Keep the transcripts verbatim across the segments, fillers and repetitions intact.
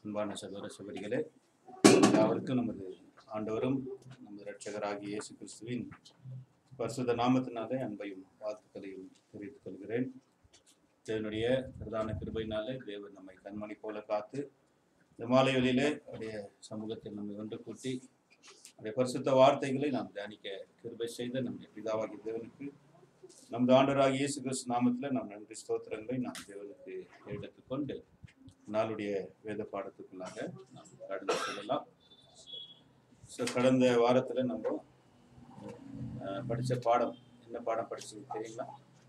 அன்பான சகோதர சகோதரிகளே, யாவருக்கும் நமது ஆண்டவரும் நமது இரட்சகராகிய இயேசு கிறிஸ்துவின் பரிசுத்த நாமத்தினாலே அன்பையும் வாழ்த்துக்களையும் தெரிவித்துக் கொள்கிறேன். தேவனுடைய பிரதான கிருபையினாலே தேவன் நம்மை கண்மணி போல காத்து இந்த மாலை வேளையிலே அவருடைய சமூகத்தில் நம்மை ஒன்று கூட்டி அவருடைய பரிசுத்த வார்த்தைகளை நாம் தியானிக்க கிருபை செய்த நம்முடைய பிதாவாகிய தேவனுக்கு நமது ஆண்டவராகிய இயேசு கிறிஸ்து நாமத்தில் நாம் நன்றி ஸ்தோத்திரங்களை நாம் தேவனுக்கு எடுத்துக்கொண்டு நாளுடைய வேத பாடத்துக்குள்ளாக நாம் கடந்து செல்லலாம். ஸோ கடந்த வாரத்தில் நம்ம படித்த பாடம் என்ன பாடம் படிச்சது தெரியுங்களா?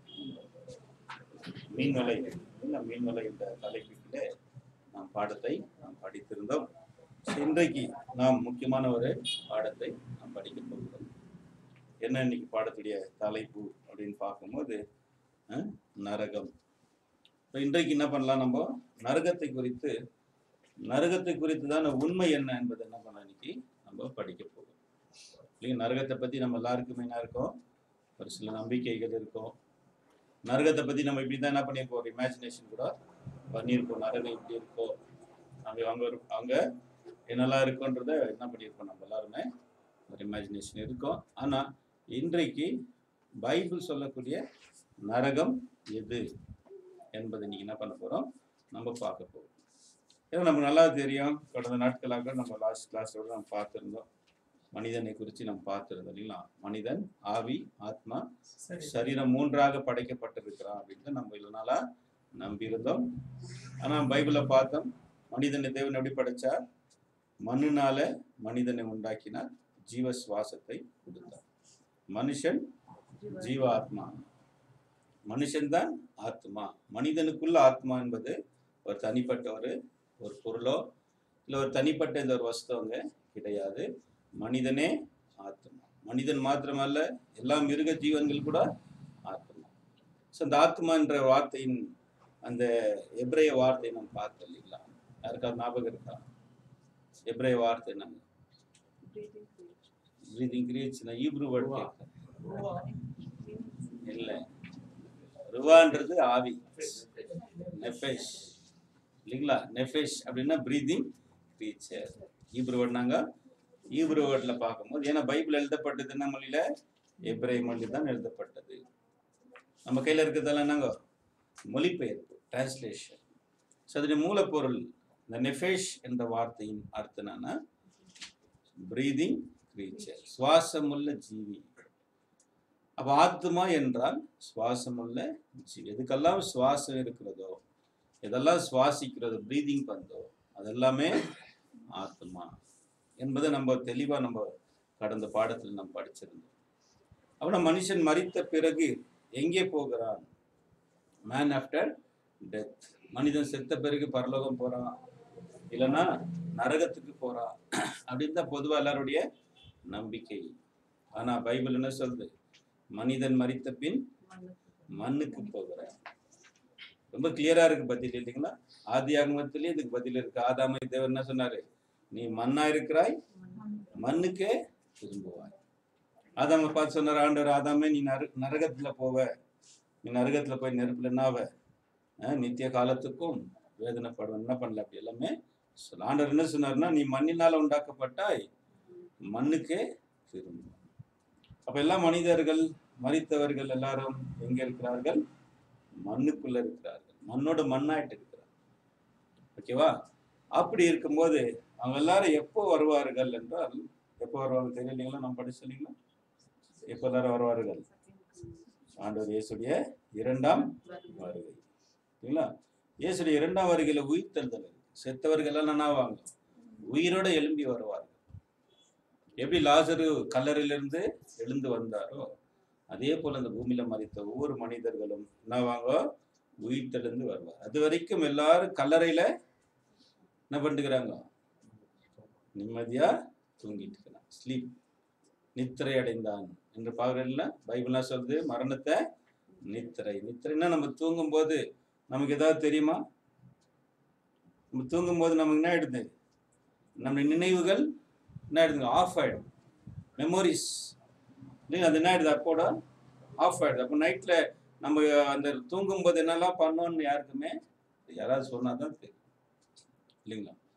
மீன்வலை இல்லை மீன்வலை என்ற தலைப்பிலே நாம் பாடத்தை நாம் படித்திருந்தோம். இன்றைக்கு நாம் முக்கியமான ஒரு பாடத்தை நாம் படிக்க போகிறோம். என்ன இன்னைக்கு பாடத்துடைய தலைப்பு அப்படின்னு பார்க்கும்போது நரகம். இன்றைக்கு என்ன பண்ணலாம், நம்ம நரகத்தை குறித்து நரகத்தை குறித்து தான் உண்மை என்ன என்பதை என்ன பண்ணலாம் இன்னைக்கு நம்ம படிக்க போகிறோம். இல்லைங்க, நரகத்தை பற்றி நம்ம எல்லாருக்குமே என்ன இருக்கோம், ஒரு சில நம்பிக்கைகள் இருக்கும். நரகத்தை பற்றி நம்ம இப்படி தான் என்ன பண்ணியிருக்கோம், ஒரு இமேஜினேஷன் கூட பண்ணியிருக்கோம். நரகம் இப்படி இருக்கும், அங்கே அங்கே அங்கே என்னெல்லாம் இருக்குன்றத என்ன பண்ணியிருக்கோம், நம்ம எல்லாருமே ஒரு இமேஜினேஷன் இருக்கும். ஆனால் இன்றைக்கு பைபிள் சொல்லக்கூடிய நரகம் எது என்பதை இன்னைக்கு என்ன பண்ண போகிறோம், நம்ம பார்க்க போகிறோம். ஏன்னா நமக்கு நல்லா தெரியும், கடந்த நாட்களாக நம்ம லாஸ்ட் கிளாஸோட நம்ம பார்த்துருந்தோம், மனிதனை குறித்து நம்ம பார்த்துருந்தோம் இல்லைங்களா? மனிதன் ஆவி, ஆத்மா, சரீரம் மூன்றாக படைக்கப்பட்டிருக்கிறான் அப்படின்னு நம்ம இவ்வளோ நாளாக நம்பியிருந்தோம். ஆனால் பைபிளை பார்த்தோம், மனிதனை தேவன் எப்படி படைச்சார், மண்ணுனால மனிதனை உண்டாக்கினார், ஜீவ சுவாசத்தை கொடுத்தார். மனுஷன் ஜீவ ஆத்மா, மனுஷன்தான் ஆத்மா. மனிதனுக்குள்ள ஆத்மா என்பது ஒரு தனிப்பட்ட ஒரு ஒரு பொருளோ இல்லை ஒரு தனிப்பட்ட இந்த ஒரு வஸ்துவங்க கிடையாது. மனிதனே ஆத்மா. மனிதன் மாத்திரமல்ல, எல்லா மிருக ஜீவன்கள் கூட ஆத்மா. ஸோ அந்த ஆத்மா என்ற வார்த்தையின் அந்த எப்ரேய வார்த்தை நம்ம பார்த்தோம் இல்லைங்களா? யாருக்காவது ஞாபகம் இருக்கா? எப்ரேய வார்த்தை என்னங்க? Breathing creates. ஈப்ரு வேர்ட் இல்லை, ருவான்றது ஆவி, நெஃபெஷ் இல்லைங்களா? நெஃபெஷ் அப்படின்னா பிரீதிங் கிரீச்சர். ஈப்ரு வேர்ட் நாங்கள் ஈப்ரு வேர்டில் பார்க்கும்போது, ஏன்னா பைபிள் எழுதப்பட்டது என்ன மொழியில? எப்ரேய மொழி தான் எழுதப்பட்டது. நம்ம கையில் இருக்கிறதெல்லாம் என்னங்க மொழிபெயர்ப்பு, டிரான்ஸ்லேஷன். ஸோ அதனுடைய மூலப்பொருள் இந்த நெஃபெஷ் என்ற வார்த்தையின் அர்த்தம் என்னன்னா பிரீதிங் கிரீச்சர், சுவாசமுள்ள ஜீவி. அப்போ ஆத்மா என்றால் சுவாசமுள்ள ஜீவி. எதுக்கெல்லாம் சுவாசம் இருக்கிறதோ, எதெல்லாம் சுவாசிக்கிறதோ, பிரீதிங் பண்றதோ, அதெல்லாமே ஆத்மா என்பதை நம்ம தெளிவாக நம்ம கடந்த பாடத்தில் நம்ம படிச்சிருந்தோம். அவன மனுஷன் மரித்த பிறகு எங்கே போகிறான்? Man after death. மனிதன் செத்த பிறகு பரலோகம் போறான், இல்லைன்னா நரகத்துக்கு போறான் அப்படின்னு தான் பொதுவாக எல்லாருடைய நம்பிக்கை. ஆனா பைபிள் என்ன சொல்லுது? மனிதன் மரித்த பின் மண்ணுக்கு போகிறார். ரொம்ப கிளியரா இருக்கு பதில் இல்லைங்களா? ஆதி ஆகமத்திலேயே இதுக்கு பதில் இருக்கு. ஆதாமை தேவன் என்ன சொன்னாரு? நீ மண்ணா இருக்கிறாய், மண்ணுக்கே திரும்புவாய். ஆதாமை பார்த்து சொன்னார் ஆண்டவர், ஆதாமே நீ நர நரகத்துல போவ, நீ நரகத்துல போய் நெருப்புல என்னாவ, நித்திய காலத்துக்கும் வேதனைப்படும். என்ன பண்ணல அப்படி எல்லாமே சொல்ல. ஆண்டவர் என்ன சொன்னார்னா, நீ மண்ணினால உண்டாக்கப்பட்டாய், மண்ணுக்கே திரும்ப. அப்ப எல்லா மனிதர்கள், மரித்தவர்கள் எல்லாரும் எங்க இருக்கிறார்கள்? மண்ணுக்குள்ள இருக்கிறார்கள், மண்ணோட மண்ணாயிட்டு இருக்கிறார். ஓகேவா? அப்படி இருக்கும்போது அவங்க எல்லாரும் எப்போ வருவார்கள் என்றால், எப்போ வருவாங்க தெரியலீங்களா? நம்ம படிச்சீங்களா? எப்போ எல்லாரும் வருவார்கள்? ஆண்டவர் இயேசுடைய இரண்டாம் வருகை. சரிங்களா? இயேசுடைய இரண்டாம் வருகையில உயிர் தழுதல், செத்தவர்கள் எல்லாம் என்ன ஆவாங்க? உயிரோட எழும்பி வருவார்கள். எப்படி லாசரு கல்லறையிலிருந்து எழுந்து வந்தாரோ, அதே போல அந்த பூமியில மரித்த ஒவ்வொரு மனிதர்களும் என்னவாங்க? உயிர் தெழுந்து வருவார். அது வரைக்கும் எல்லாரும் கல்லறையில என்ன பண்ணிக்கிறாங்க? நிம்மதியா தூங்கிட்டு இருக்கிறாங்க. ஸ்லீப், நித்திரை அடைந்தான் என்று பார்க்கல. பைபிள்னா சொல்றது மரணத்தை நித்திரை. நித்திரைன்னா நம்ம தூங்கும் போது நமக்கு ஏதாவது தெரியுமா? நம்ம தூங்கும் போது நமக்கு என்ன ஆயிடுது? நம்ம நினைவுகள் என்ன ஆயிடுதுங்க? ஆஃப் ஆயிடும். மெமோரிஸ் இல்லைங்க, அது என்ன ஆயிடுது? அப்போட ஆஃப் ஆயிடுது. அப்போ நைட்ல நம்ம அந்த தூங்கும்போது என்னெல்லாம் பண்ணோன்னு யாருக்குமே யாராவது சொன்னா தான் தெரியும் இல்லைங்களா?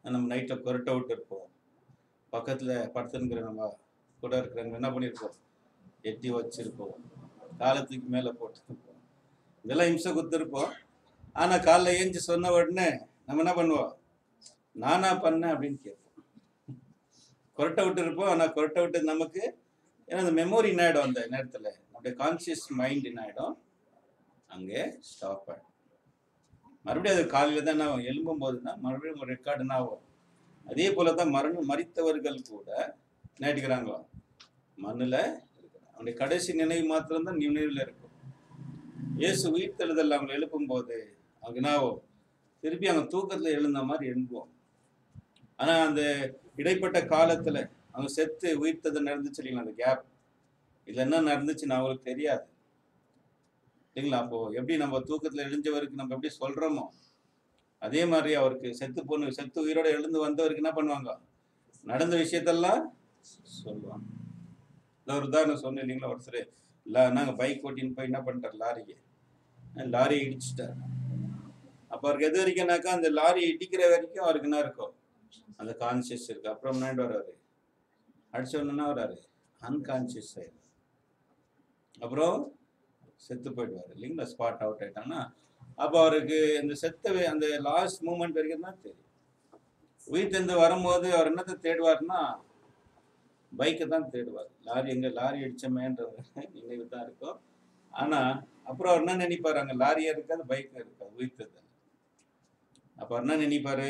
நம்ம நைட்டில் கொரட்டை விட்டு இருப்போம். பக்கத்தில் படுத்துங்கிற நம்ம கூட இருக்கிறவங்க என்ன பண்ணியிருப்போம், எட்டி வச்சிருப்போம், காலத்துக்கு மேலே போட்டுருப்போம், இதெல்லாம் இம்சை கொடுத்துருப்போம். ஆனால் காலைல ஏஞ்சி சொன்ன உடனே நம்ம என்ன பண்ணுவோம், நானா பண்ணேன் அப்படின்னு கேட்போம். கொரட்டை விட்டு இருப்போம். ஆனால் கொரட்டை விட்டு நமக்கு ஏன்னா அந்த மெமோரி என்ன ஆகிடும், அந்த நேரத்தில் நம்முடைய கான்சியஸ் மைண்ட் என்ன ஆகிடும், அங்கே ஸ்டாப் ஆகிடும். மறுபடியும் அது காலையில் தான் என்ன எழும்பும் போது தான் மறுபடியும் ஒரு ரெக்கார்டு என்ன ஆகும். அதே போல தான் மரணம் மரித்தவர்கள் கூட என்ன எடுக்கிறாங்களோ மண்ணில் இருக்கிறாங்க. அவனுடைய கடைசி நினைவு மாத்திரம்தான் நினைவில் இருக்கும். இயேசு உயிர்த்தெழுதல் அவங்க எழுப்பும் போது அவங்க என்ன ஆகும், திருப்பி அவங்க தூக்கத்தில் எழுந்த மாதிரி எழும்புவோம். ஆனால் அந்த இடைப்பட்ட காலத்தில் அவங்க செத்து உயிர்த்தது நடந்துச்சு இல்லைங்களா, அந்த கேப் இதில் என்ன நடந்துச்சுன்னு அவங்களுக்கு தெரியாது இல்லைங்களா. அப்போ எப்படி நம்ம தூக்கத்தில் எழுஞ்சவருக்கு நம்ம எப்படி சொல்கிறோமோ அதே மாதிரி அவருக்கு செத்து பொண்ணு செத்து உயிரோட எழுந்து வந்தவருக்கு என்ன பண்ணுவாங்க, நடந்த விஷயத்தெல்லாம் சொல்லுவாங்க. இல்லை ஒரு உதாரணம் சொன்னேன் இல்லைங்களா, ஒருத்தர் இல்லை நாங்கள் பைக் ஓட்டின்னு போய் என்ன பண்ணிட்டார், லாரியை லாரியை இடிச்சிட்டார். அப்போ அவருக்கு எது வரைக்கும்னாக்கா அந்த லாரி இடிக்கிற வரைக்கும் அவருக்கு என்ன இருக்கும், அந்த கான்சியஸ் இருக்கு. அப்புறம் முன்னாடி வர்றாரு, அடிச்சோன்னா வர்றாரு, அன்கான்சியஸ் ஆயிடும். அப்புறம் செத்து போயிடுவார் இல்லைங்களா, ஸ்பாட் அவுட் ஆயிட்டாங்கன்னா. அப்போ அவருக்கு இந்த செத்த அந்த லாஸ்ட் மூமெண்ட் வரைக்கும் தான் தெரியும். உயிர் தெரிந்து வரும்போது அவர் என்னத்தை தேடுவார்னா பைக்கை தான் தேடுவார். லாரி எங்க லாரி அடிச்சமேன்ற நினைவு தான் இருக்கும். ஆனால் அப்புறம் அவர் என்ன நினைப்பார், அங்கே லாரியா இருக்காது பைக்கும் இருக்காது, உயிர் தெரிதல். அப்போ என்ன நினைப்பாரு,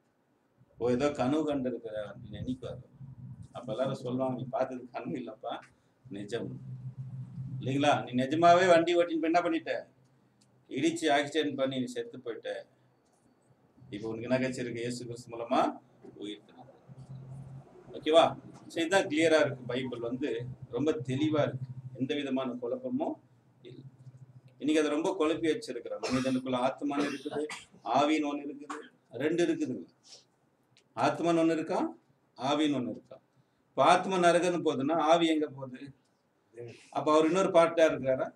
ஓ ஏதோ கனவு கண்டு இருக்கிற அப்படின்னு நினைப்பாரு. அப்போ எல்லாரும் சொல்லுவாங்க, நீ பார்த்தது கனவு இல்லைப்பா, நிஜம் இல்லைங்களா. நீ நிஜமாவே வண்டி ஓட்டின்னு என்ன பண்ணிட்ட, இடிச்சு ஆக்சிடென்ட் பண்ணி நீ செத்து போயிட்ட. இப்போ உனக்கு என்ன கிடைச்சிருக்கு, இயேசு கிறிஸ்து மூலமா உயிர். ஓகேவா. சரி, இதுதான் கிளியரா இருக்கு. பைபிள் வந்து ரொம்ப தெளிவா இருக்கு, எந்த விதமான குழப்பமும் இல்லை. இன்னைக்கு அதை ரொம்ப குழப்பி வச்சிருக்கிறோம். மனிதனுக்குள்ள ஆத்மான்னு இருக்குது, ஆவின்னு ஒன்று இருக்குது, ரெண்டு இருக்குதுங்க. ஆத்மான்னு ஒன்று இருக்கா, ஆவின்னு ஒன்று இருக்கா. இப்போ ஆத்மா நரகன்னு போகுதுன்னா ஆவி எங்க போகுது? அப்போ அவர் இன்னொரு பார்ட்டா இருக்கிறாரா?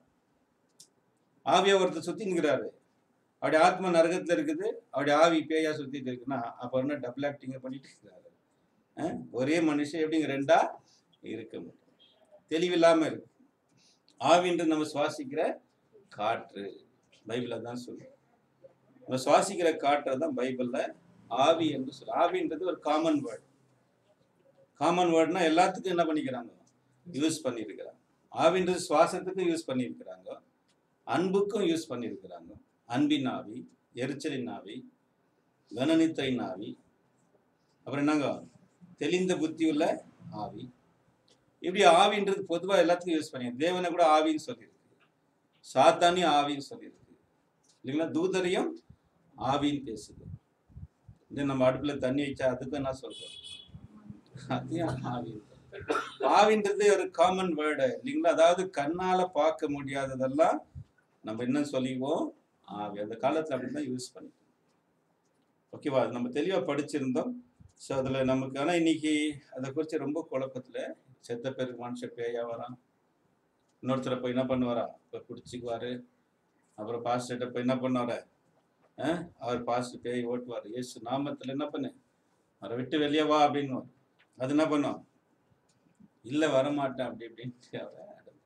ஆவியா ஒருத்தர் சுத்தி நிற்கிறாரு, அவருடைய ஆத்மா நரகத்துல இருக்குது, அவருடைய ஆவி பேயா சுத்திட்டு இருக்குன்னா அப்போ என்ன டபுள் ஆக்டிங்க பண்ணிட்டு இருக்கிறாரு. ஒரே மனுஷன் எப்படிங்க ரெண்டா இருக்க முடியும்? தெளிவில்லாம இருக்கு. ஆவின்றது நம்ம சுவாசிக்கிற காற்று, பைபிள்ல தான் சொல்லுவோம். நம்ம சுவாசிக்கிற காற்றை தான் பைபிள்ல ஆவி என்று சொல்ல. ஆவின்றது ஒரு காமன் வேர்டு. காமன் வேர்டுனா எல்லாத்துக்கும் என்ன பண்ணிக்கிறாங்க, யூஸ் பண்ணியிருக்கிறாங்க. ஆவின்றது சுவாசத்துக்கும் யூஸ் பண்ணியிருக்கிறாங்க, அன்புக்கும் யூஸ் பண்ணியிருக்கிறாங்க. அன்பின் ஆவி, எரிச்சலின் ஆவி, கனநித்தையின் ஆவி, அப்புறம் என்னங்க தெளிந்த புத்தி உள்ள ஆவி. இப்படி ஆவின்றது பொதுவாக எல்லாத்துக்கும் யூஸ் பண்ணி, தேவனை கூட ஆவின்னு சொல்லியிருக்கு, சாத்தானையும் ஆவின்னு சொல்லியிருக்கு இல்லைங்களா. தூதரையும் ஆவின்னு பேசுது. இது நம்ம அடுப்புல தண்ணி வச்சா அதுக்கு என்ன சொல்றோம், அதையும் ஆவின்னு. ஆவின்றது ஒரு காமன் வேர்டு இல்லைங்களா. அதாவது கண்ணால பார்க்க முடியாததெல்லாம் நம்ம என்ன சொல்லிக்குவோம், ஆவி. அந்த காலத்துல அப்படிதான் யூஸ் பண்ணிக்கோம். ஓகேவா. அது நம்ம தெளிவா படிச்சிருந்தோம். ஸோ அதில் நமக்கு ஆனால் இன்னைக்கு அதை குறித்து ரொம்ப குழப்பத்தில், செத்த பேருக்கு மனுஷன் பேயா வரான், இன்னொருத்தரை போய் என்ன பண்ணுவாரா, இப்போ பிடிச்சிக்குவாரு, அப்புறம் பாஸ்டர்கிட்ட போய் என்ன பண்ணுவார, அவர் பாஸ்டர் பேய் ஓட்டுவார், இயேசு நாமத்தில் என்ன பண்ணு அவரை விட்டு வெளியே வா அப்படின்னு. அது என்ன பண்ணும், இல்லை வரமாட்டேன் அப்படி இப்படின்ட்டு அவரை.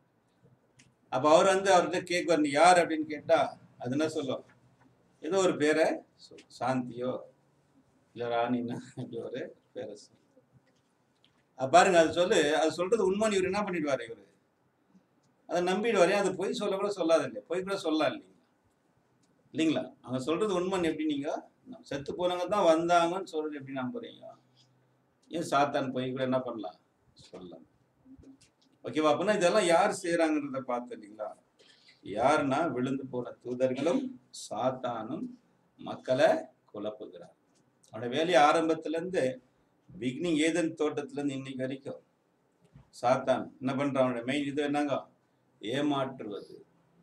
அப்போ அவர் வந்து அவர்கிட்ட கேட்குவார், நீ யார் அப்படின்னு கேட்டா அது என்ன சொல்லும், ஏதோ ஒரு பேரை சொல், சாந்தியோ இல்லை ராணின்னா இப்படி ஒரு பேரை சொல். பாருங்க, அது சொல்லு, அது சொல்றது உண்மைன்னு இவர் என்ன பண்ணிடுவாரு, இவரு அதை நம்பிடுவாரு. அது பொய் சொல்ல கூட சொல்லாது இல்லையா, பொய் கூட சொல்லலாம் இல்லைங்களா இல்லைங்களா. அவங்க சொல்றது உண்மைன்னு எப்படி நீங்க செத்து போனவங்க தான் வந்தாங்கன்னு சொல்றது எப்படி நம்புறீங்க? ஏன் சாத்தான் பொய் கூட என்ன பண்ணலாம், சொல்லலாம். ஓகேவா. அப்படின்னா இதெல்லாம் யார் செய்யறாங்கன்றத பார்த்து இல்லைங்களா. யாருன்னா விழுந்து போன தூதர்களும் சாத்தானும் மக்களை குழப்புகிறார். அவனோட வேலையை ஆரம்பத்துல இருந்து பிகினிங் ஏதன் தோட்டத்துல இருந்து இன்னைக்கு வரைக்கும் சாத்தான் என்ன பண்றான், அவனோட மெயின் இது என்னங்க, ஏமாற்றுவது.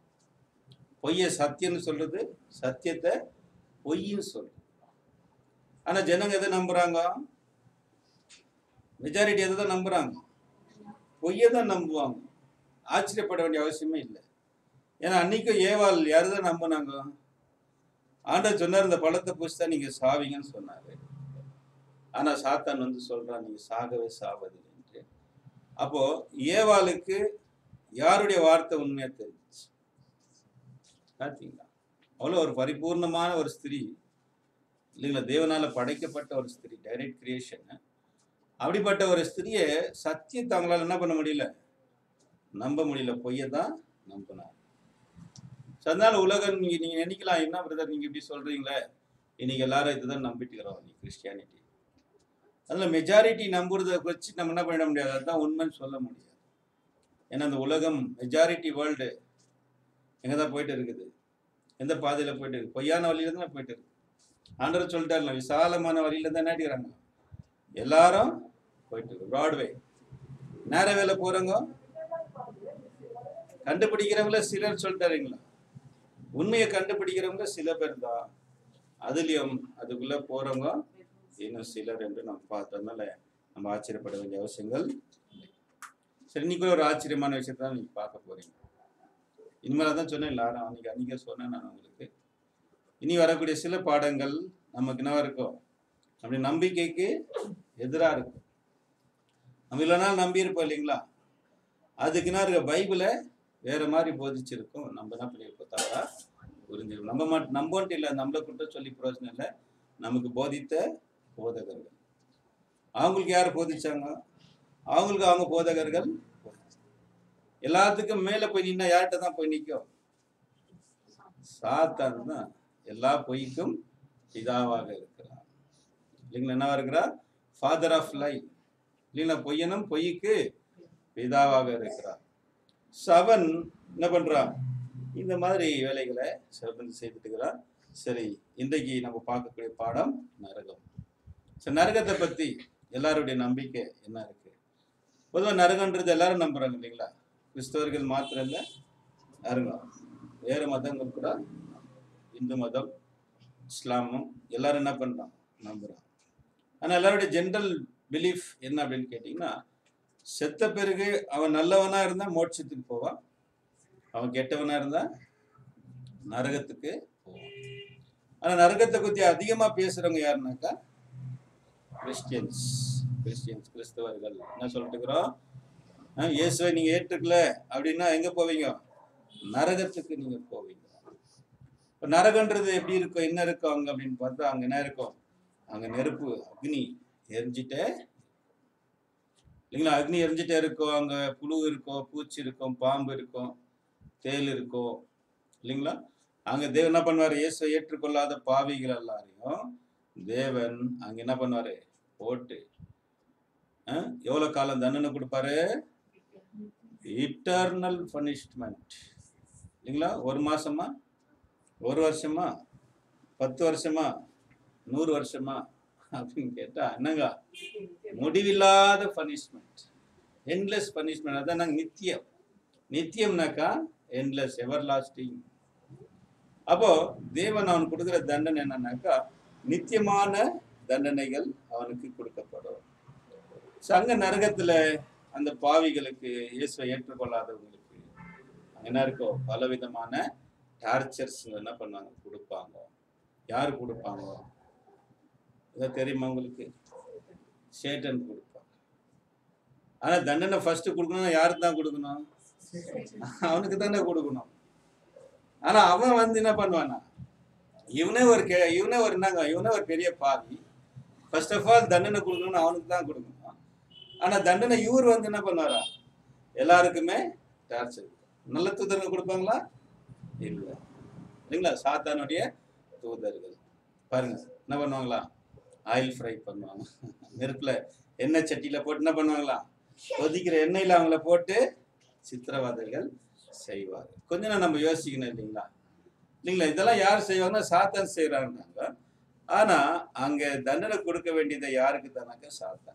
பொய்ய சத்தியம்னு சொல்றது, சத்தியத்தை பொய்ன்னு சொல்றது. ஆனா ஜனங்க எதை நம்புறாங்க, மெஜாரிட்டி எதை தான் நம்புறாங்க, பொய்யை தான் நம்புவாங்க. ஆச்சரியப்பட வேண்டிய அவசியமே இல்லை. ஏன்னா அன்னைக்கும் ஏவாள் யாருதான் நம்பினாங்க, ஆண்டவர் சொன்னார் இந்த பழத்தை பூசிதான் நீங்க சாவீங்கன்னு சொன்னாரு. ஆனா சாத்தான் வந்து சொல்றான், நீ சாகவே சாவதில்லை என்று. அப்போ ஏவாளுக்கு யாருடைய வார்த்தை உண்மையா தெரிஞ்சிச்சு பார்த்தீங்களா? அவ்வளோ ஒரு பரிபூர்ணமான ஒரு ஸ்திரீ இல்லைங்களா, தேவனால படைக்கப்பட்ட ஒரு ஸ்திரீ, டைரக்ட் கிரியேஷன். அப்படிப்பட்ட ஒரு ஸ்திரியை சத்தியத்தை அவங்களால என்ன பண்ண முடியல, நம்ப முடியல, பொய்யை தான் நம்பினார். அதனால உலகம் நீங்க நீங்க நினைக்கலாம், என்ன பிரதர் நீங்க இப்படி சொல்றீங்களே, இன்னைக்கு எல்லாரும் இதுதான் நம்பிட்டுக்கிறோம் நீ கிறிஸ்டியானிட்டி. அதுல மெஜாரிட்டி நம்புறத வச்சு நம்ம என்ன பண்ணிட முடியாது, அதுதான் உண்மைன்னு சொல்ல முடியாது. ஏன்னா அந்த உலகம் மெஜாரிட்டி வேர்ல்டு எங்க தான் போயிட்டு இருக்குது, எந்த பாதையில போயிட்டு இருக்கு, பொய்யான வழியில தான் போயிட்டு இருக்கு. ஆண்டவர் சொல்லிட்டாருல, விசாலமான வழியில தான் என்ன அடிக்கிறாங்க எல்லாரும் போயிட்டு இருக்கு. பிராட்வே நேர வேலை போறவங்க கண்டுபிடிக்கிறவங்கள சிலர் சொல்லிட்டாருங்களா, உண்மையை கண்டுபிடிக்கிறவங்க சில பேர் தான், அதுலயும் அதுக்குள்ள போறவங்க இன்னும் சிலர் என்று நம்ம பார்த்ததுனால நம்ம ஆச்சரியப்பட வேண்டிய அவசியங்கள். சரி, இன்னைக்கு ஒரு ஆச்சரியமான விஷயத்த தான் நீங்க பார்க்க போறீங்க. இனிமேல் தான் சொன்னேன் எல்லாரும், அன்னைக்கு அன்னைக்கே சொன்னேன் நான் உங்களுக்கு. இனி வரக்கூடிய சில பாடங்கள் நமக்கு என்ன இருக்கும், அப்படி நம்பிக்கைக்கு எதிராக இருக்கும். நம்ம இல்லைனா நம்பி இருப்போம் இல்லைங்களா, அதுக்கு என்ன இருக்க, பைபிளை வேற மாதிரி போதிச்சிருக்கோம். நம்ம என்ன பண்ணியிருக்கோம், தவறா புரிஞ்சிருக்கோம். நம்ம மட்டும் நம்போன்ட்டு இல்லை, நம்மளை குற்றம் சொல்லி பிரயோஜனம் இல்லை. நமக்கு போதித்த போதகர்கள், அவங்களுக்கு யார் போதிச்சாங்க, அவங்களுக்கு அவங்க போதகர்கள். எல்லாத்துக்கும் மேல போய் நின்னா யார்கிட்ட தான் போய் நிற்கும், சாத்தான் தான். எல்லா பொய்க்கும் பிதாவாக இருக்கிறார் இல்லைங்களா, என்னவா இருக்கிறார், ஃபாதர் ஆஃப் லை இல்லைங்களா, பொய்யனும் பொய்க்கு பிதாவாக இருக்கிறார். சவன் என்ன பண்றான், இந்த மாதிரி வேலைகளை சிறப்பு செய்துட்டு இருக்கிறான். சரி, இன்றைக்கு நம்ம பார்க்கக்கூடிய பாடம் நரகம். சரி, நரகத்தை பத்தி எல்லாருடைய நம்பிக்கை என்ன இருக்கு? பொதுவாக நரகன்றது எல்லாரும் நம்புறாங்க இல்லைங்களா, கிறிஸ்தவர்கள் மாத்திரம் இல்லை, நரகம் வேறு மதங்கள் கூட, இந்து மதம், இஸ்லாமும் எல்லாரும் என்ன பண்றான், நம்புறான். ஆனால் எல்லாருடைய ஜென்ரல் பிலீஃப் என்ன அப்படின்னு கேட்டீங்கன்னா, செத்த பிறகு அவன் நல்லவனா இருந்தா மோட்சத்துக்கு போவான், அவன் கெட்டவனா இருந்தா நரகத்துக்கு போவான். ஆனா நரகத்தை பத்தி அதிகமா பேசுறவங்க யாருன்னாக்கா கிறிஸ்டியன்ஸ் கிறிஸ்டியன்ஸ் கிறிஸ்தவர்கள். என்ன சொல்லிட்டு இருக்கிறோம், இயேசுவை நீங்க ஏற்றுக்கல அப்படின்னா எங்க போவீங்க, நரகத்துக்கு நீங்க போவீங்க. இப்ப நரகன்றது எப்படி இருக்கும், என்ன இருக்கும் அங்க அப்படின்னு பார்த்தா, அங்க என்ன இருக்கும், அங்க நெருப்பு அக்னி எரிஞ்சிட்டே இல்லைங்களா, அக்னி எரிஞ்சிட்டே இருக்கும். அங்க புழு இருக்கும், பூச்சி இருக்கும், பாம்பு இருக்கும், தேல் இருக்கும் இல்லைங்களா. அங்க தேவன் என்ன பண்ணுவாரு, இயேசுவை ஏற்றுக்கொள்ளாத பாவிகள் எல்லாரையும் தேவன் அங்க என்ன பண்ணுவாரு, போட்டு எவ்வளவு காலம் தண்டனை கொடுப்பாரு, இட்டர்னல் பனிஷ்மெண்ட் இல்லைங்களா. ஒரு மாசமா, ஒரு வருஷமா, பத்து வருஷமா, நூறு வருஷமா அப்படின்னு கேட்டா என்னங்க, முடிவில்லாத பனிஷ்மெண்ட், என்லெஸ் பனிஷ்மெண்ட். அதான் நாங்க நித்தியம், நித்தியம்னாக்கா என்லெஸ், எவர் லாஸ்டிங். அப்போ தேவன் அவன் கொடுக்குற தண்டனை என்னன்னாக்கா நித்தியமான தண்டனைகள் அவனுக்கு கொடுக்கப்படும். சங்க நரகத்துல அந்த பாவிகளுக்கு, இயேசுவை ஏற்றுக்கொள்ளாதவங்களுக்கு என்ன இருக்கோ பலவிதமான டார்ச்சர்ஸ் என்ன பண்ணுவாங்க, கொடுப்பாங்க. யார் கொடுப்பாங்க, இதை தெரியுமா உங்களுக்கு, சேட்டன் கொடுப்பாங்க. ஆனா தண்டனை ஃபர்ஸ்ட் கொடுக்கணும், யாருக்கு தான் கொடுக்கணும், அவனுக்கு தானே கொடுக்கணும். ஆனா அவன் வந்து என்ன பண்ணுவானா, இவனே ஒரு கே இவனே ஒரு என்னங்க இவனே ஒரு பெரிய பாவி, ஃபர்ஸ்ட் ஆஃப் ஆல் தண்டனை கொடுக்கணும்னு அவனுக்கு தான் கொடுக்கணும். ஆனா தண்டனை இவர் வந்து என்ன பண்ணுவாரா, எல்லாருக்குமே டார்ச்சர். நல்ல தூதர்கள் கொடுப்பாங்களா, இல்லை இல்லைங்களா. சாத்தானுடைய தூதர்கள் பாருங்க என்ன பண்ணுவாங்களா, ஆயில் ஃப்ரை பண்ணுவாங்க, நெருப்புல எண்ணெய் சட்டியில போட்டு என்ன பண்ணுவாங்களா, கொதிக்கிற எண்ணெயில அவங்கள போட்டு சித்திரவதைகள் செய்வார். கொஞ்ச நேரம் நம்ம யோசிக்கணும் இல்லைங்களா, இல்லைங்களா. இதெல்லாம் யார் செய்வாங்கன்னா சாத்தான் செய்யறாங்க. ஆனா அங்க தண்டனை கொடுக்க வேண்டியதை யாருக்கு தானாக்க, சாத்தான்.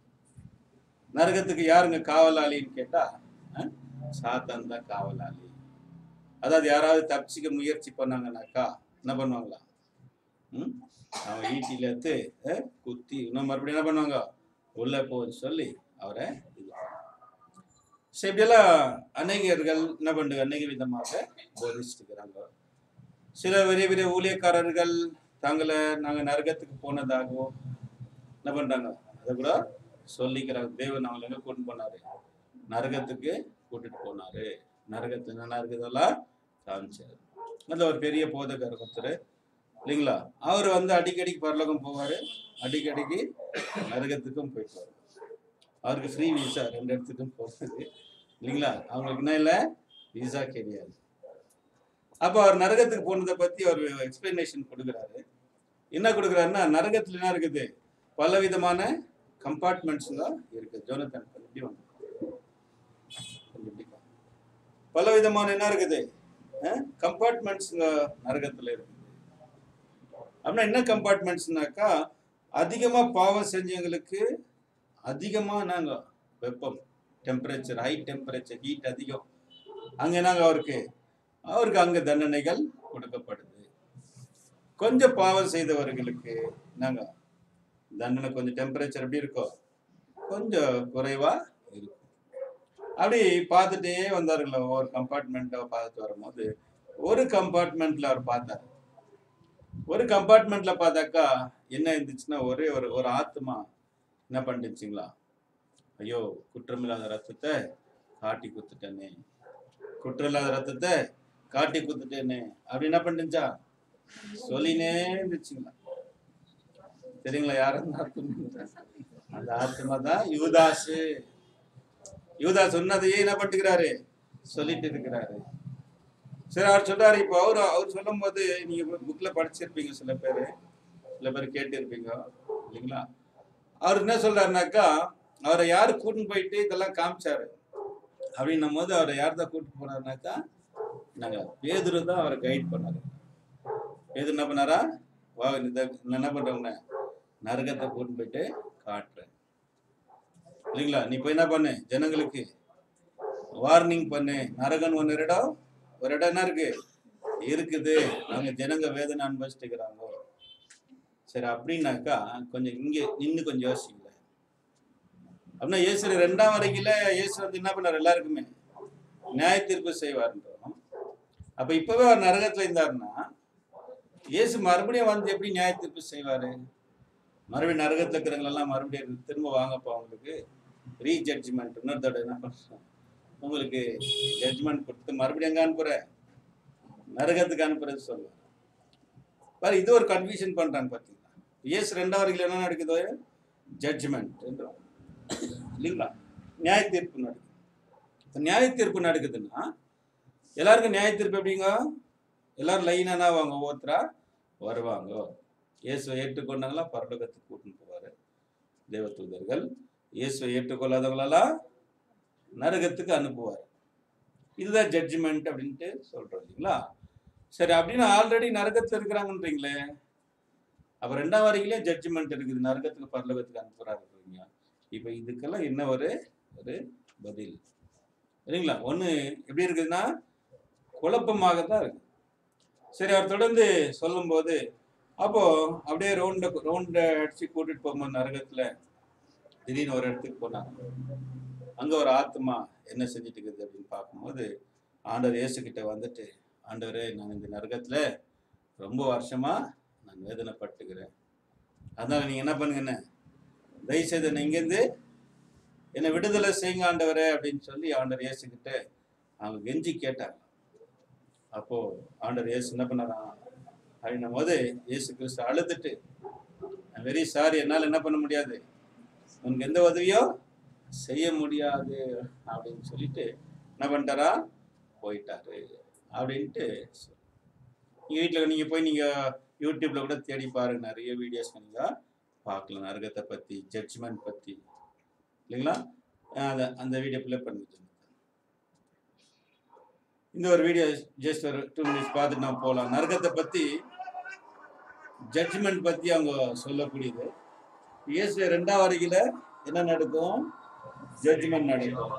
நரகத்துக்கு யாருங்க காவலாளின்னு கேட்டா சாத்தான் தான் காவலாளி. அதாவது யாராவது தப்பிச்சுக்க முயற்சி பண்ணாங்கன்னாக்கா என்ன பண்ணுவாங்களா, ம் அவன் ஈட்டில எடுத்து குத்தி இன்னும் மறுபடியும் என்ன பண்ணுவாங்க, உள்ள போன்னு சொல்லி அவரை இது. இப்படியெல்லாம் அநேகர்கள் என்ன பண்ணுங்க, அநேக விதமாக போதிச்சுக்கிறாங்க. சில பெரிய பெரிய ஊழியக்காரர்கள் தங்களை நாங்கள் நரகத்துக்கு போனதாகவோ என்ன பண்றாங்க, அதை கூட சொல்லிக்கிறாங்க. தேவன் அவங்களை எங்க கூட்டு போனாரு, நரகத்துக்கு கூட்டிட்டு போனாரு. நரகத்துல என்ன இருக்குதெல்லாம் காமிச்சாரு. நல்ல ஒரு பெரிய போதகர் ஒருத்தர் இல்லைங்களா. அவர் வந்து அடிக்கடிக்கு பரலோகம் போவாரு, அடிக்கடிக்கு நரகத்துக்கும் போயிட்டு. அவருக்கு ஃப்ரீ விசா ரெண்டு இடத்துக்கும் போகிறது இல்லைங்களா. அவங்களுக்கு என்ன இல்லை, விசா கிடையாது. அப்போ அவர் நரகத்துக்கு போனதை பத்தி அவர் எக்ஸ்பிளனேஷன் கொடுக்குறாரு. என்ன கொடுக்குறாருன்னா, நரகத்துல என்ன இருக்குது, பல விதமான கம்பார்ட்மெண்ட்ஸ் தான் இருக்குது. ஜோனத்தன் எப்படி வந்து பல விதமான என்ன இருக்குது, கம்பார்ட்மெண்ட்ஸ் நரகத்துல இருக்குது. அப்படின்னா என்ன கம்பார்ட்மெண்ட்ஸ்னாக்கா, அதிகமா பாவம் செஞ்சவங்களுக்கு அதிகமா நாங்க வெப்பம், டெம்பரேச்சர், ஹை டெம்பரேச்சர், ஹீட் அதிகம். அங்க நாங்க அவருக்கு அவருக்கு அங்க தண்டனைகள் கொடுக்கப்படுது. கொஞ்சம் பாவம் செய்தவர்களுக்கு நாங்க தண்டனை கொஞ்சம் டெம்பரேச்சர் எப்படி இருக்கும், கொஞ்சம் குறைவா இருக்கும். அப்படி பார்த்துட்டே வந்தாருங்களா. ஒவ்வொரு கம்பார்ட்மெண்ட்டை பார்த்துட்டு வரும்போது ஒரு கம்பார்ட்மெண்ட்ல அவர் பார்த்தாரு. ஒரு கம்பார்ட்மெண்ட்ல பார்த்தாக்கா என்ன இருந்துச்சுன்னா, ஒரே ஒரு ஒரு ஆத்மா என்ன பண்ணிடுச்சுங்களா, ஐயோ குற்றமில்லாத ரத்தத்தை காட்டி குத்துட்டேனே, குற்றம் இல்லாத ரத்தத்தை காட்டி குத்துட்டேனே அப்படி என்ன பண்ணிச்சா சொல்லினே இருந்துச்சுங்களா. சரிங்களா, யாரும் அந்த ஆத்மா தான் யூதாசு. யூதாஸ் சொன்னதையே என்ன பண்ணிக்கிறாரு, சொல்லிட்டு இருக்கிறாரு. சரி, அவர் சொல்றாரு. இப்போ அவரு அவர் சொல்லும் போது நீங்க புக்ல படிச்சிருப்பீங்க, சில பேர் சில பேர் கேட்டு இருப்பீங்க இல்லைங்களா. அவர் என்ன சொல்றாருனாக்கா, அவரை யாரு கூட்டின்னு போயிட்டு இதெல்லாம் காமிச்சாரு அப்படின்னும் போது அவரை யார் தான் கூட்டிட்டு போனாருனாக்கா, நாங்க பேதுரு தான் அவரை கைட் பண்ணாரு. பேதுரு என்ன பண்ணாரா, வா என்ன பண்றவங்க நரகத்தை கூட்டின்னு போயிட்டு காட்டுறேன் இல்லைங்களா. நீ போய் என்ன பண்ணு, ஜனங்களுக்கு வார்னிங் பண்ணு. நரகன் ஒன்னு இடம் ஒரு இடம் என்ன இருக்கு இருக்குது, நாங்க ஜனங்க வேதனை அனுபவிச்சுக்கிறாங்க. சரி, அப்படின்னாக்கா கொஞ்சம் இங்க நின்று கொஞ்சம் யோசிக்கல. அப்படின்னா இயேசு ரெண்டாம் வரைக்கும் இயேசு வந்து என்ன பண்ணார், எல்லாருக்குமே நியாய தீர்ப்பு செய்வார்ன்றோம். அப்ப இப்பவே அவர் நரகத்துல இருந்தாருன்னா இயேசு மறுபடியும் வந்து எப்படி நியாய தீர்ப்பு செய்வாரு? மறுபடியும் நரகத்துல இருக்கிறவங்களெல்லாம் மறுபடியும் திரும்ப வாங்கப்போ அவங்களுக்கு ரீ ஜட்ஜ்மெண்ட், இன்னொரு தடவை என்ன பண்றோம், உங்களுக்கு ஜட்ஜ்மெண்ட் கொடுத்து மறுபடியும் எங்க அனுப்புற, நரகத்துக்கு அனுப்புறது சொல்லுவார் பாரு. இது ஒரு கன்ஃபியூஷன் பண்றாங்க பாத்தீங்களா. இயேசு ரெண்டாவது வரைக்கும் என்ன நடக்குதோ ஜட்ஜ்மெண்ட் என்றோம் இல்லைங்களா, நியாய தீர்ப்பு நடக்குது. நியாய தீர்ப்பு நடக்குதுன்னா எல்லாருக்கும் நியாய தீர்ப்பு எப்படிங்க, எல்லாரும் லைனா வாங்க, ஒவ்வொருத்தரா வருவாங்க. இயேசுவை ஏற்றுக்கொண்டாங்களா பரலோகத்துக்கு கூட்டின்னு போவாரு தேவ தூதர்கள். இயேசுவை ஏற்றுக்கொள்ளாதவங்களெல்லாம் நரகத்துக்கு அனுப்புவார். இதுதான் ஜட்ஜ்மெண்ட் அப்படின்ட்டு சொல்றோம் இல்லைங்களா. சரி, அப்படின்னு ஆல்ரெடி நரகத்துல இருக்கிறாங்கன்றீங்களே, அப்ப ரெண்டாம் வரைக்கும் ஜட்ஜ்மெண்ட் இருக்குது, நரகத்துக்கு பரலோகத்துக்கு அனுப்புறாரு. இப்ப இதுக்கெல்லாம் என்ன ஒரு ஒரு பதில் இல்லைங்களா. ஒண்ணு எப்படி இருக்குதுன்னா குழப்பமாக தான் இருக்கு. சரி, அவர் தொடர்ந்து சொல்லும் போது அப்போ அப்படியே ரவுண்ட ரவுண்ட அடிச்சு கூட்டிட்டு போகும்போது நரகத்துல திடீர்னு ஒரு இடத்துக்கு போனாங்க. அங்க ஒரு ஆத்மா என்ன செஞ்சுட்டு இருக்குது அப்படின்னு பார்க்கும்போது ஆண்டவர் இயேசு கிட்ட வந்துட்டு, ஆண்டவரே நான் இந்த நரகத்துல ரொம்ப வருஷமா நான் வேதனைப்பட்டுக்கிறேன், அதனால நீங்க என்ன பண்ணுங்கன்னு தயவுசெய்து இங்கேருந்து என்னை விடுதலை செய்யுங்க ஆண்டவரே அப்படின்னு சொல்லி ஆண்டவர் இயேசு கிட்ட அவங்க கெஞ்சி கேட்டாங்க. அப்போ ஆண்டவர் இயேசு என்ன பண்ணாராம் அப்படின்னும் போது இயேசு கிறிஸ்து அழுதுட்டு, வெரி சாரி, என்னால் என்ன பண்ண முடியாது, உனக்கு எந்த உதவியோ செய்ய முடியாது அப்படின்னு சொல்லிட்டு என்ன பண்ணிட்டாரா, போயிட்டாரு அப்படின்ட்டு. நீங்க வீட்டில் நீங்க போய் நீங்க யூடியூப்ல கூட தேடி பாருங்க, நிறைய வீடியோஸ் நீங்க பார்க்கலாம் நரகத்தை பத்தி, ஜட்ஜ்மெண்ட் பத்தி இல்லைங்களா. அந்த அந்த வீடியோ பிளே பண்ணிட்டு இந்த ஒரு வீடியோ ஜஸ்ட் ஒரு டூ மினிட்ஸ் பார்த்துட்டு நான் போகலாம். நரகத்தை பத்தி, ஜட்ஜ்மெண்ட் பத்தி அவங்க சொல்லக்கூடியது. இயேசு ரெண்டாம் வரையில என்ன நடக்கும், ஜட்ஜ்மெண்ட் நடக்கும்.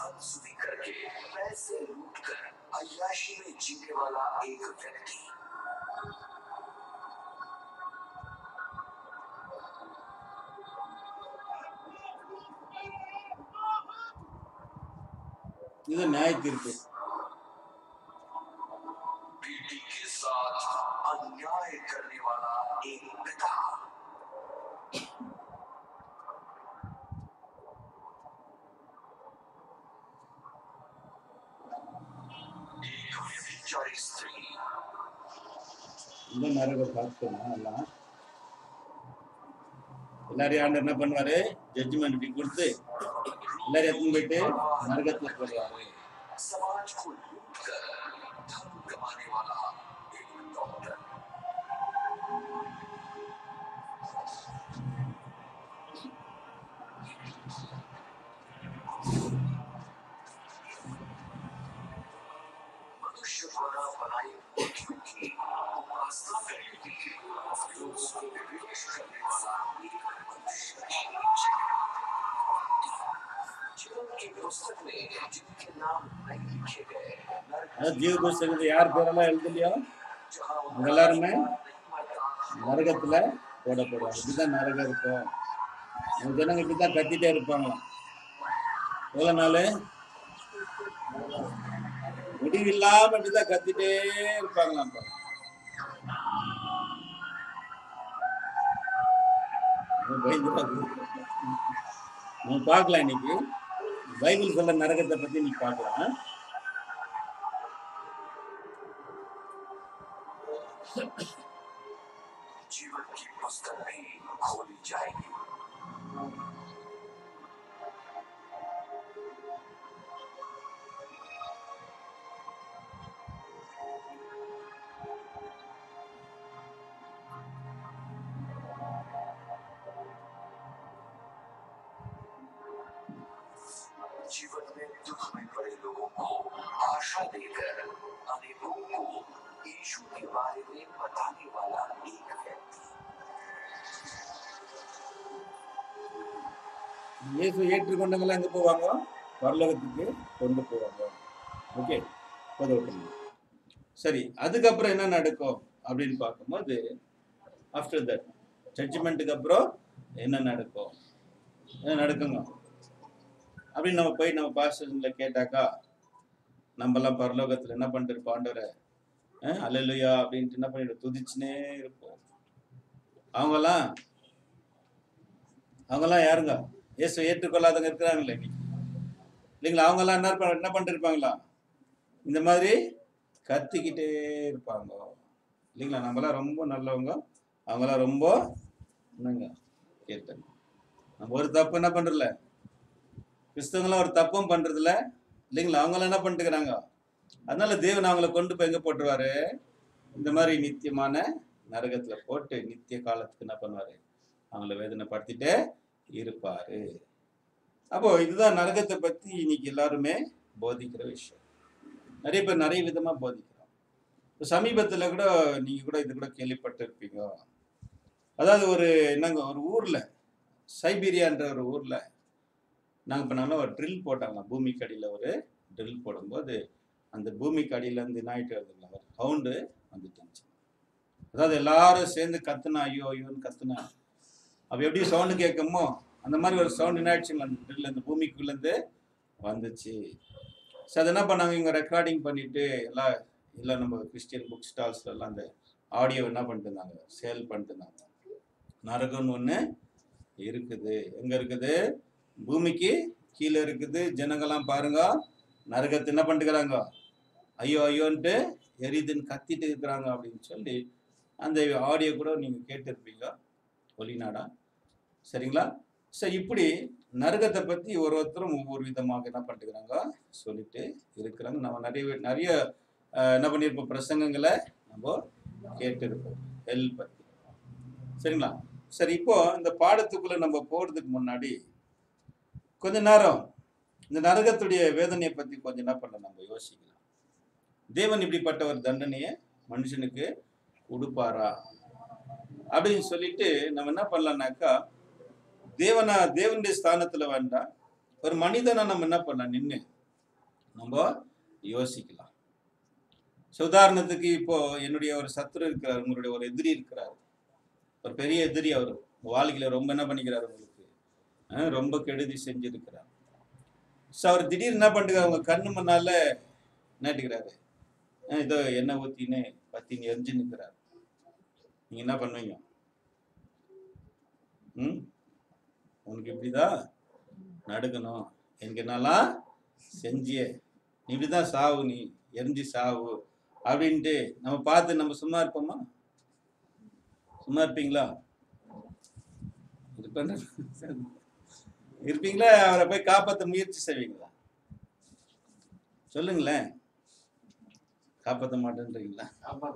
இது நியாய தீர்ப்பு. இந்த நரகம் பார்க்கணும் எல்லாம். எல்லாரையும் ஆண்டு என்ன பண்ணுவாரு, ஜட்ஜ்மெண்ட் இப்படி கொடுத்து எல்லாரும் எடுத்துன்னு போயிட்டு நரகத்துல போடுவாரு. ஜீவ புஸ்தகத்தை யார் பேரெல்லாம் எழுதலையோ அவங்க எல்லாருமே நரகத்துல போடப்படுவாங்க. இப்படிதான் நரகம் இருக்கும். நம்ம ஜனங்க இப்படிதான் கத்திட்டே இருப்பாங்களாம். எவ்வளவு நாள் முடிவில்லாம இப்படிதான் கத்திட்டே இருப்பாங்களாம். நம்ம பார்க்கலாம் இன்னைக்கு பைபிள் சொல்ல நரகத்தை பத்தி நீ பார்க்கலாம். जीवन की पुस्तक भी खोली जाएगी. जीवन में दुख में पड़े लोगों को आशा देकर अनेकों को यीशु के बारे में बताने वाला एक व्यक्ति. இயேசு ஏற்றுக்கொண்டவங்க எங்க போவாங்க? பரலோகத்துக்கு கொண்டு போவாங்க. ஓகே, போதும். சரி, அதுக்கப்புறம் என்ன நடக்கும் அப்படின்னு பார்க்கும்போது ஆஃப்டர் தட் ஜட்ஜ்மெண்ட்டுக்கு அப்புறம் என்ன நடக்கும், என்ன நடக்குங்க அப்படின்னு நம்ம போய் நம்ம பாஸ்டர்ல கேட்டாக்கா நம்மலாம் பரலோகத்துல என்ன பண்ணிட்டு இருப்போம், ஆண்டவரை அல்லேலூயா அப்படின்ட்டு என்ன பண்ணிட்டு துதிச்சுனே இருப்போம். அவங்கெல்லாம் அவங்கெல்லாம் யாருங்க? இயேசு ஏற்றுக்கொள்ளாதவங்க இருக்கிறாங்களே இல்லைங்களா? அவங்கெல்லாம் என்ன என்ன பண்ணிட்டு இருப்பாங்களா? இந்த மாதிரி கத்திக்கிட்டே இருப்பாங்க இல்லைங்களா? நம்மளாம் ரொம்ப நல்லவங்க, அவங்களாம் ரொம்ப என்னங்க கேட்டாங்க. நம்ம ஒரு தப்பு என்ன பண்றதில்ல, கிறிஸ்தவங்களாம் ஒரு தப்பும் பண்றதில்ல இல்லைங்களா? அவங்களாம் என்ன பண்ணிட்டுக்கிறாங்க. அதனால தேவன் அவங்கள கொண்டு போய் எங்க போட்டுருவாரு, இந்த மாதிரி நித்தியமான நரகத்துல போட்டு நித்திய காலத்துக்கு என்ன பண்ணுவாரு, அவங்கள வேதனைப்படுத்திட்டே இருப்பாரு. அப்போ இதுதான் நரகத்தை பத்தி இன்னைக்கு எல்லாருமே போதிக்கிற விஷயம். நிறைய பேர் நிறைய விதமா போதிக்கிறோம். இப்போ சமீபத்துல கூட நீங்க கூட இது கூட கேள்விப்பட்டு இருப்பீங்க. அதாவது ஒரு என்னங்க ஒரு ஊர்ல, சைபீரியான்ற ஒரு ஊர்ல நாங்க பண்ணாலும் ஒரு ட்ரில் போட்டாங்களாம். பூமிக்கு அடியில ஒரு ட்ரில் போடும்போது அந்த பூமிக்கு அடியில இருந்து என்ன ஆயிட்டு வருதுங்களா, ஒரு சவுண்டு வந்துட்டு இருந்துச்சு. அதாவது எல்லாரும் சேர்ந்து கத்துனா ஐயோ ஐயோன்னு கத்துனா அப்ப எப்படி சவுண்டு கேட்குமோ அந்த மாதிரி ஒரு சவுண்ட் என்ன ஆயிடுச்சுங்களா, அந்த ட்ரில் அந்த பூமிக்குள்ளேருந்து வந்துச்சு. ஸோ அதை என்ன பண்ணாங்க, இவங்க ரெக்கார்டிங் பண்ணிட்டு எல்லாம் இல்லை நம்ம கிறிஸ்டியன் புக் ஸ்டால்ஸ்ல எல்லாம் அந்த ஆடியோ என்ன பண்ணிட்டு இருந்தாங்க, சேல் பண்ணிட்டு இருந்தாங்க. நரகம்னு ஒன்று இருக்குது. எங்க இருக்குது? பூமிக்கு கீழே இருக்குது. ஜனங்கள்லாம் பாருங்க நரகத்தை என்ன பண்ணிட்டுக்கிறாங்க, ஐயோ ஐயோன்ட்டு எரிதுன்னு கத்திட்டு இருக்கிறாங்க அப்படின்னு சொல்லி அந்த ஆடியோ கூட நீங்க கேட்டிருப்பீங்க ஒலிநாடா, சரிங்களா? ஸோ இப்படி நரகத்தை பத்தி ஒரு ஒருத்தரும் ஒவ்வொரு விதமாக என்ன பண்ணிட்டுக்கிறாங்க சொல்லிட்டு இருக்கிறாங்க. நம்ம நிறைய நிறைய என்ன பண்ணியிருப்போம், பிரசங்கங்களை நம்ம கேட்டிருப்போம் ஹெல் பத்தி, சரிங்களா? சரி, இப்போ இந்த பாடத்துக்குள்ள நம்ம போறதுக்கு முன்னாடி கொஞ்ச நேரம் இந்த நரகத்துடைய வேதனையை பத்தி கொஞ்சம் என்ன பண்ண நம்ம யோசிக்கலாம். தேவன் இப்படிப்பட்ட ஒரு தண்டனையை மனுஷனுக்கு கொடுப்பாரா அப்படின்னு சொல்லிட்டு நம்ம என்ன பண்ணலாம்னாக்கா, தேவனா தேவனுடைய ஸ்தானத்துல வேண்டாம், ஒரு மனிதனா நம்ம என்ன பண்ணலாம் நின்று நம்ம யோசிக்கலாம். உதாரணத்துக்கு இப்போ என்னுடைய ஒரு சத்துரு இருக்கிறார், உங்களுடைய ஒரு எதிரி இருக்கிறார், ஒரு பெரிய எதிரி. அவர் வாழ்க்கையில ரொம்ப என்ன பண்ணிக்கிறார், உங்களுக்கு ரொம்ப கெடுதி செஞ்சிருக்கிறார். ஸோ அவர் திடீர்னு என்ன பண்ணுறாரு, அவங்க கண்ணு முன்னால நட்டுக்கிறாரு, இதோ எண்ணெய் ஊத்தின்னு பத்தின்னு எரிஞ்சு நிற்கிறார். நீங்க என்ன பண்ணுவீங்க? ம் உனக்கு இப்படிதான் நடுக்கணும், எனக்கு என்னெல்லாம் செஞ்சியே, நீ இப்படிதான் சாவு, நீ எரிஞ்சு சாவு அப்படின்ட்டு நம்ம பார்த்து நம்ம சும்மா இருப்போமா? சும்மா இருப்பீங்களா? இருப்பீங்களா? அவரை போய் காப்பாற்ற முயற்சி செய்வீங்களா? சொல்லுங்களேன். காப்பாற்ற மாட்டேன்றீங்களா?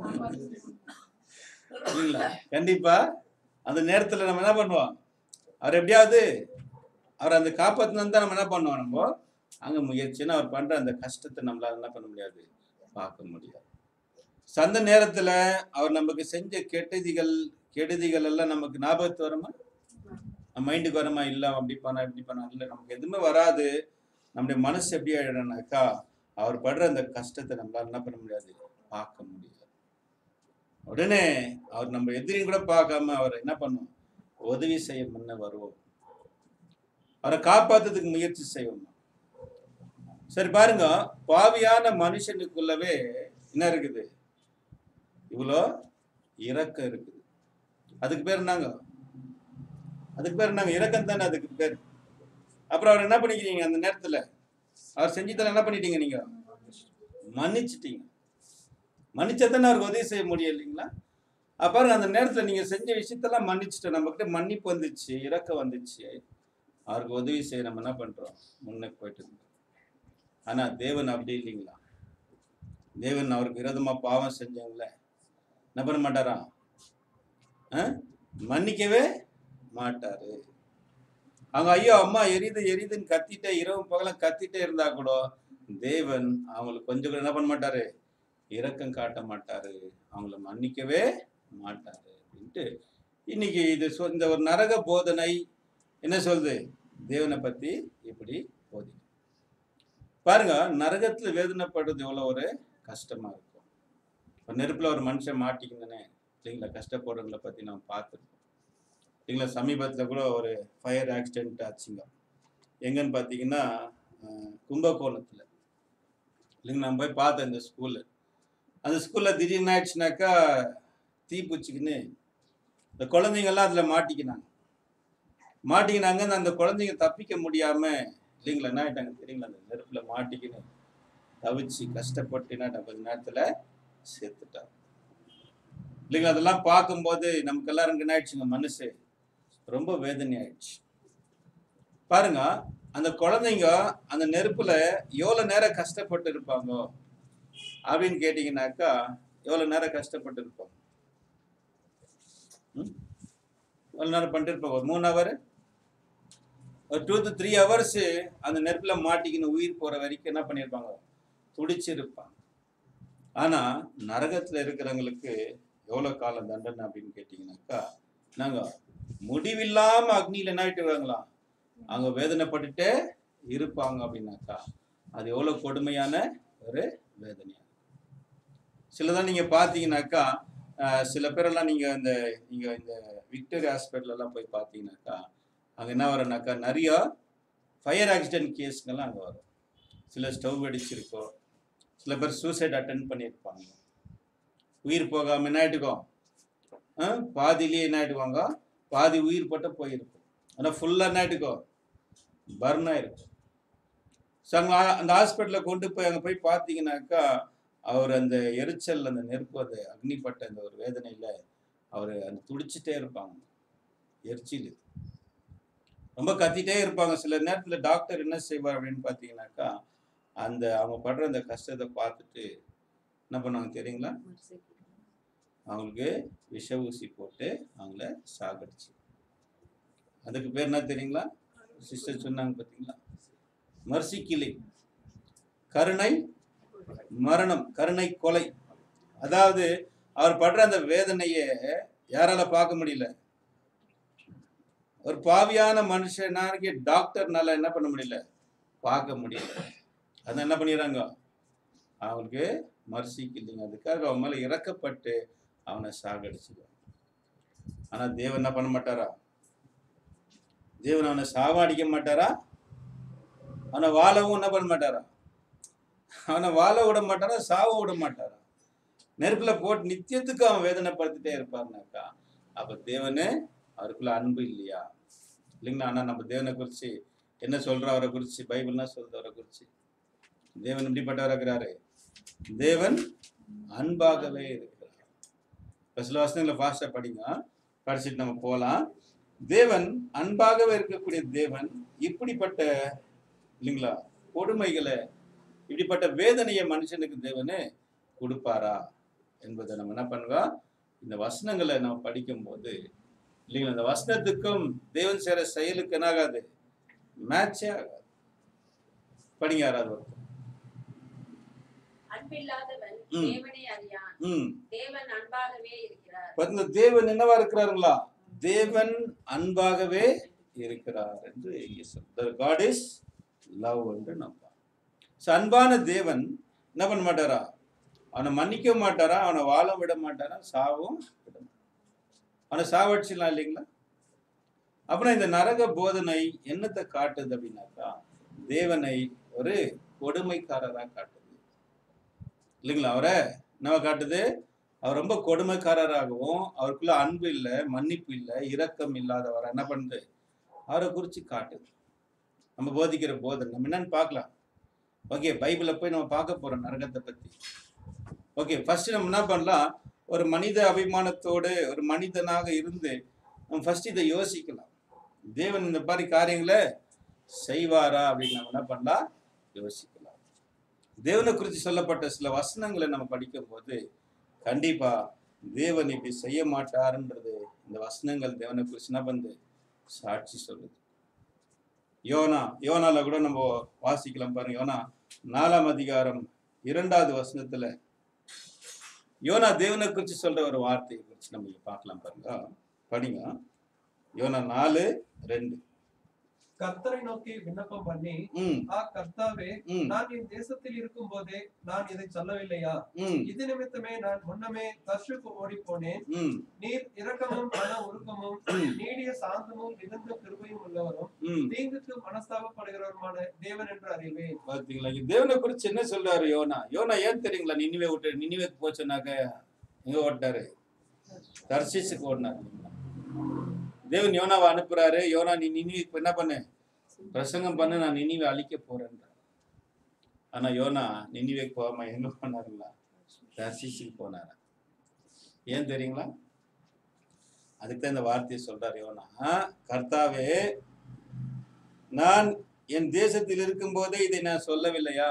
இல்லைங்களா? கண்டிப்பா அந்த நேரத்துல நம்ம என்ன பண்ணுவோம்? அவர் எப்படியாவது அவர் அந்த காப்பாற்றணும் தான் நம்ம என்ன பண்ணுவோம்? நம்ம அங்க முயற்சினா அவர் பண்ற அந்த கஷ்டத்தை நம்மளால என்ன பண்ண முடியாது, பார்க்க முடியாது. அந்த நேரத்துல அவர் நமக்கு செஞ்ச கெட்டதிகள் கெடுதிகள் எல்லாம் நமக்கு ஞாபகத்து வருமா? நம்ம மைண்டுக்கு வருமா? இல்ல அப்படி பண்ண இப்படி பண்ண இல்லை, நமக்கு எதுவுமே வராது. நம்முடைய மனசு எப்படி ஆயிடும்னாக்கா அவர் படுற அந்த கஷ்டத்தை நம்மளால என்ன பண்ண முடியாது, பார்க்க முடியாது. உடனே அவர் நம்ம எதிரியும் கூட பார்க்காம அவர் என்ன பண்ணுவோம்? உதவி செய்ய முன்ன வருவோம். அவரை காப்பாத்துறதுக்கு முயற்சி செய்வோம். சரி பாருங்க, பாவியான மனுஷனுக்குள்ளவே என்ன இருக்குது? இவ்வளோ இரக்கம் இருக்குது. அதுக்கு பேர் என்னங்க? அதுக்கு பேர் என்னங்க? இரக்கம் தானே அதுக்கு பேர். அப்புறம் அவர் என்ன பண்ணிக்கிறீங்க? அந்த நேரத்துல அவர் செஞ்சதெல்லாம் என்ன பண்ணிட்டீங்க? நீங்க மன்னிச்சிட்டீங்க. மன்னிச்சா தானே அவருக்கு உதவி செய்ய முடியும் இல்லைங்களா? அப்புறம் அந்த நேரத்துல நீங்க செஞ்ச விஷயத்தெல்லாம் மன்னிச்சுட்டு நம்ம கிட்ட மன்னிப்பு வந்துச்சு, இரக்கம் வந்துச்சு, அவருக்கு உதவி செய்ய நம்ம என்ன பண்றோம்? முன்னே போயிட்டு இருக்கோம். ஆனா தேவன் அப்படி இல்லைங்களா? தேவன் அவருக்கு விரோதமா பாவம் செஞ்சவங்கள என்ன பண்ண மாட்டாரா? மன்னிக்கவே மாட்டாரு. அவங்க ஐயோ அம்மா எரியுது எரியுதுன்னு கத்திட்டே இரவு பகலும் கத்திட்டே இருந்தா கூட தேவன் அவங்களுக்கு கொஞ்சம் கூட என்ன பண்ண மாட்டாரு? இரக்கம் காட்ட மாட்டாரு, அவங்கள மன்னிக்கவே மாட்டாரு அப்படின்ட்டு இன்னைக்கு இது இந்த ஒரு நரக போதனை என்ன சொல்லுது? தேவனை பத்தி இப்படி போதி பாருங்க. நரகத்துல வேதனைப்படுறது எவ்வளவு ஒரு கஷ்டமா இருக்கும். இப்போ நெருப்புல ஒரு மனுஷன் மாட்டிக்கிங்கன்னு இல்லைங்களா, கஷ்டப்படுறவங்களை பத்தி நம்ம பார்த்துருக்கோம் இல்லைங்களா. சமீபத்துல கூட ஒரு ஃபயர் ஆக்சிடென்ட் ஆச்சுங்க. எங்கன்னு பார்த்தீங்கன்னா கும்பகோணத்துல இல்லைங்க. நம்ம போய் பார்த்தேன் இந்த ஸ்கூல்ல. அந்த ஸ்கூல்ல திடீர்னு ஆயிடுச்சுனாக்கா தீப்பூச்சிக்குன்னு இந்த குழந்தைங்கள்லாம் அதுல மாட்டிக்கினாங்க. மாட்டிக்கினாங்க அந்த குழந்தைங்க தப்பிக்க முடியாம இல்லைங்களா என்ன ஆயிட்டாங்க தெரியுங்களா? அந்த நெருப்புல மாட்டிக்கின்னு தவிச்சு கஷ்டப்பட்டு என்ன கொஞ்ச நேரத்துல சேர்த்துட்டாங்க இல்லைங்களா. அதெல்லாம் பார்க்கும்போது நமக்கு எல்லாரும் என்ன ஆயிடுச்சுங்க? மனசு ரொம்ப வேதனை ஆயிடுச்சு. பாருங்க, அந்த குழந்தைங்க அந்த நெருப்புல எவ்வளவு நேரம் கஷ்டப்பட்டு இருப்பாங்க அப்படின்னு கேட்டீங்கன்னாக்கா எவ்வளவு நேரம் கஷ்டப்பட்டு இருப்பாங்க? எவ்வளவு நேரம் பண்ணிட்டு இருப்பாங்க? ஒரு மூணு ஹவர் ஒரு டூ டு த்ரீ ஹவர்ஸ் அந்த நெருப்புல மாட்டிக்கின்னு உயிர் போற வரைக்கும் என்ன பண்ணிருப்பாங்க? துடிச்சிருப்பாங்க. ஆனா நரகத்துல இருக்கிறவங்களுக்கு எவ்வளவு காலம் தண்டனை அப்படின்னு கேட்டீங்கன்னாக்கா நாங்க முடிவில்லாம அக்னியில என்ன ஆயிட்டுறாங்களா அங்க வேதனைப்பட்டுட்டே இருப்பாங்க அப்படின்னாக்கா அது எவ்வளவு கொடுமையான ஒரு வேதனையா. சிலதான் நீங்க பாத்தீங்கன்னாக்கா சில பேரெல்லாம் நீங்க இந்த நீங்க இந்த விக்டோரியா ஹாஸ்பிட்டல் எல்லாம் போய் பார்த்தீங்கன்னாக்கா அங்கே என்ன வரும்னாக்கா நிறைய ஃபயர் ஆக்சிடென்ட் கேஸ்ங்கெல்லாம் அங்கே வரும். சில ஸ்டவ் வெடிச்சிருக்கோம், சில பேர் சூசைட் அட்டென்ட் பண்ணியிருப்பாங்க. உயிர் போகாமல் என்ன ஆகிட்டுக்கோம்? பாதிலேயே என்ன ஆகிடுவாங்க? பாதி உயிர் போட்ட போயிருக்கும். ஆனால் ஃபுல்லாக என்ன ஆகிட்டுக்கோம்? பர்ன் ஆயிருக்கும். ஸோ அங்கே அந்த ஹாஸ்பிட்டலில் கொண்டு போய் அங்கே போய் பார்த்தீங்கன்னாக்கா அவர் அந்த எரிச்சல் அந்த நெருப்பு அந்த அக்னிப்பட்ட அந்த ஒரு வேதனையில் அவர் அந்த துடிச்சிட்டே இருப்பாங்க. எரிச்சல் ரொம்ப கத்திட்டே இருப்பாங்க. சில நேரத்தில் டாக்டர் என்ன செய்வார் அப்படின்னு பார்த்தீங்கன்னாக்கா அந்த அவங்க படுற அந்த கஷ்டத்தை பார்த்துட்டு என்ன பண்ணுவாங்க தெரியுங்களா? அவங்களுக்கு விஷ ஊசி போட்டு அவங்கள சாகடிச்சு. அதுக்கு பேர் என்ன தெரியுங்களா? சிஸ்டர் சொன்னாங்க பார்த்தீங்களா? மர்சி கில்லிங், கருணை மரணம், கருணை கொலை. அதாவது அவர் படுற அந்த வேதனையை யாரால பார்க்க முடியல? ஒரு பாவியான மனுஷனாருக்கு டாக்டர்னால என்ன பண்ண முடியல? பார்க்க முடியல. அதான் என்ன பண்ணிடுறாங்க? அவனுக்கு மர்சி கில்லிங், அதுக்காக அவன் மேல இறக்கப்பட்டு அவனை சாகடிச்சுடுவான். ஆனா தேவன் என்ன பண்ண மாட்டாரா? தேவன் அவனை சாவாடிக்க மாட்டாரா? அவனை வாழவும் என்ன பண்ண மாட்டாரா? அவனை வாழ விட மாட்டாரா? சாவ விட மாட்டாரா? நெருப்புல போட்டு நித்தியத்துக்கு அவன் வேதனைப்படுத்திட்டே இருப்பாருனாக்கா அப்ப தேவனு அவருக்குள்ள அன்பு இல்லையா? இல்லைங்களா? ஆனா நம்ம தேவனை குறிச்சு என்ன சொல்ற அவரை குறிச்சு பைபிள்னா சொல்றது அவரை குறிச்சு தேவன் இப்படிப்பட்டவராக இருக்கிறாரு. தேவன் அன்பாகவே இருக்கிறார். சில வசனங்களை ஃபாஸ்டா படிங்க. படிச்சுட்டு நம்ம போகலாம். தேவன் அன்பாகவே இருக்கக்கூடிய தேவன் இப்படிப்பட்ட இல்லைங்களா கொடுமைகளை, இப்படிப்பட்ட வேதனையை மனுஷனுக்கு தேவனே கொடுப்பாரா என்பதை நம்ம என்ன பண்ணுவோம், இந்த வசனங்களை நம்ம படிக்கும் போது இல்லைங்களா, இந்த வசனத்துக்கும் தேவன் செய்கிற செயலுக்கு என்ன ஆகாது, மேட்சே ஆகாது. படிங்க யாராவது ஒருத்தர். அன்பில்லாதவன் தேவனை அறியான், தேவன் அன்பாகவே இருக்கிறார். பாருங்க, தேவன் என்னவா இருக்கிறாருங்களா, தேவன் அன்பாகவே இருக்கிறார் என்று இங்கே சொல்றார். God is love என்று நம்ப. அன்பான தேவன் என்ன பண்ண மாட்டாரா, அவனை மன்னிக்க மாட்டாரா, அவனை வாழ விட மாட்டாரா, சாவும் விட மாட்டாரா, அவனை சாவடிச்சிடலாம் இல்லைங்களா. அப்புறம் இந்த நரக போதனை என்னத்தை காட்டுது அப்படின்னாக்கா, தேவனை ஒரு கொடுமைக்காரராக காட்டுது இல்லைங்களா. அவரை என்னவா காட்டுது, அவர் ரொம்ப கொடுமைக்காரராகவும், அவருக்குள்ள அன்பு இல்லை, மன்னிப்பு இல்லை, இரக்கம் இல்லாதவரை என்ன பண்ணுது, அவரை குறித்து காட்டுது. நம்ம போதிக்கிற போதனை நம்ம என்னன்னு பார்க்கலாம். ஓகே, பைபிளை போய் நம்ம பார்க்க போறோம் நரகத்தை பத்தி. ஓகே, ஃபர்ஸ்ட் நம்ம என்ன பண்ணலாம், ஒரு மனித அபிமானத்தோடு ஒரு மனிதனாக இருந்து நம்ம ஃபர்ஸ்ட் இதை யோசிக்கலாம். தேவன் இந்த மாதிரி காரியங்களை செய்வாரா அப்படின்னு நம்ம என்ன பண்ணலாம், யோசிக்கலாம். தேவனை குறித்து சொல்லப்பட்ட சில வசனங்களை நம்ம படிக்கும் போது கண்டிப்பா தேவன் இப்படி செய்ய மாட்டாருன்றது இந்த வசனங்கள் தேவனை குறித்து என்ன பண்ணுது, சாட்சி சொல்லுது. யோனா யோனால கூட நம்ம வாசிக்கலாம் பாருங்க. யோனா நாலாம் அதிகாரம் இரண்டாவது வசனத்துல யோனா தேவனை குறித்து சொல்ற ஒரு வார்த்தையை குறித்து நம்ம பார்க்கலாம் பாருங்க. படிங்க, யோனா நாலு ரெண்டு. கர்த்தரை நோக்கி விண்ணப்பம் பண்ணி, ஆ கர்த்தாவே, நான் என் தேசத்தில் இருக்கும் போதே நான் இதை சொல்லவில்லையா? இது நிமித்தமே நான் முன்னமே தர்ஷுக்கு ஓடி போனேன். நீர் இரக்கமும் மன உருக்கமும் நீடிய சாந்தமும் மிகுந்த கிருபையும் உள்ளவரும் தீங்குக்கு மனஸ்தாபப்படுகிறவருமான தேவன் என்று அறிவேன். பாத்தீங்களா, தேவனை குறிச்சு என்ன சொல்றாரு யோனா. யோனா ஏன் தெரியுங்களா நினிவே விட்டு, நினிவேக்கு போச்சுனாக்க எங்க ஓட்டாரு, தர்ஷீசுக்கு ஓடினாரு. தேவன் யோனாவை அனுப்புறாரு. யோனா நீ நினிவே என்ன பண்ணு, பிரசங்கம் பண்ணு, நான் நினிவே அழிக்க போறேன். ஆனா யோனா நினிவேக்கு போகாம எங்க போனாருங்களா, தர்ஷீசுக்கு போனாரு. ஏன் தெரியுங்களா, அதுக்கு தான் இந்த வார்த்தையை சொல்றாரு யோனா. கர்த்தாவே, நான் என் தேசத்தில் இருக்கும் போதே இதை நான் சொல்லவில்லையா?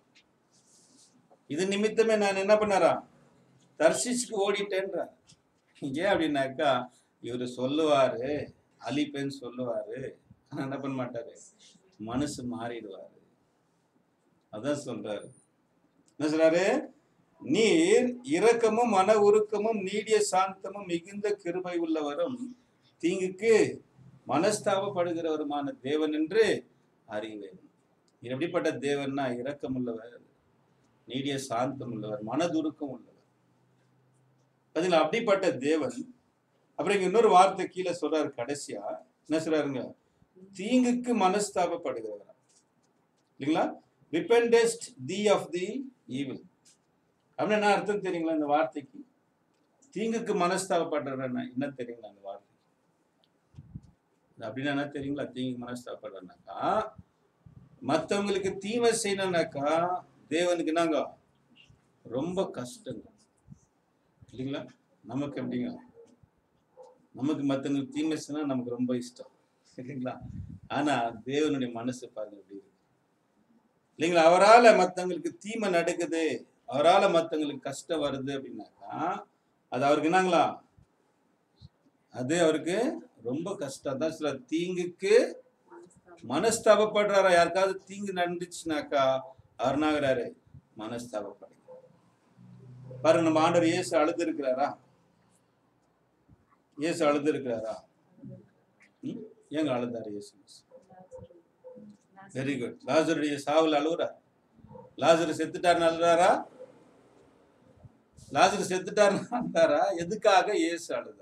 இது நிமித்தமே நான் என்ன பண்ணாரா, தர்ஷீசுக்கு ஓடிட்டேன்றார். ஏன் அப்படின்னாக்கா, இவரு சொல்லுவாரு அழிப்பேன்னு சொல்லுவாரு, ஆனா என்ன பண்ண மாட்டாரு, மனசு மாறிடுவாரு. அதான் சொல்றாரு. என்ன சொல்றாரு, நீர் இரக்கமும் மன உருக்கமும் நீடிய சாந்தமும் மிகுந்த கிருபை உள்ளவரும் தீங்குக்கு மனஸ்தாபப்படுகிறவருமான தேவன் என்று அறிவேன். எப்படிப்பட்ட தேவன்னா, இரக்கம் உள்ளவர், நீடிய சாந்தம் உள்ளவர், மனதுருக்கம் உள்ளவர். அதுல அப்படிப்பட்ட தேவன். அப்புறம் இங்க இன்னொரு வார்த்தை கீழே சொல்றாரு கடைசியா, என்ன சொல்றாருங்க, தீங்குக்கு மனஸ்தாபப்படுகிறவர் இல்லைங்களா. repentest thee of the evil அப்படின்னு என்ன அர்த்தம் தெரியுங்களா இந்த வார்த்தைக்கு? தீங்குக்கு மனஸ்தாபப்படுற என்ன தெரியுங்களா அந்த வார்த்தை அப்படின்னா என்ன தெரியுங்களா? தீங்குக்கு மனஸ்தாபப்படுறனாக்கா, மற்றவங்களுக்கு தீமை செய்யணும்னாக்கா தேவனுக்கு என்னங்க ரொம்ப கஷ்டங்க இல்லைங்களா. நமக்கு எப்படிங்க, நமக்கு மற்றவங்களுக்கு தீமை செய்யனா நமக்கு ரொம்ப இஷ்டம் இல்லைங்களா. ஆனா தேவனுடைய மனசு பாருங்க எப்படி இருக்கு இல்லைங்களா. அவரால் மற்றவங்களுக்கு தீமை நடக்குது, அவரால் மற்றவங்களுக்கு கஷ்டம் வருது அப்படின்னாக்கா அது அவருக்கு என்னங்களா, அது அவருக்கு ரொம்ப கஷ்டம் தான். சில தீங்குக்கு மனஸ்தாபப்படுறாரா, யாருக்காவது தீங்கு நடந்துச்சுனாக்கா அவர் என்னாகிறாரு, மனஸ்தாபப்படுறாரு. பாருங்க, நம்ம ஆண்டவர் இயேசு அழுது இருக்கிறாரா, இயேசு அழுது இருக்கிறாரா? ஏங்க அழுதாரு இயேசு? Very good. லாசருடைய சாவுல அழுகுறா, லாசரு செத்துட்டாருன்னு அழுறாரா, லாசரு செத்துட்டாருன்னு அழுதாரா? எதுக்காக இயேசு அழுதாரு?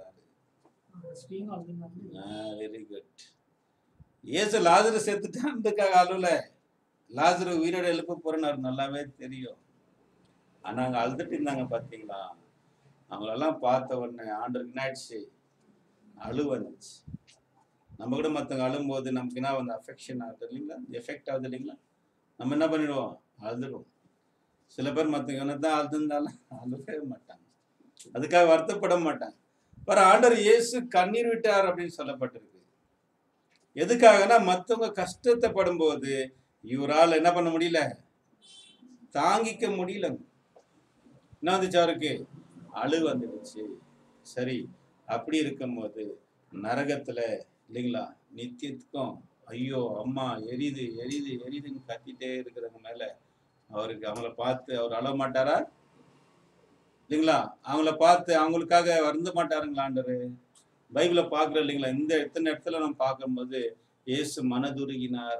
Very good. இயேசு லாசரு செத்துட்டான்றதுக்காக அழுவல, லாசரு உயிரோட எழுப்ப போறேன்னு நல்லாவே தெரியும். ஆனா அங்க அழுதுட்டு இருந்தாங்க பாத்தீங்களா. அவங்களெல்லாம் பார்த்த உடனே ஆண்டருக்கு என்ன ஆயிடுச்சு, அழு வந்துச்சு. நம்ம கூட மற்றவங்க அழும்போது நமக்கு என்ன வந்து அஃபெக்ஷன் ஆகுது இல்லைங்களா, எஃபெக்ட் ஆகுது இல்லைங்களா. நம்ம என்ன பண்ணிடுவோம், அழுதுடுவோம். சில பேர் மற்றவங்க என்ன தான் அழுதுந்தாலும் அழுகவே மாட்டாங்க, அதுக்காக வருத்தப்பட மாட்டாங்க. வர ஆண்டவர் இயேசு கண்ணீர் விட்டார் அப்படின்னு சொல்லப்பட்டிருக்கு. எதுக்காகனா மற்றவங்க கஷ்டத்தை படும்போது இவரால் என்ன பண்ண முடியல, தாங்கிக்க முடியல. என்ன வந்துச்சு அவருக்கு? அழு வந்துடுச்சு. சரி, அப்படி இருக்கும்போது நரகத்துல இல்லைங்களா நித்தியத்துக்கும் ஐயோ அம்மா எரியுது எரியுது எரியுதுன்னு கத்திட்டே இருக்கிறவங்க மேல அவருக்கு அவங்கள பார்த்து அவர் அழ மாட்டாரா இல்லைங்களா? அவங்கள பார்த்து அவங்களுக்காக வருந்த மாட்டாருங்களா ஆண்டவர்? பைபிளை பார்க்குறோம் இல்லைங்களா? இந்த எத்தனை இடத்துல நம்ம பார்க்கும்போது இயேசு மனதுருகினார்,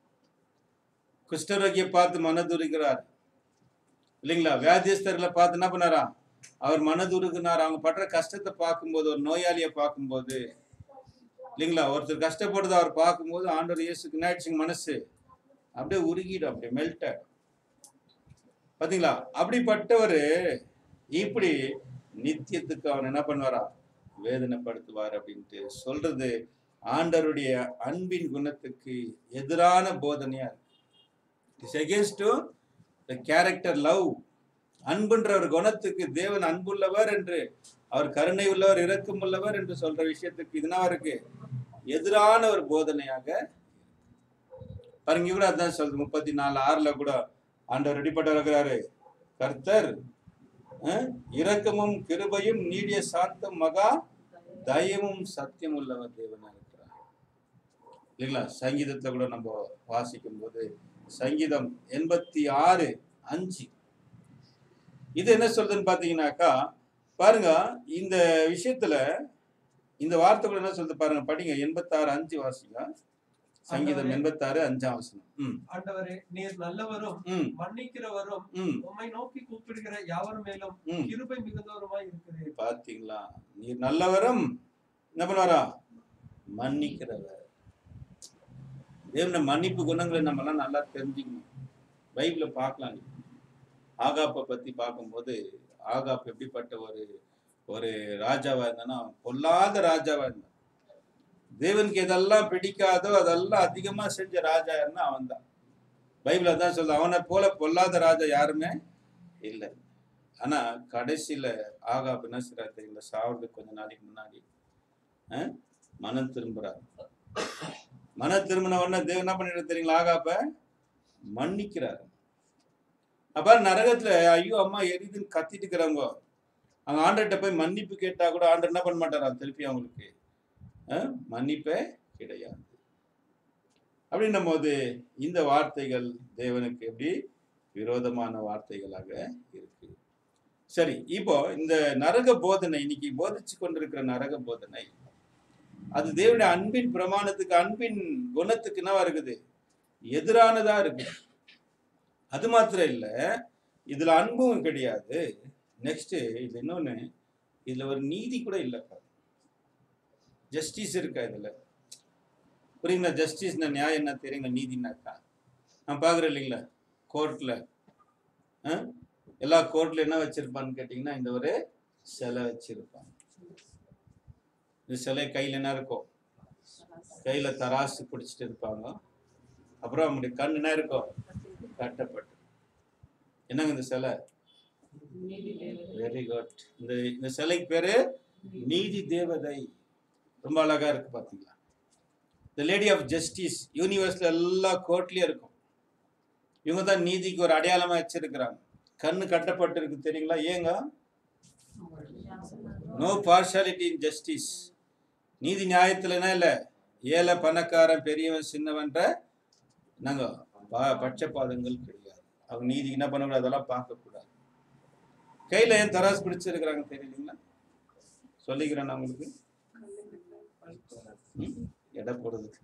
குஷ்டரோகியை பார்த்து மனதுருகிறார் இல்லைங்களா? வியாதியஸ்தர்களை பார்த்து என்ன பண்ணாரா? அவர் மனதுருகினார். அவங்க படுற கஷ்டத்தை பார்க்கும்போது, ஒரு நோயாளியை பார்க்கும்போது இல்லைங்களா, ஒருத்தர் கஷ்டப்படுறது அவர் பார்க்கும்போது ஆண்டவர் இயேசுக்கு என்ன ஆயிடுச்சுங்க? மனசு அப்படியே உருகிடும், அப்படியே மெல்ட் ஆயிடும். பாத்தீங்களா? அப்படிப்பட்டவர் இப்படி நித்தியத்துக்கு அவன் என்ன பண்ணுவாரா? வேதனைப்படுத்துவார் அப்படின்ட்டு சொல்றது ஆண்டவருடைய அன்பின் குணத்துக்கு எதிரான போதனையா இருக்கு. It's against to the character love. அன்புன்ற ஒரு குணத்துக்கு, தேவன் அன்புள்ளவர் என்று, அவர் கருணை உள்ளவர், இரக்கம் உள்ளவர் என்று சொல்ற விஷயத்துக்கு இதுனா இருக்கு எதிரான ஒரு போதனையாக பாருங்க. கூட அதான் சொல்றது முப்பத்தி நாலு ஆறுல கூட ஆண்டவர் ரெடிப்பட்டு இருக்கிறாரு. கர்த்தர் இரக்கமும் கிருபையும் நீடிய சாந்தம் மகா தயமும் சத்தியம் உள்ளவர் தேவனா இருக்கிறார் இல்லைங்களா? சங்கீதத்தை கூட நம்ம வாசிக்கும் போது சங்கீதம் எண்பத்தி ஆறு அஞ்சு இது என்ன சொல்றதுன்னு பாத்தீங்கன்னாக்கா பாருங்க, இந்த விஷயத்துல இந்த வார்த்தை கூட என்ன சொல்றது பாருங்க, படிங்க. எண்பத்தி ஆறு அஞ்சு வாசிங்க. சங்கீதம் எண்பத்தி ஆறு அஞ்சாம் வசனம். ஆண்டவரே, நீர் நல்லவரும் மன்னிக்கிறவரும் உம்மை நோக்கி கூப்பிடுகிற யாவர் மேலும் கிருபை மிகுந்தவருமாய் இருக்கிறீர். பாத்தீங்களா? நீர் நல்லவரும் என்ன பண்ணுவாரா? மன்னிக்கிறவர். தேவன மன்னிப்பு குணங்களை நம்ம எல்லாம் நல்லா தெரிஞ்சுக்கணும். பைபிள பார்க்கலாம். ஆகாப்பை பத்தி பார்க்கும்போது ஆகாப் எப்படிப்பட்ட ஒரு ஒரு ராஜாவா இருந்தானா, பொல்லாத ராஜாவா இருந்தான். தேவனுக்கு எதெல்லாம் பிடிக்காதோ அதெல்லாம் அதிகமா செஞ்ச ராஜா இருந்தா அவன் தான். பைபிள் அதான் சொல்ல, அவனை போல பொல்லாத ராஜா யாருமே இல்லை. ஆனா கடைசியில ஆகாப் என்ன செய்யறாரு தெரியல, சாவதுக்கு கொஞ்ச நாளைக்கு முன்னாடி மனம் திரும்புறாரு. மன திரும்பின உடனே தேவன் என்ன பண்ணிட்டு தெரியுங்களா? ஆகாப்ப மன்னிக்கிறாரு. அப்ப நரகத்துல ஐயோ அம்மா எரிதுன்னு கத்திட்டு இருக்கிறவங்க அவங்க ஆண்டர்கிட்ட போய் மன்னிப்பு கேட்டா கூட ஆண்டர் என்ன பண்ண மாட்டாரா? திருப்பி அவங்களுக்கு மன்னிப்பே கிடையாது. அப்படின்னும் போது இந்த வார்த்தைகள் தேவனுக்கு எப்படி விரோதமான வார்த்தைகளாக இருக்கு. சரி, இப்போ இந்த நரக போதனை, இன்னைக்கு போதிச்சு கொண்டிருக்கிற நரக போதனை, அது தேவனுடைய அன்பின் பிரமாணத்துக்கு, அன்பின் குணத்துக்கு என்னவா இருக்குது? எதிரானதா இருக்கு. அது மாத்திரம் இல்ல, இதுல அன்பும் கிடையாது. நெக்ஸ்ட் இது இன்னொன்னு, இதுல ஒரு நீதி கூட இல்லை. ஜஸ்டிஸ் இருக்கா இதுல? புரியுங்களா? ஜஸ்டிஸ்னா நியாயம் என்ன தெரியுங்க? நீதினாக்கா நான் பாக்குறேன் இல்லைங்களா, கோர்ட்ல எல்லா கோர்ட்ல என்ன வச்சிருப்பான்னு கேட்டீங்கன்னா இந்த ஒரு சிலை வச்சிருப்பாங்க. இந்த சிலை கையில என்ன இருக்கும்? கையில தராசு பிடிச்சிட்டு இருப்பாங்க. அப்புறம் அவங்களுடைய கண் என்ன இருக்கும்? கட்டப்பட்டு. என்னங்க இந்த சிலை? Very good. இந்த இந்த சிலைக்கு பேரு நீதி தேவதை. ரொம்ப அழகா இருக்கு பாத்தீங்களா? The lady of justice. யூனிவர்ஸ்ல எல்லா கோர்ட்லயும் இருக்கும். இவங்க தான் நீதிக்கு ஒரு அடையாளமா வச்சிருக்கிறாங்க. கண்ணு கட்டப்பட்டு இருக்கு தெரியுங்களா? ஏங்க? No partiality in justice. நீதி நியாயத்துல என்ன இல்ல, ஏழை பணக்காரன் பெரியவன் சின்னவன்ற நாங்க பட்சபாதங்கள் கிடையாது. அவங்க நீதி என்ன பண்ணக்கூடாது? அதெல்லாம் பார்க்க கூடாது. கையில ஏன் தராசு பிடிச்சிருக்கிறாங்க தெரியலீங்களா? சொல்லிக்கிறேன் நான் உங்களுக்கு, எடை போடுறதுக்கு.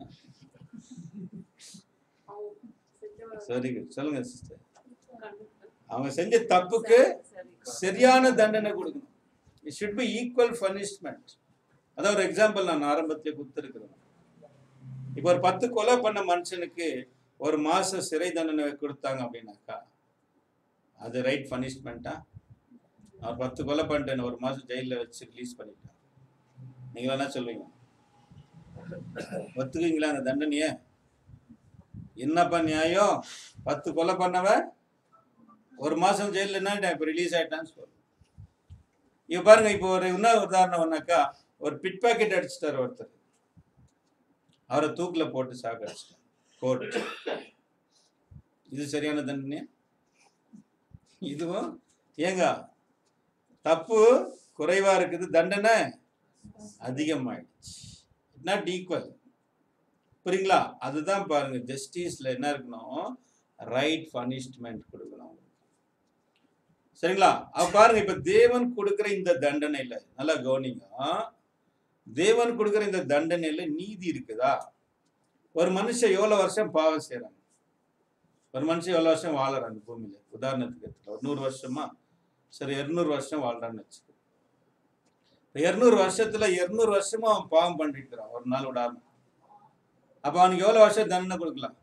சரி, சொல்லுங்க சிஸ்டர். அவங்க செஞ்ச தப்புக்கு சரியான தண்டனை கொடுக்கணும். It should be equal punishment. அதான் ஒரு எக்ஸாம்பிள் நான் ஆரம்பத்திலே கொடுத்துருக்கிறேன். இப்போ ஒரு பத்து கொலை பண்ண மனுஷனுக்கு ஒரு மாசம் சிறை தண்டனை கொடுத்தாங்க அப்படின்னாக்கா அது ரைட் பனிஷ்மெண்டா? அவர் பத்து கொலை பண்ணிட்டேன்னு ஒரு மாசம் ஜெயில வச்சு ரிலீஸ் பண்ணிட்டார். நீங்க என்ன சொல்லுவீங்க? ஒத்துக்குவீங்களா அந்த தண்டனைய? என்னப்பா நியாயம்? பத்து கொலை பண்ணவன் ஒரு மாசம் ஜெயில என்ன இப்ப ரிலீஸ் ஆயிட்டான்னு சொல்லு. இப்ப பாருங்க, இப்போ ஒரு இன்னொரு உதாரணம்னாக்கா, ஒரு பிட் பாக்கெட் அடிச்சுட்டாரு ஒருத்தர், அவரை தூக்குல போட்டு சாகடிச்சிட்டார் கோர்ட். இது சரியான தண்டனை? இதுவும் ஏங்க தப்பு குறைவா இருக்குது, தண்டனை அதிகமாயிடுச்சு. Not equal. புரியுங்களா? அதுதான் பாருங்க, ஜஸ்டிஸ்ல என்ன இருக்கணும், ரைட் பனிஷ்மெண்ட் கொடுக்கணும். சரிங்களா? அப்ப பாருங்க, இப்ப தேவன் கொடுக்கிற இந்த தண்டனையில நல்லா கவனிங்க, தேவன் கொடுக்கிற இந்த தண்டனையில நீதி இருக்குதா? ஒரு மனுஷன் எவ்வளவு வருஷம் பாவம் செய்யறாங்க, ஒரு மனுஷன் எவ்வளவு வருஷம் வாழறாங்க பூமியில, உதாரணத்துக்கு ஒரு நூறு வருஷமா, சரி இருநூறு வருஷம் வாழ்றான்னு வச்சுக்கோ. இருநூறு வருஷத்துல இருநூறு வருஷமா அவன் பாவம் பண்ணிருக்கிறான் ஒரு நாள் விடாம. அப்ப அவனுக்கு எவ்வளவு வருஷம் தண்டனை கொடுக்கலாம்?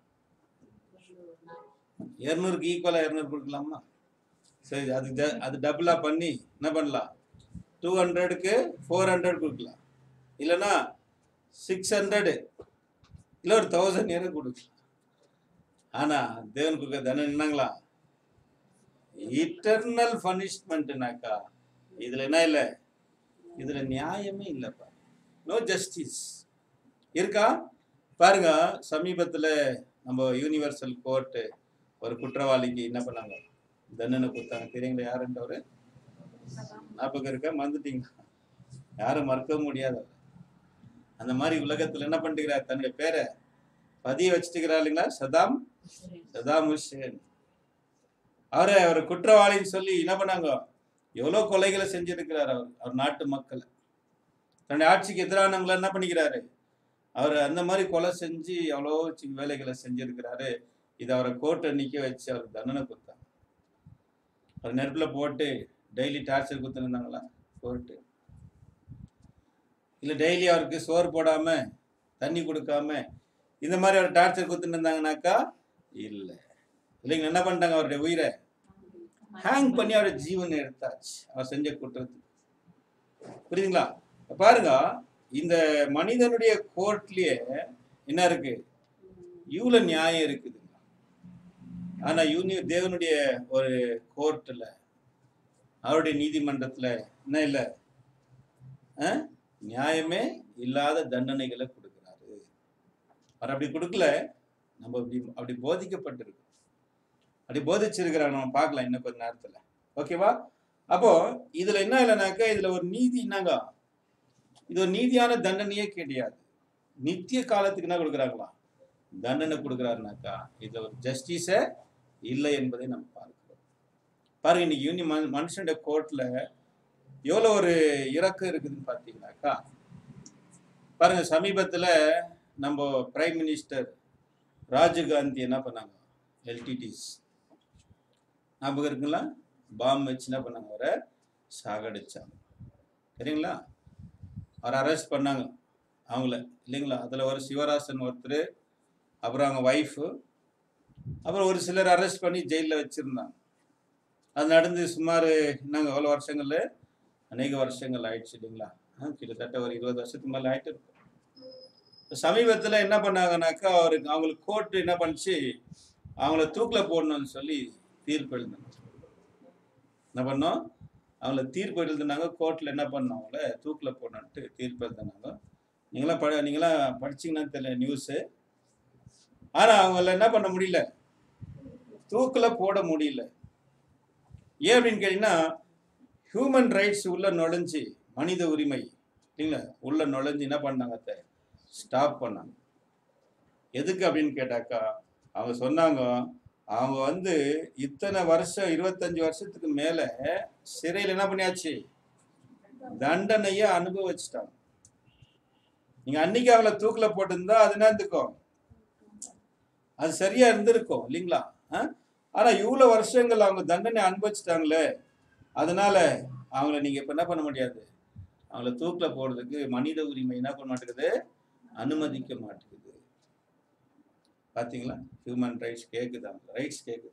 இருநூறுக்கு ஈக்குவலா இருநூறு கொடுக்கலாமா? சரி, அது அது டபுளா பண்ணி என்ன பண்ணலாம், டூ ஹண்ட்ரடுக்கு ஃபோர் ஹண்ட்ரட் கொடுக்கலாம், இல்லைன்னா சிக்ஸ் ஹண்ட்ரடு இல்லை ஒரு தௌசண்ட் இயர் கொடுக்கலாம். ஆனா தேவன் கொடுக்க தண்டனை என்னங்களா, இட்டர்னல் பனிஷ்மெண்ட்னாக்கா இதுல என்ன இல்லை, இதுல நியாயமே இல்லைப்பா, நோ ஜஸ்டிஸ் இருக்கா? பாருங்க, சமீபத்துல நம்ம யூனிவர்சல் கோர்ட்டு ஒரு குற்றவாளிக்கு என்ன பண்ணாங்க, தண்டனை கொடுத்தாங்க. தெரியுங்களா யாருன்றவரு? ஞாபகம் இருக்கா? மறந்துட்டீங்க? யாரும் மறக்க முடியாத அந்த மாதிரி உலகத்துல என்ன பண்ணிக்கிறார், தன்னுடைய பேரை பதிய வச்சுட்டுக்கிறார் இல்லைங்களா, சதாம் சதாம் ஹுசேன். அவரை அவர் குற்றவாளின்னு சொல்லி என்ன பண்ணாங்க, எவ்வளவு கொலைகளை செஞ்சிருக்கிறார் அவர், அவர் நாட்டு மக்களை, தன்னுடைய ஆட்சிக்கு எதிரானவங்களை என்ன பண்ணிக்கிறாரு, அவர் அந்த மாதிரி கொலை செஞ்சு எவ்வளோ வேலைகளை செஞ்சிருக்கிறாரு. இது அவரை கோர்ட்டை நிக்க வச்சு அவருக்கு தண்டனை கொடுத்தாங்க. அவர் நெருப்புல போட்டு டெய்லி டார்ச்சர் கொடுத்துருந்தாங்களா கோர்ட்டு? இல்லை டெய்லி அவருக்கு சோறு போடாம தண்ணி கொடுக்காம இந்த மாதிரி அவர் டார்ச்சர் கொடுத்துட்டு இருந்தாங்கனாக்கா இல்லை. இல்லைங்க, என்ன பண்ணிட்டாங்க, அவருடைய உயிரை ஹேங் பண்ணி அவருடைய ஜீவனை எடுத்தாச்சு அவர் செஞ்ச குற்றத்துக்கு. புரியுதுங்களா? பாருங்க, இந்த மனிதனுடைய கோர்ட்லயே என்ன இருக்கு, இவ்வளவு நியாயம் இருக்குது. ஆனா யூனி தேவனுடைய ஒரு கோர்ட்ல, அவருடைய நீதிமன்றத்துல என்ன இல்லை, நியாயமே இல்லாத தண்டனைகளை கொடுக்கிறாரு. அவர் அப்படி கொடுக்கல, நம்ம அப்படி அப்படி போதிக்கப்பட்டிருக்கு, அப்படி போதிச்சிருக்கிறாங்க. நம்ம பார்க்கலாம் இன்னும் கொஞ்ச நேரத்துல. ஓகேவா? அப்போ இதுல என்ன இல்லைனாக்கா, இதுல ஒரு நீதி என்னங்க, இது ஒரு நீதியான தண்டனையே கிடையாது. நித்திய காலத்துக்கு என்ன கொடுக்குறாங்களா, தண்டனை கொடுக்குறாருனாக்கா இதுல ஒரு ஜஸ்டிஸே இல்லை என்பதை நம்ம பார்க்கிறோம். பாருங்க, இன்னைக்கு யூனி மனுஷனுடைய கோர்ட்ல எவ்வளவு ஒரு இறக்கம் இருக்குதுன்னு பார்த்தீங்கன்னாக்கா, பாருங்க, சமீபத்துல நம்ம பிரைம் மினிஸ்டர் ராஜீவ் காந்தி என்ன பண்ணாங்க, எல்டிடிஸ் ஞாபகம் இருக்குங்களா, பாம் வச்சு என்ன பண்ணாங்க, அவரை சாகடிச்சாங்க. சரிங்களா? அவரை அரெஸ்ட் பண்ணாங்க அவங்கள, இல்லைங்களா? அதில் ஒரு சிவராசன் ஒருத்தர், அப்புறம் அவங்க ஒய்ஃபு, அப்புறம் ஒரு சிலர் அரெஸ்ட் பண்ணி ஜெயிலில் வச்சுருந்தாங்க. அது நடந்து சுமார் என்னங்க எவ்வளோ வருஷங்கள், அநேக வருஷங்கள் ஆயிடுச்சு இல்லைங்களா? கிட்டத்தட்ட ஒரு இருபது வருஷத்துக்கு மேலே ஆயிட்டு இருக்கும். சமீபத்தில் என்ன பண்ணாங்கனாக்கா, அவருக்கு அவங்களுக்கு கோர்ட்டு என்ன பண்ணிச்சு, அவங்கள தூக்கில் போடணும்னு சொல்லி தீர்ப்பு எழுதினாங்க. என்ன பண்ணோம், அவங்கள தீர்ப்பு எழுதுனாங்க கோர்ட்டில். என்ன பண்ணோம், அவங்கள தூக்கில் போடணுன்ட்டு தீர்ப்பு எழுதினாங்க. நீங்களாம் ப நீங்களாம் படிச்சிங்கன்னு தெரியல நியூஸு. ஆனால் அவங்கள என்ன பண்ண முடியல, தூக்கில் போட முடியல. ஏன் அப்படின்னு கேட்டிங்கன்னா, ஹியூமன் ரைட்ஸ் உள்ள நுழைஞ்சி, மனித உரிமை இல்லைங்களா உள்ள நுழைஞ்சி என்ன பண்ணாங்க, ஸ்டாப் பண்ணாங்க. எதுக்கு அப்படின்னு கேட்டாக்கா, அவங்க சொன்னாங்க, அவங்க வந்து இத்தனை வருஷம் இருபத்தஞ்சு வருஷத்துக்கு மேல சிறையில் என்ன பண்ணியாச்சு, தண்டனைய அனுபவிச்சுட்டாங்க. நீங்க அன்னைக்கு அவங்கள தூக்கில போட்டிருந்தா அது என்ன இருந்துக்கும், அது சரியா இருந்திருக்கும் இல்லைங்களா? ஆனா இவ்வளவு வருஷங்கள் அவங்க தண்டனை அனுபவிச்சுட்டாங்களே, அதனால அவங்கள நீங்க இப்ப என்ன பண்ண முடியாது, அவங்கள தூக்கில போடுறதுக்கு மனித உரிமை என்ன பண்ண மாட்டேங்குது, அனுமதிக்க மாட்டேங்குது. பாத்தீங்களா? ஹியூமன் ரைட்ஸ் கேக்குது, ரைட்ஸ் கேக்குது.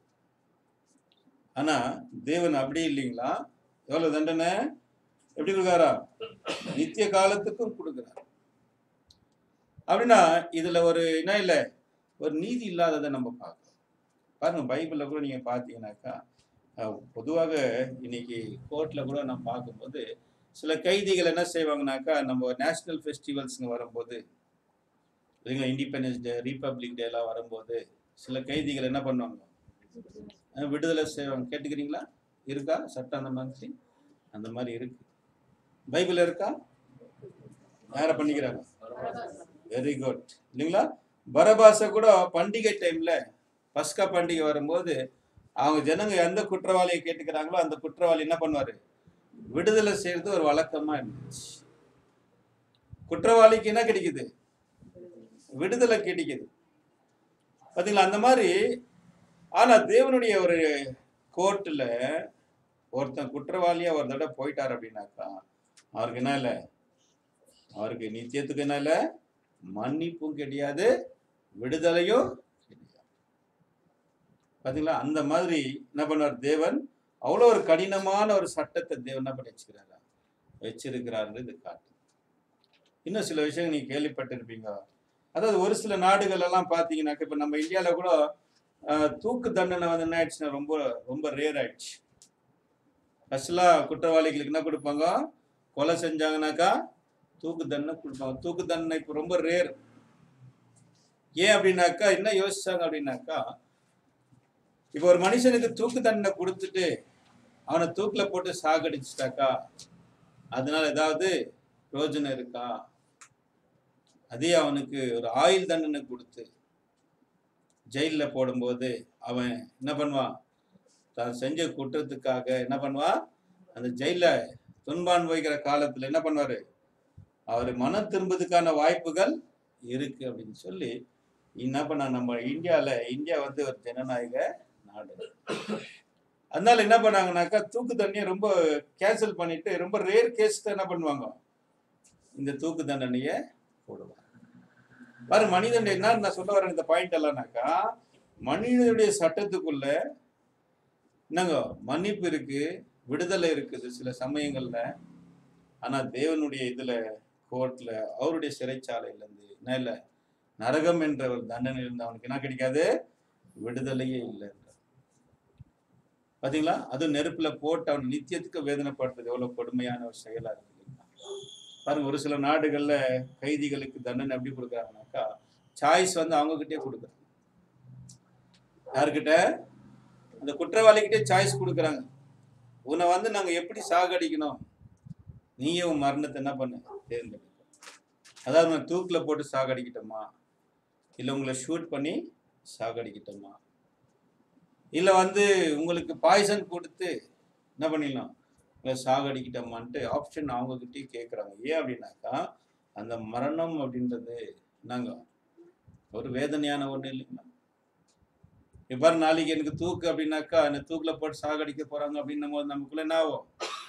ஆனா தேவன் அப்படி இல்லைங்களா, எவ்வளவு தண்டனை எப்படி கொடுக்குறாரா, நித்திய காலத்துக்கும் கொடுக்குறாரு. அப்படின்னா இதுல ஒரு என்ன இல்லை, ஒரு நீதி இல்லாததை நம்ம பார்க்கணும். பாருங்க, பைபிள்ல கூட நீங்க பாத்தீங்கன்னாக்கா, அஹ், பொதுவாக இன்னைக்கு கோர்ட்ல கூட நம்ம பார்க்கும்போது சில கைதிகள் என்ன செய்வாங்கனாக்கா, நம்ம நேஷனல் ஃபெஸ்டிவல்ஸ்ங்க வரும்போது, இல்லைங்களா, இண்டிபெண்டன்ஸ் டே, ரிபப்ளிக் டே எல்லாம் வரும்போது சில கைதிகள் என்ன பண்ணுவாங்க, அஹ், விடுதலை செய்வாங்க. கேட்டுக்கிறீங்களா? இருக்கா சட்டம் அந்த மாதிரி? அந்த மாதிரி இருக்கு. பைபிள் இருக்கா? யாரை பண்ணிக்கிறாங்க? வெரி குட், இல்லைங்களா? பரபாச கூட பண்டிகை டைம்ல, பஸ்கா பண்டிகை வரும்போது அவங்க ஜனங்க எந்த குற்றவாளியை கேட்டுக்கிறாங்களோ அந்த குற்றவாளி என்ன பண்ணுவாரு, விடுதலை செய்யறது ஒரு வழக்கமா இருந்துச்சு. குற்றவாளிக்கு என்ன கிடைக்குது? விடுதலை கிடைக்குது. பாத்தீங்களா? அந்த மாதிரி. ஆனா தேவனுடைய ஒரு கோர்ட்ல ஒருத்தன் குற்றவாளியா ஒரு தடவை போயிட்டார் அப்படின்னாக்கா, அவருக்கு என்ன இல்லை, அவருக்கு நித்தியத்துக்கு என்ன இல்லை, மன்னிப்பும் கிடையாது, விடுதலையும் கிடையாது. பாத்தீங்களா? அந்த மாதிரி என்ன பண்ணுவார் தேவன், அவ்வளோ ஒரு கடினமான ஒரு சட்டத்தை தேவன் என்ன பண்ணி வச்சுக்கிறாரா, வச்சிருக்கிறாரு. இது காட்டு. இன்னும் சில விஷயங்கள் நீங்க கேள்விப்பட்டிருப்பீங்க. அதாவது ஒரு சில நாடுகள் எல்லாம் பாத்தீங்கன்னாக்க, இப்ப நம்ம இந்தியாவில கூட அஹ், தூக்கு தண்டனை வந்து என்ன ஆயிடுச்சுன்னா ரொம்ப ரொம்ப ரேர் ஆயிடுச்சு. ஃபர்ஸ்ட்லாம் குற்றவாளிகளுக்கு என்ன கொடுப்பாங்க, கொலை செஞ்சாங்கனாக்கா தூக்கு தண்டனை கொடுப்பாங்க. தூக்கு தண்டனை இப்போ ரொம்ப ரேர். ஏன் அப்படின்னாக்கா, என்ன யோசிச்சாங்க அப்படின்னாக்கா, இப்போ ஒரு மனுஷனுக்கு தூக்கு தண்டனை கொடுத்துட்டு அவனை தூக்குல போட்டு சாகடிச்சிட்டாக்கா அதனால ஏதாவது பிரயோஜனம் இருக்கா? அதே அவனுக்கு ஒரு ஆயுள் தண்டனை கொடுத்து ஜெயில போடும்போது அவன் என்ன பண்ணுவான், தான் செஞ்ச குற்றத்துக்காக என்ன பண்ணுவான், அந்த ஜெயில துன்பான் வைக்கிற காலத்துல என்ன பண்ணுவாரு, அவர் மனம் திரும்புறதுக்கான வாய்ப்புகள் இருக்கு அப்படின்னு சொல்லி என்ன பண்ண, நம்ம இந்தியால இந்தியா வந்து ஒரு ஜனநாயக நாடு. அதனால என்ன பண்ணாங்கன்னாக்கா, தூக்கு தண்டனையை ரொம்ப கேன்சல் பண்ணிட்டு ரொம்ப ரேர் கேஸ்க்கு என்ன பண்ணுவாங்க, இந்த தூக்கு தண்டனையை போடுவாங்க. பாரு, மனிதன் என்ன நான் சொல்ல வரேன் இந்த பாயிண்ட் எல்லாம்னாக்கா, மனிதனுடைய சட்டத்துக்குள்ள என்னங்க மன்னிப்பு இருக்கு, விடுதலை இருக்குது சில சமயங்கள்ல. ஆனா தேவனுடைய இதுல கோர்ட்ல அவருடைய சிறைச்சாலையில இருந்து என்ன இல்லை, நரகம் என்ற ஒரு தண்டனை இருந்து அவனுக்கு என்ன கிடைக்காது, விடுதலையே இல்லை. பாத்தீங்களா? அது நெருப்புல போட்டு அவன் நித்தியத்துக்கு வேதனைப்படுத்துறது எவ்வளவு கொடுமையான ஒரு செயலா இருக்கு. பாருங்க, ஒரு சில நாடுகள்ல கைதிகளுக்கு தண்டனை எப்படி கொடுக்குறாங்கனாக்கா, சாய்ஸ் வந்து அவங்க கிட்டே கொடுக்குறாங்க. யாருக்கிட்ட? அந்த குற்றவாளிகிட்டே சாய்ஸ் கொடுக்குறாங்க. உன்னை வந்து நாங்க எப்படி சாகடிக்கணும், நீயே உன் மரணத்தை என்ன பண்ணு தேர்ந்தெடுக்க. அதாவது நான் தூக்குல போட்டு சாகடிக்கிட்டோமா, இல்லை உங்களை ஷூட் பண்ணி சாகடிக்கிட்டோமா, இல்லை வந்து உங்களுக்கு பாய்சன் கொடுத்து என்ன பண்ணிடலாம் இல்லை சாகடிக்கிட்டோமான்ட்டு ஆப்ஷன் அவங்ககிட்டயே கேட்குறாங்க. ஏன் அப்படின்னாக்கா, அந்த மரணம் அப்படின்றது என்னங்க ஒரு வேதனையான ஒன்று இல்லைங்களா? இப்போ நாளைக்கு எனக்கு தூக்கு அப்படின்னாக்கா, என்ன தூக்கில் போட்டு சாகடிக்க போறாங்க அப்படின்னும் போது நமக்குள்ள என்ன ஆகும்,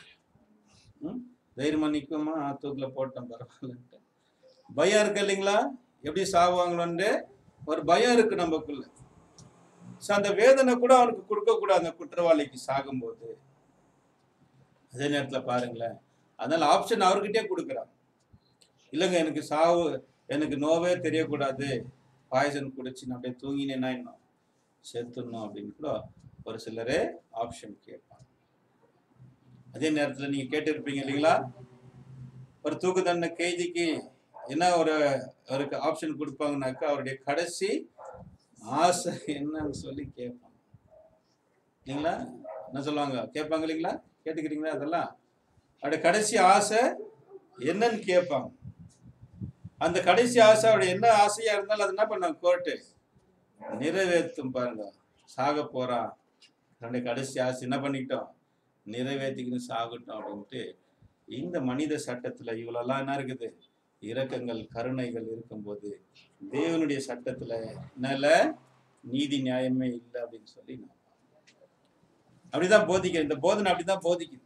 ம் தைரியமா நிற்குமா, தூக்கில் போட்டோம் பரவாயில்லன்ட்டு பயம் இருக்கு இல்லைங்களா? எப்படி சாவாங்களோன்னு ஒரு பயம் இருக்கு நமக்குள்ள. ஸோ அந்த வேதனை கூட அவனுக்கு கொடுக்கக்கூடாது அந்த குற்றவாளிக்கு சாகும்போது. அதே நேரத்தில் பாருங்களேன், அதனால ஆப்ஷன் அவர்கிட்டே கொடுக்குறான். இல்லைங்க எனக்கு சாவு, எனக்கு நோவே தெரியக்கூடாது, பாய்சன் குடிச்சு நான் அப்படியே தூங்கினேன்னா இன்னும் செத்துடணும் அப்படின்னு கூட ஒரு சிலரே ஆப்ஷன் கேட்பாங்க. அதே நேரத்தில் நீங்க கேட்டிருப்பீங்க இல்லைங்களா, ஒரு தூக்கு தண்டனை கைதிக்கு என்ன ஒரு அவருக்கு ஆப்ஷன் கொடுப்பாங்கனாக்கா, அவருடைய கடைசி ஆசை என்னன்னு சொல்லி கேட்பாங்க இல்லைங்களா? என்ன சொல்லுவாங்க, கேட்பாங்க இல்லைங்களா? கேட்டுக்கிறீங்களா? அதெல்லாம் அவருடைய கடைசி ஆசை என்னன்னு கேட்பாங்க. அந்த கடைசி ஆசை அவருடைய என்ன ஆசையா இருந்தாலும் அது என்ன பண்ணாங்க, கோர்ட்டு நிறைவேற்றும். பாருங்க, சாக போறான், தன்னுடைய கடைசி ஆசை என்ன பண்ணிக்கிட்டோம், நிறைவேற்றிக்கணும், சாகட்டும் அப்படின்ட்டு. இந்த மனித சட்டத்துல இவ்வளோலாம் என்ன இருக்குது, இரக்கங்கள் கருணைகள் இருக்கும்போது தேவனுடைய சட்டத்துல என்னால நீதி நியாயமே இல்லை அப்படின்னு சொல்லி நான் அப்படிதான் போதிக்கிறேன். இந்த போதனை அப்படிதான் போதிக்குது.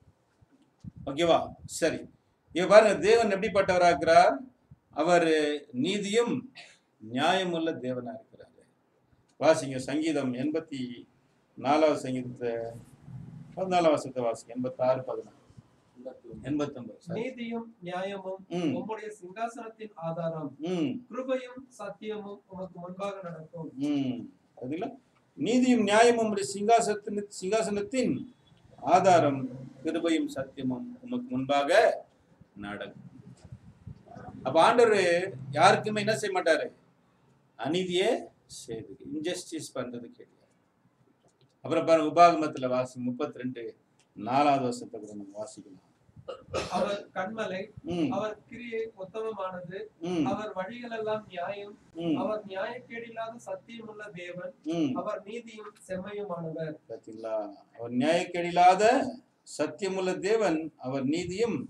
ஓகேவா? சரி, இவ பாருங்க, தேவன் எப்படிப்பட்டவரா இருக்கிறார், அவர் நீதியும் நியாயமுள்ள தேவனா இருக்கிறாரு. வாசிங்க சங்கீதம் எண்பத்தி நாலாவது சங்கீதத்தை பதினாலாம் வருஷத்தை வாசிங்க. எண்பத்தி ஆறு பதினாறு எண்பத்தி ஒன்பது. நீதியும் நியாயமும் உம்முடைய சிங்காசனத்தின் ஆதாரம், கிருபையும் சத்தியமும் உமக்கு முன்பாக நடக்கும். அதுல நீதியும் நியாயமும் உம்முடைய சிங்காசனத்தின் சிங்காசனத்தின் ஆதாரம், கிருபையும் சத்தியமும் உமக்கு முன்பாக நடக்கும். அப்ப ஆண்டவர் யாருக்குமே என்ன செய்ய மாட்டாரு? அநீதியே செய்து இன்ஜஸ்டிஸ் பண்றது கிடையாது. அப்புறம் பாருங்க, உபாகமத்துல வாசி முப்பத்தி ரெண்டு நாலாவது வருஷத்தை கூட நம்ம வாசிக்கலாம். அவர் கண்மலை, அவர் கிரியை உத்தமமானது, அவர் வழிகள் எல்லாம் நியாயம், அவர் நியாயக்கேடில்லாத சத்தியமுள்ள தேவன், அவர் நீதியும் செம்மையுமானவர். பாத்தீங்களா? அவர் நியாயக்கேடில்லாத சத்தியமுள்ள தேவன், அவர் நீதியும்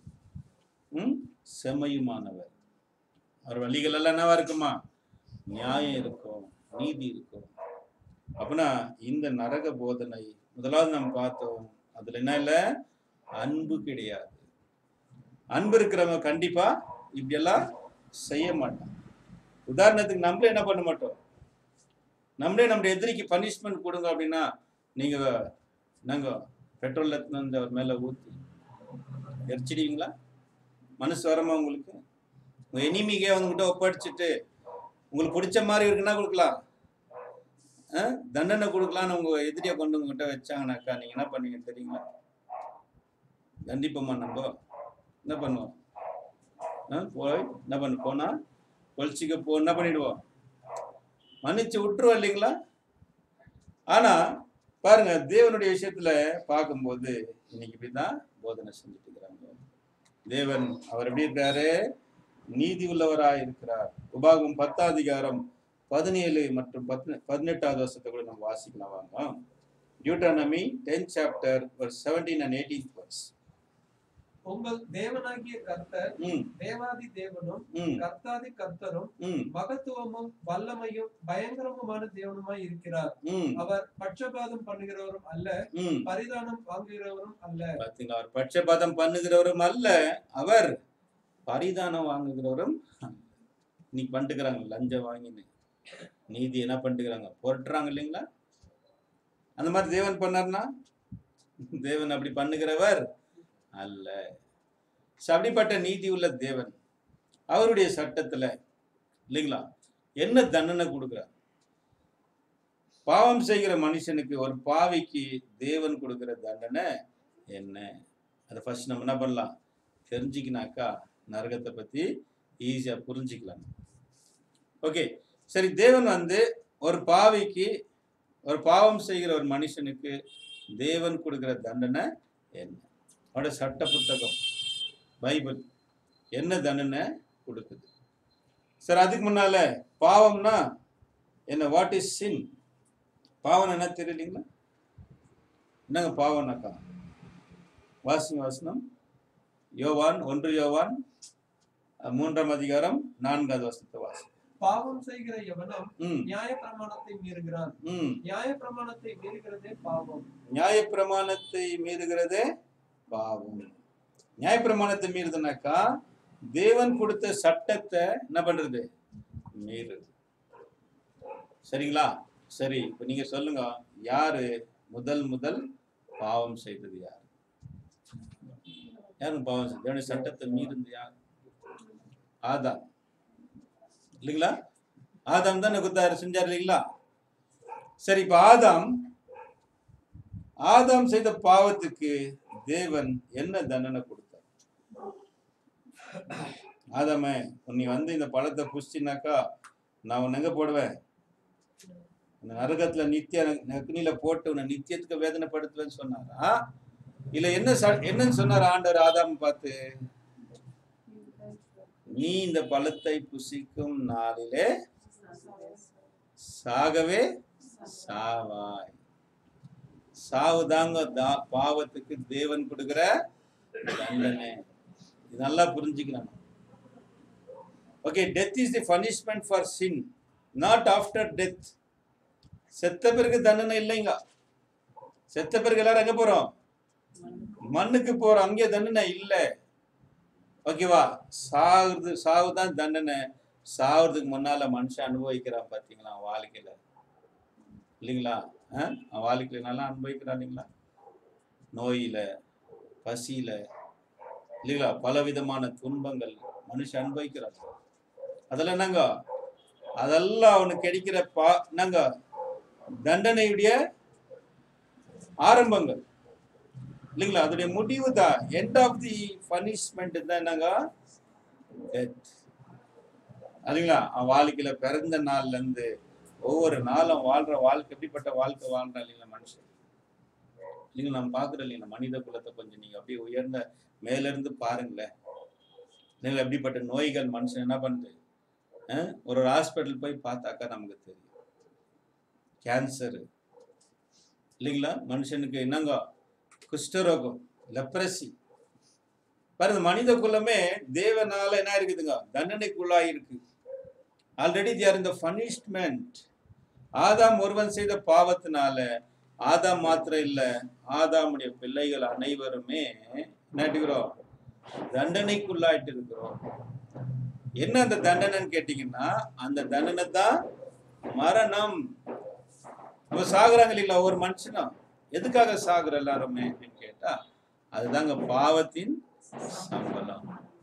செம்மையுமானவர். அவர் வழிகள் எல்லாம் என்னவா இருக்குமா? நியாயம் இருக்கும், நீதி இருக்கும். அப்படின்னா இந்த நரக போதனை முதலாவது நம்ம பார்த்தோம், அதுல என்ன இல்ல? அன்பு கிடையாது. அன்பு இருக்கிறவங்க கண்டிப்பா இப்படி எல்லாம் செய்ய மாட்டான். உதாரணத்துக்கு நம்மளே என்ன பண்ண மாட்டோம்? நம்மளே நம்ம எதிரிக்கு பனிஷ்மெண்ட் கொடுங்க அப்படின்னா, நீங்க நாங்க பெட்ரோல் எடுத்துன்னு அவர் மேல ஊத்தி எரிச்சிடுவீங்களா? மனசு வரமா உங்களுக்கு? உங்க எனிமிக்கே அவங்ககிட்ட ஒப்படைச்சிட்டு உங்களுக்கு பிடிச்ச மாதிரி இருக்குன்னா கொடுக்கலாம், தண்டனை கொடுக்கலான்னு உங்க எதிரியை கொண்டு உங்ககிட்ட வச்சாங்கனாக்கா நீங்க என்ன பண்ணுவீங்க தெரியுங்களா? கண்டிப்பா நம்ம என்ன பண்ணுவோம்? போய் என்ன பண்ண போனா பொலிச்சிக்க போ என்ன பண்ணிடுவோம்? மன்னிச்சு விட்டுருவோம் இல்லைங்களா? ஆனா பாருங்க, தேவனுடைய விஷயத்துல பார்க்கும்போது இன்னைக்கு இப்படிதான் போதனை செஞ்சுட்டு இருக்கிறாங்க. தேவன் அவர் எப்படி இருக்காரு? நீதி உள்ளவராய் இருக்கிறார். உபாகமம் பத்தாம் அதிகாரம் பதினேழு மற்றும் பதினெட்டாவது வருஷத்தை கூட நம்ம வாசிக்கலாம் வாங்க. Deuteronomy tenth chapter seventeen and eighteenth verse. உங்கள் தேவனாகிய கர்த்தர் தேவாதி தேவனும் கர்த்தாதி கர்த்தரும் மகத்துவமும் வல்லமையும் பயங்கரமுமான தேவனுமாய் இருக்கிறார். அவர் பட்சபாதம் பண்ணுகிறவரும் அல்ல, பரிதானம் வாங்குகிறவரும் அல்ல. பாத்தீங்களா? அவர் பட்சபாதம் பண்ணுகிறவரும் அல்ல, அவர் பரிதானம் வாங்குகிறவரும். இன்னைக்கு பண்ணிட்டுக்கிறாங்க லஞ்சம் வாங்கின்னு, நீதி என்ன பண்ணிட்டுக்கிறாங்க? போட்டுறாங்க இல்லைங்களா? அந்த மாதிரி தேவன் பண்ணார்னா? தேவன் அப்படி பண்ணுகிறவர் அல்ல. அப்படிப்பட்ட நீதி உள்ள தேவன் அவருடைய சட்டத்துல இல்லைங்களா என்ன தண்டனை கொடுக்கிறார்? பாவம் செய்கிற மனுஷனுக்கு, ஒரு பாவிக்கு தேவன் கொடுக்கிற தண்டனை என்ன? அதை ஃபர்ஸ்ட் நம்ம என்ன பண்ணலாம்? தெரிஞ்சுக்கினாக்கா நரகத்தை பத்தி ஈஸியா புரிஞ்சுக்கலாம். ஓகே, சரி. தேவன் வந்து ஒரு பாவிக்கு, ஒரு பாவம் செய்கிற ஒரு மனுஷனுக்கு தேவன் கொடுக்கிற தண்டனை என்ன? அவருடைய சட்ட புத்தகம் பைபிள் என்ன தண்டனை கொடுக்குது? சார் அதுக்கு முன்னால பாவம்னா என்ன? What is sin? பாவம் என்ன தெரியலீங்களா? என்னங்க பாவம்னாக்கா? வாசிங்க வாசனம். யோவான் ஒன்று யோவான் மூன்றாம் அதிகாரம் நான்காவது வசனத்தை வாசி. பாவம் செய்கிற எவனும் நியாய பிரமாணத்தை மீறுகிறான், நியாய பிரமாணத்தை மீறுகிறதே பாவம். நியாய பிரமாணத்தை மீறுகிறதே பாவம். நியாய பிரமாணத்தை மீறுதுனாக்கா தேவன் கொடுத்த சட்டத்தை என்ன பண்றது? மீறுது. சரிங்களா? சரி, இப்ப நீங்க சொல்லுங்க, யாரு முதல் முதல் பாவம் செய்தது? யாரு யாரும் பாவம் செய்தது? தேவனுடைய சட்டத்தை மீறுது யார்? ஆதாம் இல்லைங்களா? ஆதாம் தான் குத்தாரு செஞ்சார் இல்லைங்களா? சரி, இப்ப ஆதாம் ஆதாம் செய்த பாவத்துக்கு தேவன் என்ன தண்டனை கொடுத்தார்? ஆதாமே, நீ வந்து இந்த பழத்தை புஷ்டினாக்கா நான் உன்னை எங்க போடுவேன்? நரகத்துல நித்திய நக்னில போட்டு உன்னை நித்தியத்துக்கு வேதனைப்படுத்துவேன்னு சொன்னாரா? இல்ல என்ன என்னன்னு சொன்னார் ஆண்டவர் ஆதாம் பார்த்து? நீ இந்த பழத்தை புசிக்கும் நாளிலே சாகவே சாவாய். சாவுதாங்க பாவத்துக்கு தேவன் கொடுக்கிற தண்டனை. இது நல்லா புரிஞ்சுக்கலாம். Okay, death is the punishment for sin, not after death. செத்த பிறகு தண்டனை இல்லைங்க. செத்த பிறகு எல்லாரும் எங்க போறோம்? மண்ணுக்கு போறோம். அங்கே தண்டனை இல்லை. ஓகேவா? சாகுறது சாவுதான் தண்டனை. சாகுறதுக்கு முன்னால மனுஷன் அனுபவிக்கிறான் பாத்தீங்களா வாழ்க்கையில, இல்லைங்களா? அவன் வாழ்க்கையில நல்லா அனுபவிக்கிறான் இல்லைங்களா? நோயில, பசியில, இல்லைங்களா? பல விதமான துன்பங்கள் மனுஷன் அனுபவிக்கிறான். அதெல்லாம் என்னங்க? அதெல்லாம் அவனுக்கு கிடைக்கிற பா என்னங்க தண்டனையுடைய ஆரம்பங்கள் இல்லைங்களா, அதோடைய முடிவு தான். எண்ட் ஆஃப் தி பனிஷ்மெண்ட் தான் என்னங்க, டெத். அதுங்களா அவன் வாழ்க்கையில பிறந்த நாள்ல இருந்து ஒவ்வொரு நாளும் வாழ்ற வாழ்க்கை எப்படிப்பட்ட வாழ்க்கை வாழ்றா இல்லைங்களா மனுஷன். இல்லைங்களா நம்ம பாக்குறோம் இல்லைங்களா மனித குலத்தை கொஞ்சம் நீங்க அப்படியே உயர்ந்த மேல இருந்து பாருங்களேன். இல்லைங்களா எப்படிப்பட்ட நோய்கள் மனுஷன் என்ன பண்ணுது. ஒரு ஹாஸ்பிட்டல் போய் பார்த்தாக்கா நமக்கு தெரியும் கேன்சரு இல்லைங்களா, மனுஷனுக்கு என்னங்க குஷ்டரோகம், லெப்ரசி. பாருங்க மனித குலமே தேவனால என்ன இருக்குதுங்க, தண்டனைக்குள்ளாய் இருக்கு. Already they are in the punishment. Adam ஒருவன் செய்த பாவத்தினால ஆதாம் மாத்திரம் இல்ல, ஆதாமுடைய பிள்ளைகள் அனைவருமே நட்டுகிறோம் தண்டனைக்குள்ளாயிட்டு இருக்கிறோம். என்ன அந்த தண்டனைன்னு கேட்டீங்கன்னா, அந்த தண்டனை தான் மரணம். நம்ம சாகுறாங்க இல்லைங்களா ஒரு மனுஷனும், எதுக்காக சாகுற எல்லாருமே அப்படின்னு கேட்டா, அதுதாங்க பாவத்தின் சம்பளம்.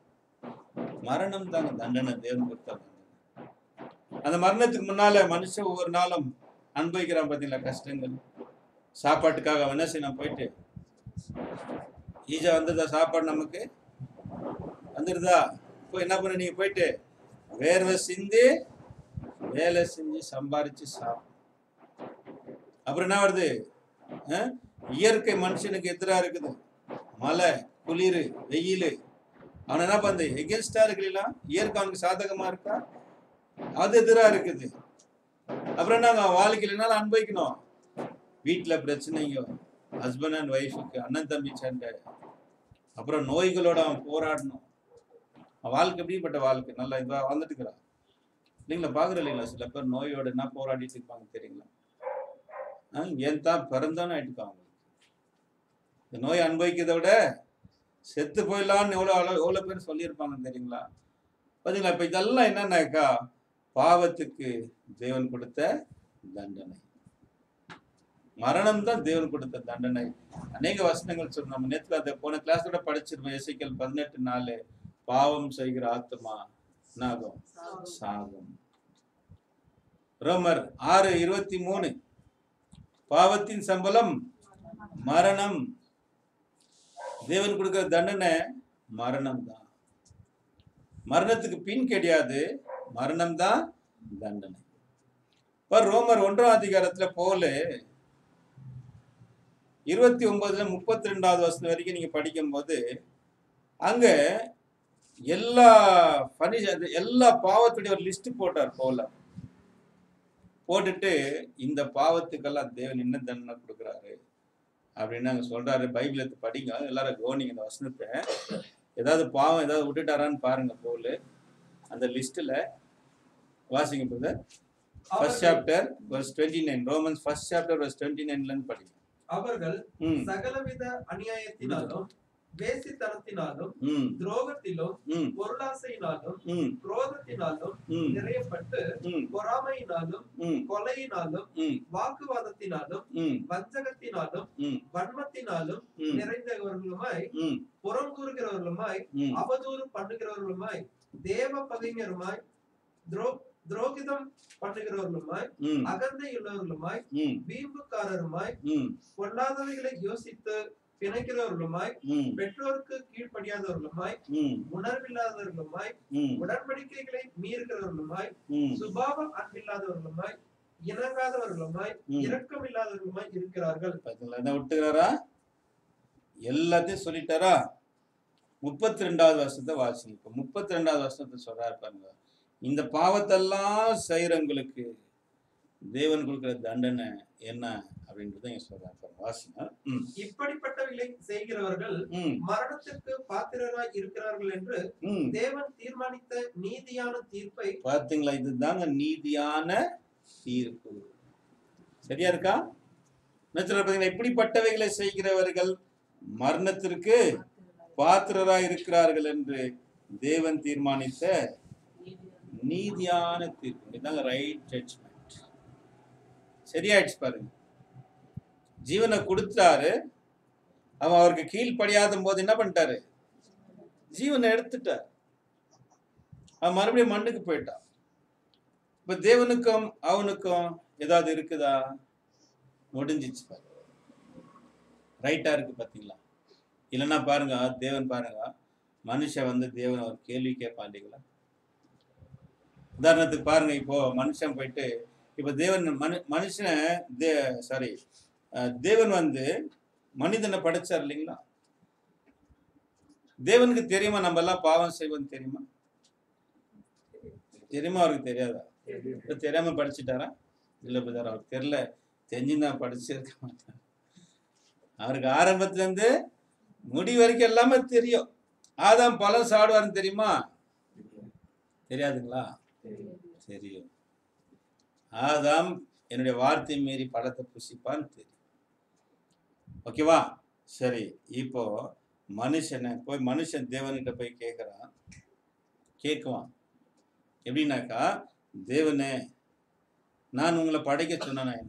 மரணம் தாங்க தண்டனை, தேவன் கொடுத்த. அந்த மரணத்துக்கு முன்னால மனுஷன் ஒவ்வொரு நாளும் அனுபவிக்கிறான் பார்த்தீங்களா கஷ்டங்கள். சாப்பாட்டுக்காக என்ன செய்யணும், போயிட்டு ஈஜா வந்ததா சாப்பாடு நமக்கு வந்துடுதா, இப்போ என்ன பண்ண நீங்க போயிட்டு வேர்வை சிந்தி வேலை செஞ்சு சம்பாரிச்சு சாப்பிடும். அப்புறம் என்ன வருது, இயற்கை மனுஷனுக்கு எதிராக இருக்குது. மழை, குளிர், வெயில், அவன் என்ன பண்ணுது எகென்ஸ்டா இருக்குல்ல. இயற்கை அவனுக்கு சாதகமா இருக்கா, அது எதிராக இருக்குது. அப்புறம் என்ன வாழ்க்கையில அனுபவிக்கணும், வீட்டுல பிரச்சனைங்க, ஹஸ்பண்ட் அண்ட் ஒய்ஃபுக்கு, அண்ணன் தம்பி சண்டை, அப்புறம் நோய்களோட அவன் போராடணும். வாழ்க்கை எப்படிப்பட்ட வாழ்க்கை, நல்லா இவ வாழ்ந்துட்டுக்கிறான் இல்லைங்களா. பாக்குற இல்லைங்களா சில பேர் நோயோட என்ன போராடிட்டு இருப்பாங்க தெரியுங்களா. ஏன் தான் பிறந்தானு ஆயிட்டு இருக்காங்க. இந்த நோய் அனுபவிக்கிறத விட செத்து போயிடலான்னு எவ்வளவு எவ்வளவு பேர் சொல்லியிருப்பாங்க தெரியுங்களா. பாத்தீங்களா, இப்ப இதெல்லாம் என்னன்னாக்கா பாவத்துக்கு தேவன் கொடுத்த தண்டனை. மரணம் தான் தேவன் கொடுத்த தண்டனை. அநேக வசனங்கள் சொல்றோம். நம்ம நேற்று அதை போன கிளாஸோட படிச்சிருப்போம். எசேக்கியேல் பதினெட்டு நாலு, பாவம் செய்கிற ஆத்மா நாகம் சாகும். ரோமர் ஆறு இருபத்தி மூணு, பாவத்தின் சம்பளம் மரணம். தேவன் கொடுக்கிற தண்டனை மரணம் தான். மரணத்துக்கு பின் கிடையாது, மரணம் தான் தண்டனை. ரோமர் ஒன்றாம் அதிகாரத்துல போல இருபத்தி ஒன்பதுல முப்பத்தி ரெண்டாவது வருஷம் வரைக்கும் நீங்க படிக்கும் போது அங்க எல்லா எல்லா பாவத்துடைய ஒரு லிஸ்ட் போட்டார் போல. போட்டுட்டு இந்த பாவத்துக்கெல்லாம் தேவன் என்ன தண்டனை கொடுக்குறாரு அப்படின்னு அங்க சொல்றாரு. பைபிள் எடுத்து படிங்க, எல்லாரும் கவனிங்க இந்த வசனத்தை. ஏதாவது பாவம் ஏதாவது விட்டுட்டாரான்னு பாருங்க போல அந்த லிஸ்ட்ல. வாசிங்க பிரதர். ஃபர்ஸ்ட் சாப்டர் வெர்ஸ் இருபத்தி ஒன்பது, ரோமன்ஸ் ஃபர்ஸ்ட் சாப்டர் வெர்ஸ் இருபத்தி ஒன்பதுல இருந்து படிங்க. அவர்கள் சகலவித அநியாயத்தினாலும் வேசித்தனத்தினாலும் துரோகத்திலும் பொருளாசையினாலும் குரோதத்தினாலும் நிறையப்பட்டு பொறாமையினாலும் கொலையினாலும் வாக்குவாதத்தினாலும் வஞ்சகத்தினாலும் வன்மத்தினாலும் நிறைந்தவர்களுமாய் புறங்கூறுகிறவர்களுமாய் அவதூறு பண்ணுகிறவர்களுமாய் தேவ பகைஞருமாய் துரோ துரோகிதம் பண்ணுகிறவர்களுமாய் அகந்தையுள்ளவர்களுமாய் வீம்புக்காரருமாய் பொல்லாதவைகளை யோசித்து பிணைக்கிறவர்களுமாய் பெற்றோருக்கு கீழ்ப்படியாதவர்களுமாய் உணர்வில்லாதவர்களுமாய் உடன்படிக்கைகளை மீறுகிறவர்களுமாய் சுபாவம் அன்பில்லாதவர்களுமாய் இணங்காதவர்களுமாய் இரக்கம் இல்லாதவர்களுமாய் இருக்கிறார்கள். விட்டுகிறாரா, எல்லாத்தையும் சொல்லிட்டாரா. முப்பத்தி ரெண்டாவது வருஷத்தை வாசிங்க. முப்பத்தி ரெண்டாவது வருஷத்தை சொல்றாரு பாருங்க. இந்த பாவத்தெல்லாம் செய்யறவங்களுக்கு தேவன் கொடுக்கிற தண்டனை என்ன அப்படின்றத சொல்றாரு. வாசிங்க. இப்படிப்பட்டவைகளை செய்கிறவர்கள் மரணத்திற்கு பாத்திரராய் இருக்கிறார்கள் என்று தேவன் தீர்மானித்த நீதியான தீர்ப்பை பார்த்தீங்களா. இதுதாங்க நீதியான தீர்ப்பு. சரியா இருக்கா? இப்படிப்பட்டவைகளை செய்கிறவர்கள் மரணத்திற்கு பாத்திரராய் இருக்கிறார்கள் என்று தேவன் தீர்மானித்த நீதியான தீர்ப்பு. இதுதாங்க ரைட் ஜட்ஜ்மெண்ட். சரியாயிடுச்சு பாருங்க. ஜீவனை கொடுத்தாரு, அவன் அவருக்கு கீழ்ப்படியாத போது என்ன பண்ணிட்டாரு, ஜீவனை எடுத்துட்டார். அவன் மறுபடியும் மண்ணுக்கு போயிட்டான். இப்ப தேவனுக்கும் அவனுக்கும் ஏதாவது இருக்குதா? முடிஞ்சிச்சு பாருங்க. ரைட்டா இருக்கு பார்த்தீங்களா? இல்லைன்னா பாருங்க, தேவன் பாருங்க, மனுஷன் வந்து தேவன் ஒரு கேள்வி கேட்பான் இல்லைங்களா? உதாரணத்துக்கு பாருங்க, இப்போ மனுஷன் போயிட்டு இப்போ தேவன் மனு மனுஷனை தே சாரி தேவன் வந்து மனிதனை படைச்சார் இல்லைங்களா? தேவனுக்கு தெரியுமா நம்ம எல்லாம் பாவம் செய்வோம் தெரியுமா? தெரியுமா? அவருக்கு தெரியாதா? இப்போ தெரியாம படிச்சுட்டாரா? இல்லை பிரதர், அவருக்கு தெரியல, தெரிஞ்சுதான் படிச்சிருக்க மாட்டார். அவருக்கு ஆரம்பத்துல இருந்து முடி வரைக்கும் எல்லாமே தெரியும். ஆதாம் பழம் சாப்பிடுவாருன்னு தெரியுமா? தெரியாதுங்களா? தெரியும். ஆதாம் என்னுடைய வார்த்தை மீறி பழத்தை புசிப்பான்னு தெரியும். ஓகேவா? சரி, இப்போ மனுஷனை போய் மனுஷன் தேவன்கிட்ட போய் கேட்குறான், கேட்குவான் எப்படின்னாக்கா, தேவனே நான் உங்களை படைக்க சொன்னா என்ன?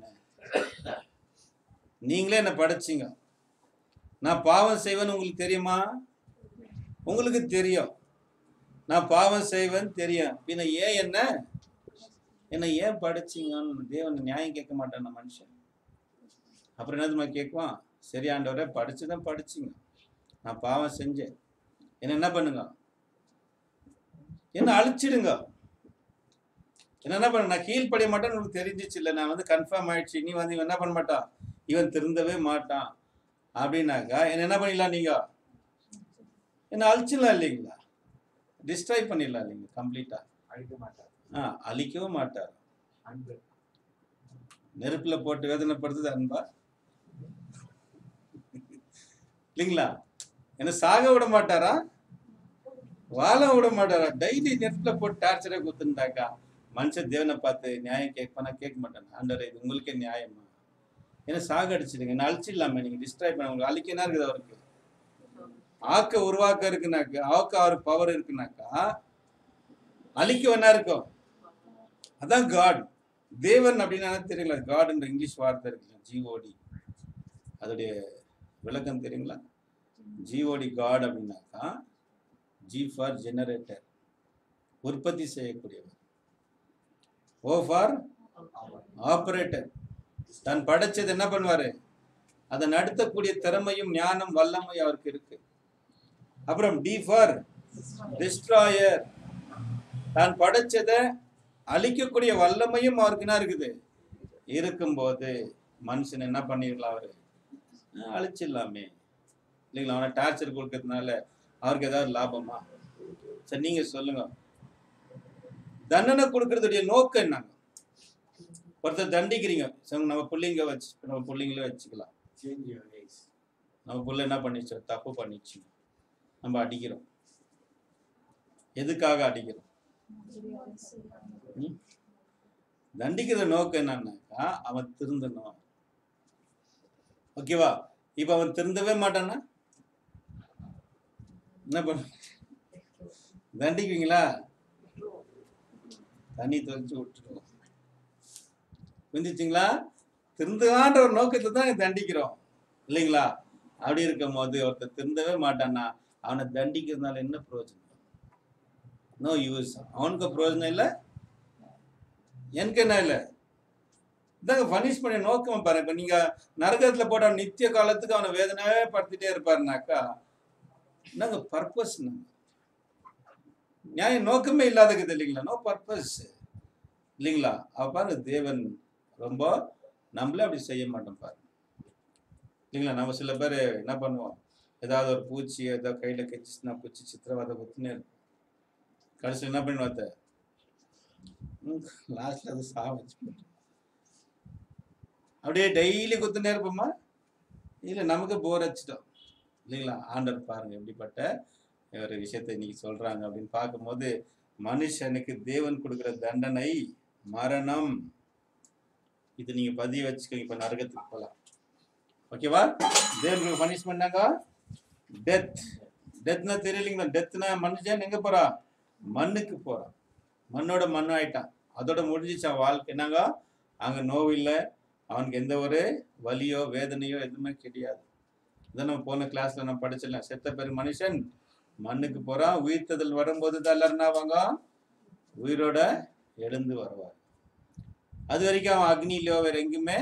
நீங்களே என்னை படைச்சிங்க, நான் பாவம் செய்வேன்னு உங்களுக்கு தெரியுமா? உங்களுக்கு தெரியும் நான் பாவம் செய்வேன்னு தெரியும், பின்ன ஏன் என்ன என்ன ஏன் படைச்சிங்கன்னு தேவன் நியாயம் கேட்க மாட்டான் மனுஷன். அப்புறம் என்னதுமா கேட்குவான்? சரி ஆண்டவரே, படிச்சுதான் படிச்சிங்க, நான் பாவம் செஞ்சேன், என்ன என்ன பண்ணுங்க, என்ன அழிச்சிடுங்க, என்ன என்ன பண்ண, நான் கீழ்ப்படிய மாட்டேன்னு உங்களுக்கு தெரிஞ்சிச்சு இல்லை, நான் வந்து கன்ஃபார்ம் ஆயிடுச்சு, நீ வந்து இவன் என்ன பண்ண மாட்டான், இவன் திருந்தவே மாட்டான் அப்படின்னாக்கா என்ன என்ன பண்ணிடலாம், நீங்க என்ன அழிச்சிடலாம் இல்லைங்களா? டிஸ்ட்ராய் பண்ணிடலாம் இல்லைங்க, கம்ப்ளீட்டா அழிக்க மாட்டார். ஆ அழிக்கவும் மாட்டார். நெருப்புல போட்டு வேதனைப்படுத்துது அன்பா இல்லைங்களா? என்ன சாக விட மாட்டாரா? வாழ விட மாட்டாரா? டெய்லி நெருப்புல போட்டு டார்ச்சரே குத்துட்டாக்கா மனுஷன் தேவனை பார்த்து நியாயம் கேட்பானா? கேட்க மாட்டாங்க. ஆண்டவரே, இது உங்களுக்கே நியாயமா? ஏன்னா சாக அடிச்சிடுங்க, என்ன அழிச்சிடலாமே, நீங்க டிஸ்ட்ராய் பண்ண, உங்களுக்கு அழிக்க என்ன இருக்குது? அவருக்கு ஆக்க உருவாக்க இருக்குனாக்கா, ஆக்க அவருக்கு பவர் இருக்குனாக்கா அழிக்க வேணா இருக்கும். அதான் காட். தேவன் அப்படின்னா தெரியுங்களா? காட்ன்ற இங்கிலீஷ் வார்த்தை இருக்குல்ல, ஜிஓடி, அதோடைய விளக்கம் தெரியுங்களா? ஜிஓடி காட் அப்படின்னாக்கா, ஜி ஃபார் ஜெனரேட்டர், உற்பத்தி செய்யக்கூடியவர். ஓ ஃபார் ஆபரேட்டர், தான் படைச்சது என்ன பண்ணுவாரு, அதை நடத்தக்கூடிய திறமையும் ஞானம் வல்லமை அவருக்கு இருக்கு. அப்புறம் டி ஃபார் டிஸ்ட்ராயர், தான் படைச்சதை அழிக்கக்கூடிய வல்லமையும் அவருக்கு என்ன இருக்குது, இருக்கும்போது மனுஷன் என்ன பண்ணிடலாம், அவரு அழிச்சிடலாமே இல்லைங்களா? அவனை டார்ச்சர் கொடுக்கறதுனால அவருக்கு ஏதாவது லாபமா? சரி நீங்க சொல்லுங்க, தண்டனை கொடுக்கறதுடைய நோக்கம் என்னங்க? ஒருத்தர் தண்டிக்கிறீங்க, நம்ம பிள்ளைங்க வச்சு நம்ம பிள்ளைங்களே வச்சுக்கலாம், நம்ம பிள்ளை என்ன பண்ணிச்சோம், தப்பு பண்ணிச்சு, நம்ம அடிக்கிறோம். எதுக்காக அடிக்கிறோம்? தண்டிக்கிற நோக்கம் என்னன்னாக்கா அவன் திருந்தணும். ஓகேவா? இப்ப அவன் திருந்தவே மாட்டான்னா என்ன பண்ண? தண்டிக்குவீங்களா? தண்ணி தொலைச்சு விட்டுருவோம். புரிஞ்சிச்சிங்களா? திருந்துவான்ற ஒரு நோக்கத்தை தான் தண்டிக்கிறோம் இல்லைங்களா? அப்படி இருக்கும் போது ஒருத்தர் திருந்தவே மாட்டான்னா அவனை தண்டிக்கிறதுனால என்ன பிரயோஜனம்? No use. அவனுக்கு பிரயோஜனம் இல்லை, எனக்கு என்ன இல்லை. இதாங்க பனிஷ் பண்ணி நோக்கம் பாரு. இப்ப நீங்க நரகத்துல போட்ட நித்திய காலத்துக்கு அவனை வேதனையே படுத்திட்டே இருப்பாருனாக்கா என்னங்க பர்பஸ்? நியாயம் நோக்கமே இல்லாதது இல்லைங்களா? நோ பர்பஸ் இல்லைங்களா? அவ பாருங்க, தேவன் ரொம்ப நம்மளே அப்படி செய்ய மாட்டோம் பாருங்க இல்லைங்களா? நம்ம சில பேர் என்ன பண்ணுவோம், ஏதாவது ஒரு பூச்சி ஏதாவது கையில கச்சிச்சுன்னா பூச்சி சித்திரவதை குத்துனே இருக்கும். கடைசியில் என்ன பண்ணி பார்த்த லாஸ்ட்ல அது சா வச்சு அப்படியே டெய்லி குத்துனே இருப்போமா? இல்லை நமக்கு போர் அடிச்சிட்டோம் இல்லைங்களா? ஆண்டவர் பாருங்க எப்படிப்பட்ட ஒரு விஷயத்தை இன்னைக்கு சொல்றாங்க அப்படின்னு பார்க்கும்போது, மனுஷனுக்கு தேவன் கொடுக்குற தண்டனை மரணம். இது நீங்க பதிய வச்சுக்கோங்க. இப்ப நரகத்துக்கு போகலாம். ஓகேவா? தேவனுக்கு பனிஷ்மெண்டாங்க டெத். டெத்னா தெரியலீங்களா? டெத்னா மனுஷன் எங்க போறா? மண்ணுக்கு போறான். மண்ணோட மண்ணு ஆயிட்டான். அதோட முடிஞ்சிச்சு அவன் வாழ்க்கை. என்னங்க அங்க நோவு இல்லை, அவனுக்கு எந்த ஒரு வலியோ வேதனையோ எதுவுமே கிடையாது. இதான் நம்ம போன கிளாஸ்ல நம்ம படிச்சிடலாம். செத்த பேரு மனுஷன் மண்ணுக்கு போறான். உயிர்த்ததில் வரும்போது தான் எல்லாரும் என்ன ஆவாங்க? உயிரோட எழுந்து வருவார். அது வரைக்கும் அவன் அக்னியிலோ வேற எங்குமே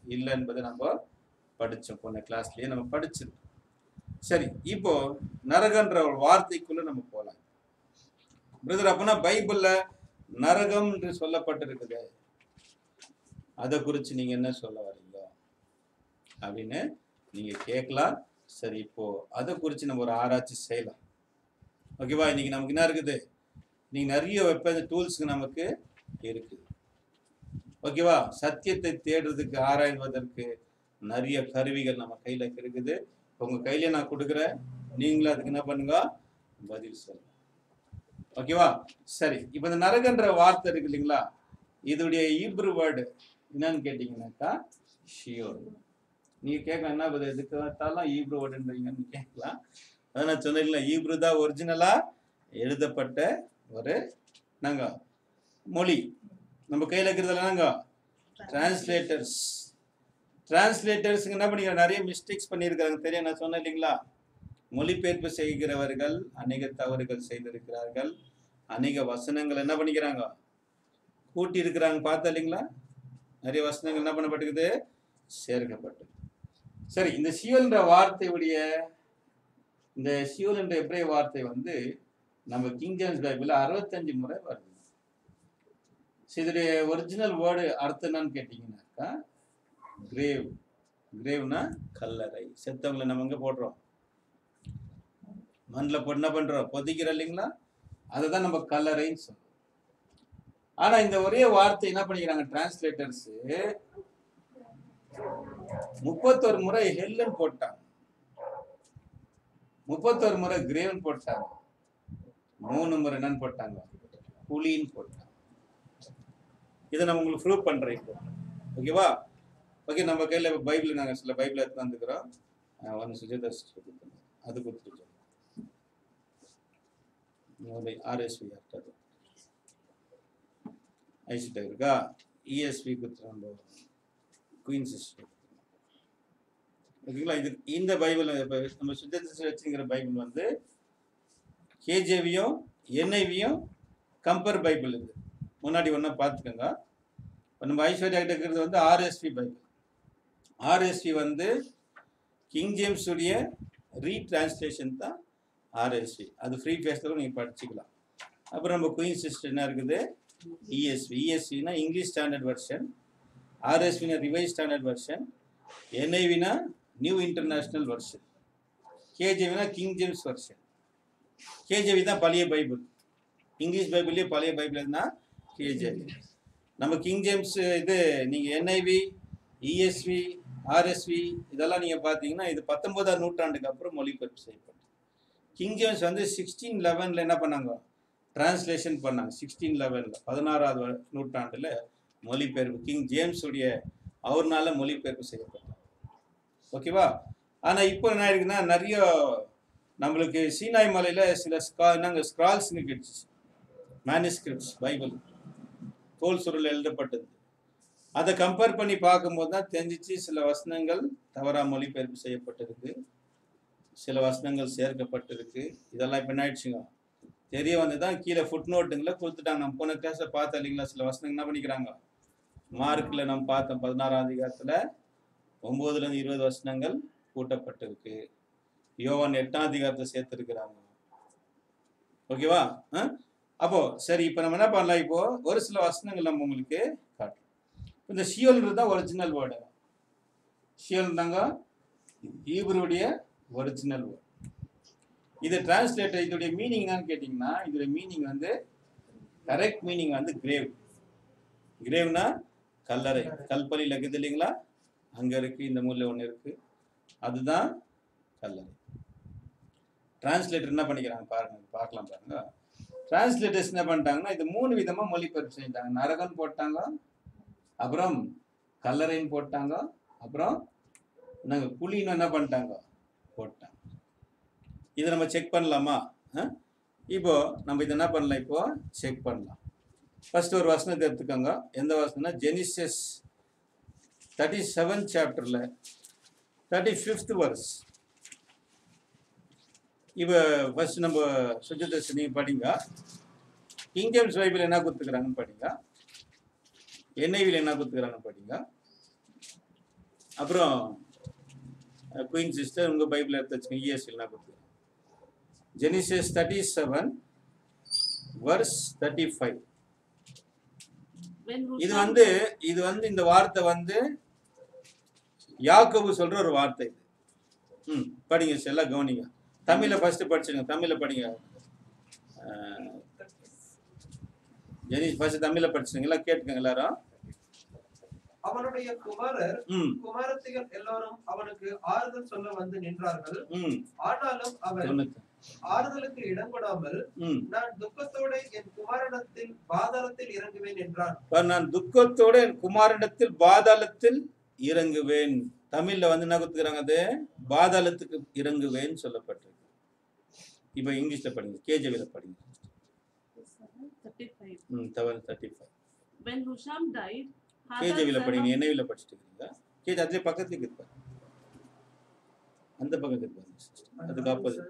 இல்லை என்பதை நம்ம படித்தோம், போன கிளாஸ்லயே நம்ம படிச்சிருக்கோம். சரி, இப்போ நரகன்ற ஒரு வார்த்தைக்குள்ள நம்ம போகலாம். பிரதர், அப்பனா பைபிள்ல நரகம் என்று சொல்லப்பட்டிருக்குது, அதை குறித்து நீங்க என்ன சொல்ல வரீங்க அப்படின்னு நீங்க கேட்கலாம். சரி, இப்போ அதை குறித்து நம்ம ஒரு ஆராய்ச்சி செய்யலாம். ஓகேவா? இன்னைக்கு நமக்கு என்ன இருக்குது? நீங்க நிறைய வெப்ப டூல்ஸ் நமக்கு இருக்குது. ஓகேவா? சத்தியத்தை தேடுறதுக்கு, ஆராய்வதற்கு நிறைய கருவிகள் நம்ம கையில இருக்குது. உங்க கையில நான் கொடுக்குறேன், நீங்களும் அதுக்கு என்ன பண்ணுங்க, பதில் சொல்லுங்க. ஓகேவா? சரி, இப்போ இந்த நரகன்ற வார்த்தை இருக்கு இல்லைங்களா, இதோடைய ஈப்ரு வேர்டு என்னன்னு கேட்டீங்கன்னாக்கா ஷியோல். நீங்க கேட்கலாம், என்ன பதில் எதுக்கு பார்த்தாலும் ஈப்ரு வேர்டுன்றீங்கன்னு கேட்கலாம். அதான் நான் சொன்னீங்களா, ஈப்ரு தான் ஒரிஜினலா எழுதப்பட்ட ஒரு நாங்க மொழி. நம்ம கையில் இருக்கிறதுல நாங்க டிரான்ஸ்லேட்டர்ஸ் டிரான்ஸ்லேட்டர்ஸ் என்ன பண்ணிக்கிறாங்க, நிறைய மிஸ்டேக்ஸ் பண்ணியிருக்காங்க தெரியும், நான் சொன்னேன் இல்லைங்களா. மொழிபெயர்ப்பு செய்கிறவர்கள் அநேக தவறுகள் செய்திருக்கிறார்கள். அநேக வசனங்கள் என்ன பண்ணிக்கிறாங்க, கூட்டி இருக்கிறாங்க. பார்த்தா இல்லைங்களா, நிறைய வசனங்கள் என்ன பண்ணப்பட்டிருக்குது, சேர்க்கப்பட்டு. சரி, இந்த சியோல்ன்ற வார்த்தையுடைய இந்த சியோல் என்ற எப்ரேய வார்த்தை வந்து நம்ம கிங் ஜேம்ஸ் பைபிள்ல அறுபத்தஞ்சு முறை வருது. இதோடைய ஒரிஜினல் வேர்டு அர்த்தம் என்னன்னு கேட்டீங்கன்னாக்கா கிரேவ். கிரேவ்னா கல்லறை. செத்தவங்களை நம்ம எங்க போடுறோம், மண்ணில் போட்டு என்ன பண்றோம், பொதிக்கிறோம் இல்லைங்களா, அதை தான் நம்ம கல்லறைன்னு சொல்றோம். ஆனா இந்த ஒரே வார்த்தை என்ன பண்ணிக்கிறாங்க டிரான்ஸ்லேட்டர்ஸ், முப்பத்தொரு முறை ஹெல்லுன்னு போட்டாங்க, முப்பத்தொரு முறை கிரேவன் போட்டாங்க, மூணு முறை என்னன்னு போட்டாங்க, புலின்னு போட்டாங்க. இதை நம்ம உங்களுக்கு ப்ரூவ் பண்றேன் இப்போ. ஓகேவா? ஓகே, நம்ம கையில பைபிள் நாங்கள் சில பைபிள் எடுத்து வந்துக்கிறோம். ஒன்று சுஜிதர்ஸ் அது கொடுத்துருக்கோம். ஆர்எஸ்வி ஐசிட்ட இருக்கா, இஎஸ்வி கொடுத்து நம்ம குயின் சிஸ்டர். ஓகேங்களா? இது இந்த பைபிள் நம்ம சுஜிதர்ஸ் வச்சுங்கிற பைபிள் வந்து கேஜேவியும் என்ஐவியும் கம்பேர் பைபிள். இது முன்னாடி ஒன்றா பார்த்துக்கோங்க. இப்போ நம்ம ஐஸ்வர்யா கிட்ட இருக்கிறது வந்து ஆர்எஸ்வி பைபிள். ஆர்எஸ்வி வந்து கிங் ஜேம்ஸ் உடைய ரீட்ரான்ஸ்லேஷன் தான் ஆர்எஸ்வி. அது ஃப்ரீ பேஸ்ல நீங்கள் படிச்சுக்கலாம். அப்புறம் நம்ம குயின் சிஸ்டர் என்ன இருக்குது, இஎஸ்வி. இஎஸ்வினா இங்கிலீஷ் ஸ்டாண்டர்ட் வெர்ஷன், ஆர்எஸ்வினா ரிவைஸ் ஸ்டாண்டர்ட் வெர்ஷன், என்ஐவினா நியூ இன்டர்நேஷ்னல் வெர்ஷன், கேஜேவினா கிங் ஜேம்ஸ் வெர்ஷன். கேஜேவி தான் பழைய பைபிள். இங்கிலீஷ் பைபிள்லேயே பழைய பைபிள் எதுனா கேஜேவி. நம்ம கிங் ஜேம்ஸ் இது நீங்கள் என்ஐவி, இஎஸ்வி, ஆர்எஸ்வி இதெல்லாம் நீங்கள் பார்த்தீங்கன்னா இது பத்தொன்பதாம் நூற்றாண்டுக்கு அப்புறம் மொழிபெயர்ப்பு செய்யப்பட்டது. கிங் ஜேம்ஸ் வந்து சிக்ஸ்டீன் லெவனில் என்ன பண்ணாங்க, டிரான்ஸ்லேஷன் பண்ணாங்க. சிக்ஸ்டீன் லெவனில் பதினாறாவது நூற்றாண்டில் மொழிபெயர்ப்பு கிங் ஜேம்ஸ் உடைய அவர்னால மொழிபெயர்ப்பு செய்யப்பட்டது. ஓகேவா? ஆனால் இப்போ என்ன இருக்குன்னா, நிறைய நம்மளுக்கு சீனாய் மலையில் சில ஸ்கா நாங்கள் ஸ்க்ரால்ஸ்னு கிடைச்சிச்சு, மேனுஸ்கிரிப்ட்ஸ் பைபிள் தோல் சுருள் எழுதப்பட்டது. அதை கம்பேர் பண்ணி பார்க்கும்போது தான் தெரிஞ்சிச்சு சில வசனங்கள் தவறாக மொழிபெயர்ப்பு செய்யப்பட்டிருக்கு, சில வசனங்கள் சேர்க்கப்பட்டிருக்கு. இதெல்லாம் இப்போ என்ன ஆயிடுச்சுங்க, தெரிய வந்து தான் கீழே ஃபுட் நோட்டுங்களை கொடுத்துட்டாங்க. நம்ம போன கிளாஸை பார்த்தா இல்லைங்களா, சில வசனங்கள் என்ன பண்ணிக்கிறாங்க, மார்க்கில் நம்ம பார்த்தோம் பதினாறாம் அதிகாரத்தில் ஒம்போதுலேருந்து இருபது வசனங்கள் கூட்டப்பட்டிருக்கு. யோவான் எட்டாம் அதிகாரத்தை சேர்த்துருக்கிறாங்க. ஓகேவா? அப்போ சரி, இப்போ நம்ம என்ன பண்ணலாம், இப்போ ஒரு சில வசனங்கள் நம்ம உங்களுக்கு காட்டுறோம். இந்த ஷியோல்ன்றது தான் ஒரிஜினல் வேர்டு. ஷியோல் தாங்க ஈப்ருவுடைய ஒரிஜினல் வேர்டு. இது டிரான்ஸ்லேட்டர் இதோடைய மீனிங் என்னன்னு கேட்டிங்கன்னா, இதோடைய மீனிங் வந்து கரெக்ட் மீனிங் வந்து கிரேவ். கிரேவ்னா கல்லறை. கல்பலியில் இருக்குது இல்லைங்களா, அங்கே இருக்குது, இந்த மூலையில் ஒன்று இருக்குது, அதுதான் கல்லறை. டிரான்ஸ்லேட்டர் என்ன பண்ணிக்கிறாங்க பாருங்க, பார்க்கலாம் பாருங்க. டிரான்ஸ்லேட்டர்ஸ் என்ன பண்ணிட்டாங்கன்னா, இது மூணு விதமாக மொழிபெயர்ப்பு செஞ்சாங்க. நரகன் போட்டாங்க, அப்புறம் கல்லறைன்னு போட்டாங்க, அப்புறம் நாங்கள் புலின்னு என்ன பண்ணிட்டாங்க போட்டாங்க. இதை நம்ம செக் பண்ணலாமா? இப்போ நம்ம இதை என்ன பண்ணலாம், இப்போ செக் பண்ணலாம். ஃபர்ஸ்ட் ஒரு வசனத்தை எடுத்துக்கோங்க. எந்த வசனம்னா ஜெனிசிஸ் தேர்ட்டி செவன் சாப்டர்ல தேர்ட்டி ஃபிஃப்த் வர்ஸ். இப்போ ஃபர்ஸ்ட் நம்ம சுஜிதர்ஷினி படிங்க. கிங் ஜேம்ஸ் பைபிள் என்ன கொடுத்துக்கிறாங்கன்னு படிங்க, என்ஐவியில் என்ன கொடுத்துக்கிறாங்கன்னு படிங்க. அப்புறம் குயின் சிஸ்டர் உங்க பைபிள் எடுத்து வச்சுக்கோங்க. இஎஸ்வில்னா கொடுத்துருக்கேன். Genesis thirty seven verse thirty five. When இது Husham வந்து இது வந்து இந்த வார்த்தை வந்து யாக்கோபு சொல்ற ஒரு வார்த்தை இது. ம் படிங்க சார், எல்லாம் கவனிங்க. தமிழ்ல ஃபர்ஸ்ட் படிச்சுங்க, தமிழ்ல படிங்க. ஜெனிஸ் ஃபர்ஸ்ட் தமிழ்ல படிச்சுங்க, எல்லாம் கேட்டுக்கங்க எல்லாரும். அவனுடைய குமாரர் ம் குமாரத்திகள் எல்லாரும் அவனுக்கு ஆறுதல் சொல்ல வந்து நின்றார்கள். ம் ஆனாலும் அவன் தொண்ணூத்தி ஆறுதலுக்கு இடம் கொடாமல் ம் நான் துக்கத்தோட என் குமாரனிடத்தில் பாதாளத்தில் இறங்குவேன் என்றான். பார், நான் துக்கத்தோட என் குமாரனிடத்தில் பாதாளத்தில் இறங்குவேன். தமிழ்ல வந்து என்ன கொடுத்துக்கிறாங்க, அது பாதாளத்துக்கு இறங்குவேன் சொல்லப்பட்டிருக்கு. இப்போ இங்கிலீஷ்ல படிங்க, கேஜேவில படிங்க. thirty-five. ம் seven thirty five. When Husham died, Hadad கேஜேவில son படிங்க, of- என்ஐவில படிச்சுட்டு இருக்கீங்க. கேஜ் அதுல பக்கத்துல இருக்கு, அந்த பக்கம் இருக்கு, அதுக்கு ஆப்போசிட்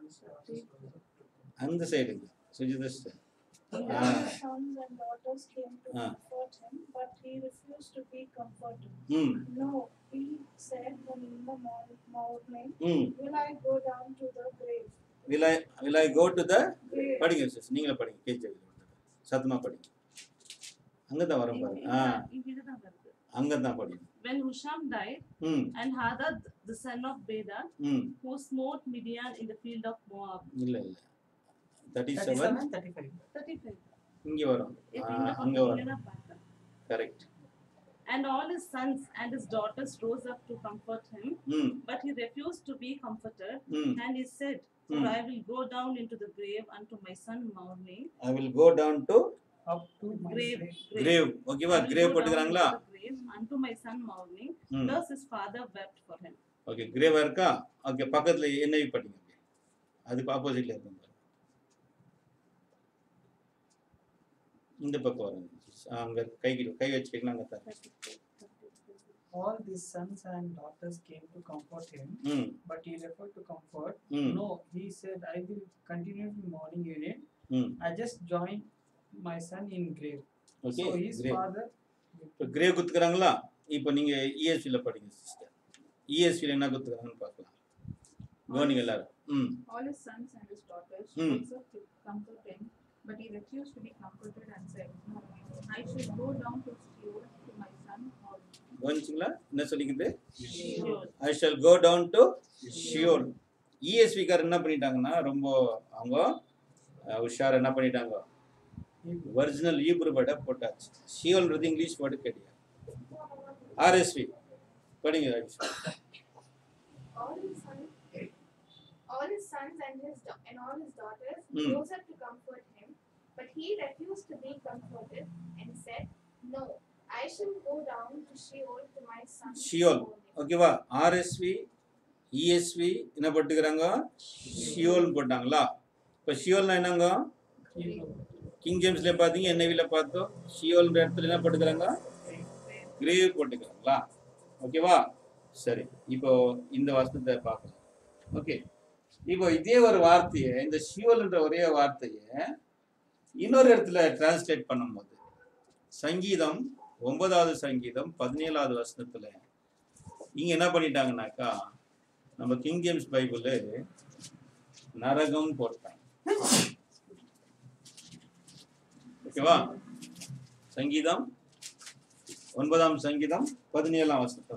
அந்த side Sujitha sister. His Ah. sons and daughters came to Ah. comfort him, but he refused to be comforted. ம் No, he said when in the mor- morning, ம் will I go down to the grave? will I will I go to the Grave. படிங்க sister, நீங்களே படிங்க. கேஜேவில சத்தமா படிங்க, அங்கதான் வரும் பாருங்க. ஆ இங்க இதுதான் வருது. அங்கதான் படிங்க. When Husham died, ம் and Hadad, the son of Bedad, ம் who smote Midian in the field of Moab. இல்ல இல்ல தேர்ட்டி செவன் thirty-five. இங்க வரும். இப்ப ஆ, இந்த அங்க பக்கம் வரும். இங்க தான் பார்த்தேன். Correct. And all his sons and his daughters rose up to comfort him, ம் but he refused to be comforted, ம் and he said, For Hmm. I will go down into the grave unto my son mourning. I will go down to Up to my Grave. grave. grave. ஓகேவா? I will grave go down போட்டுக்கறாங்களா? into the grave unto my son mourning. ம் Thus his father wept for him. Okay, கிரேவா இருக்கா? Okay, பக்கத்துல என்னவி படிங்க. அதுக்கு ஆப்போசிட்ல இருக்கு பாருங்க. இந்த பக்கம் வரும். அங்க கை கை வச்சுக்கலாம் அங்க தர. All these sons and daughters came to comfort him, ம் but he refused to comfort. ம் No, he said, I will continue the mourning unit. ம் I just joined my son in grave. Okay, So his grave. father, இப்போ grave குத்துக்கறாங்களா? இப்போ நீங்க இஎஸ்வில படிங்க sister. இஎஸ்வில என்ன குத்துக்கறாங்கன்னு பார்க்கலாம். கவனிங்க எல்லாரும். ம் All his sons and his daughters Hmm. rose up to comfort him, but he refused to be comforted and said, No, I shall go down to Sheol to my son mourning. கவனிச்சிங்களா? என்ன சொல்லிக்கிட்டு? Sheol. I shall go down to Sheol. ESV கார் என்ன பண்ணிட்டாங்கன்னா ரொம்ப அவங்க அஹ், உஷார் என்ன பண்ணிட்டாங்க, ஒரிஜினல் ஈப்ரு வேர்டை போட்டாச்சு. ஷியோல்ன்றது இங்கிலீஷ் வேர்டு கிடையாது. ஆர்எஸ்வி படிங்க Rajesh. All his sons, all his sons and his da- and all his daughters Hmm. rose up to comfort him, but he refused to be comforted and said, No, I shall go down to Sheol to my son. Sheol mourning." ஓகேவா? RSV ESV என்ன போட்டுக்கிறாங்க, Sheol போட்டாங்களா? இப்போ ஷியோல்னா என்னங்க, king ஜேம்ஸ்ல பார்த்தீங்க, என்ஐவில பார்த்தோம். ஷியோல்ன்ற இடத்துல என்ன போட்டுக்கிறாங்க, கிரேவ் போட்டுக்கிறாங்களா? ஓகேவா? சரி, இப்போ இந்த வசனத்தை பார்க்கலாம். ஓகே, இப்போ இதே ஒரு வார்த்தையை, இந்த ஷியோல்ன்ற ஒரே வார்த்தையை இன்னொரு இடத்துல டிரான்ஸ்லேட் பண்ணும்போது, சங்கீதம் ஒன்பதாவது சங்கீதம் பதினேழாவது வசனத்துல இங்க என்ன பண்ணிட்டாங்கன்னாக்கா, நம்ம கிங் ஜேம்ஸ் பைபிள் நரகம் போட்டாங்க. ஓகேவா? சங்கீதம் ஒன்பதாம் சங்கீதம் பதினேழாம் வசனத்தை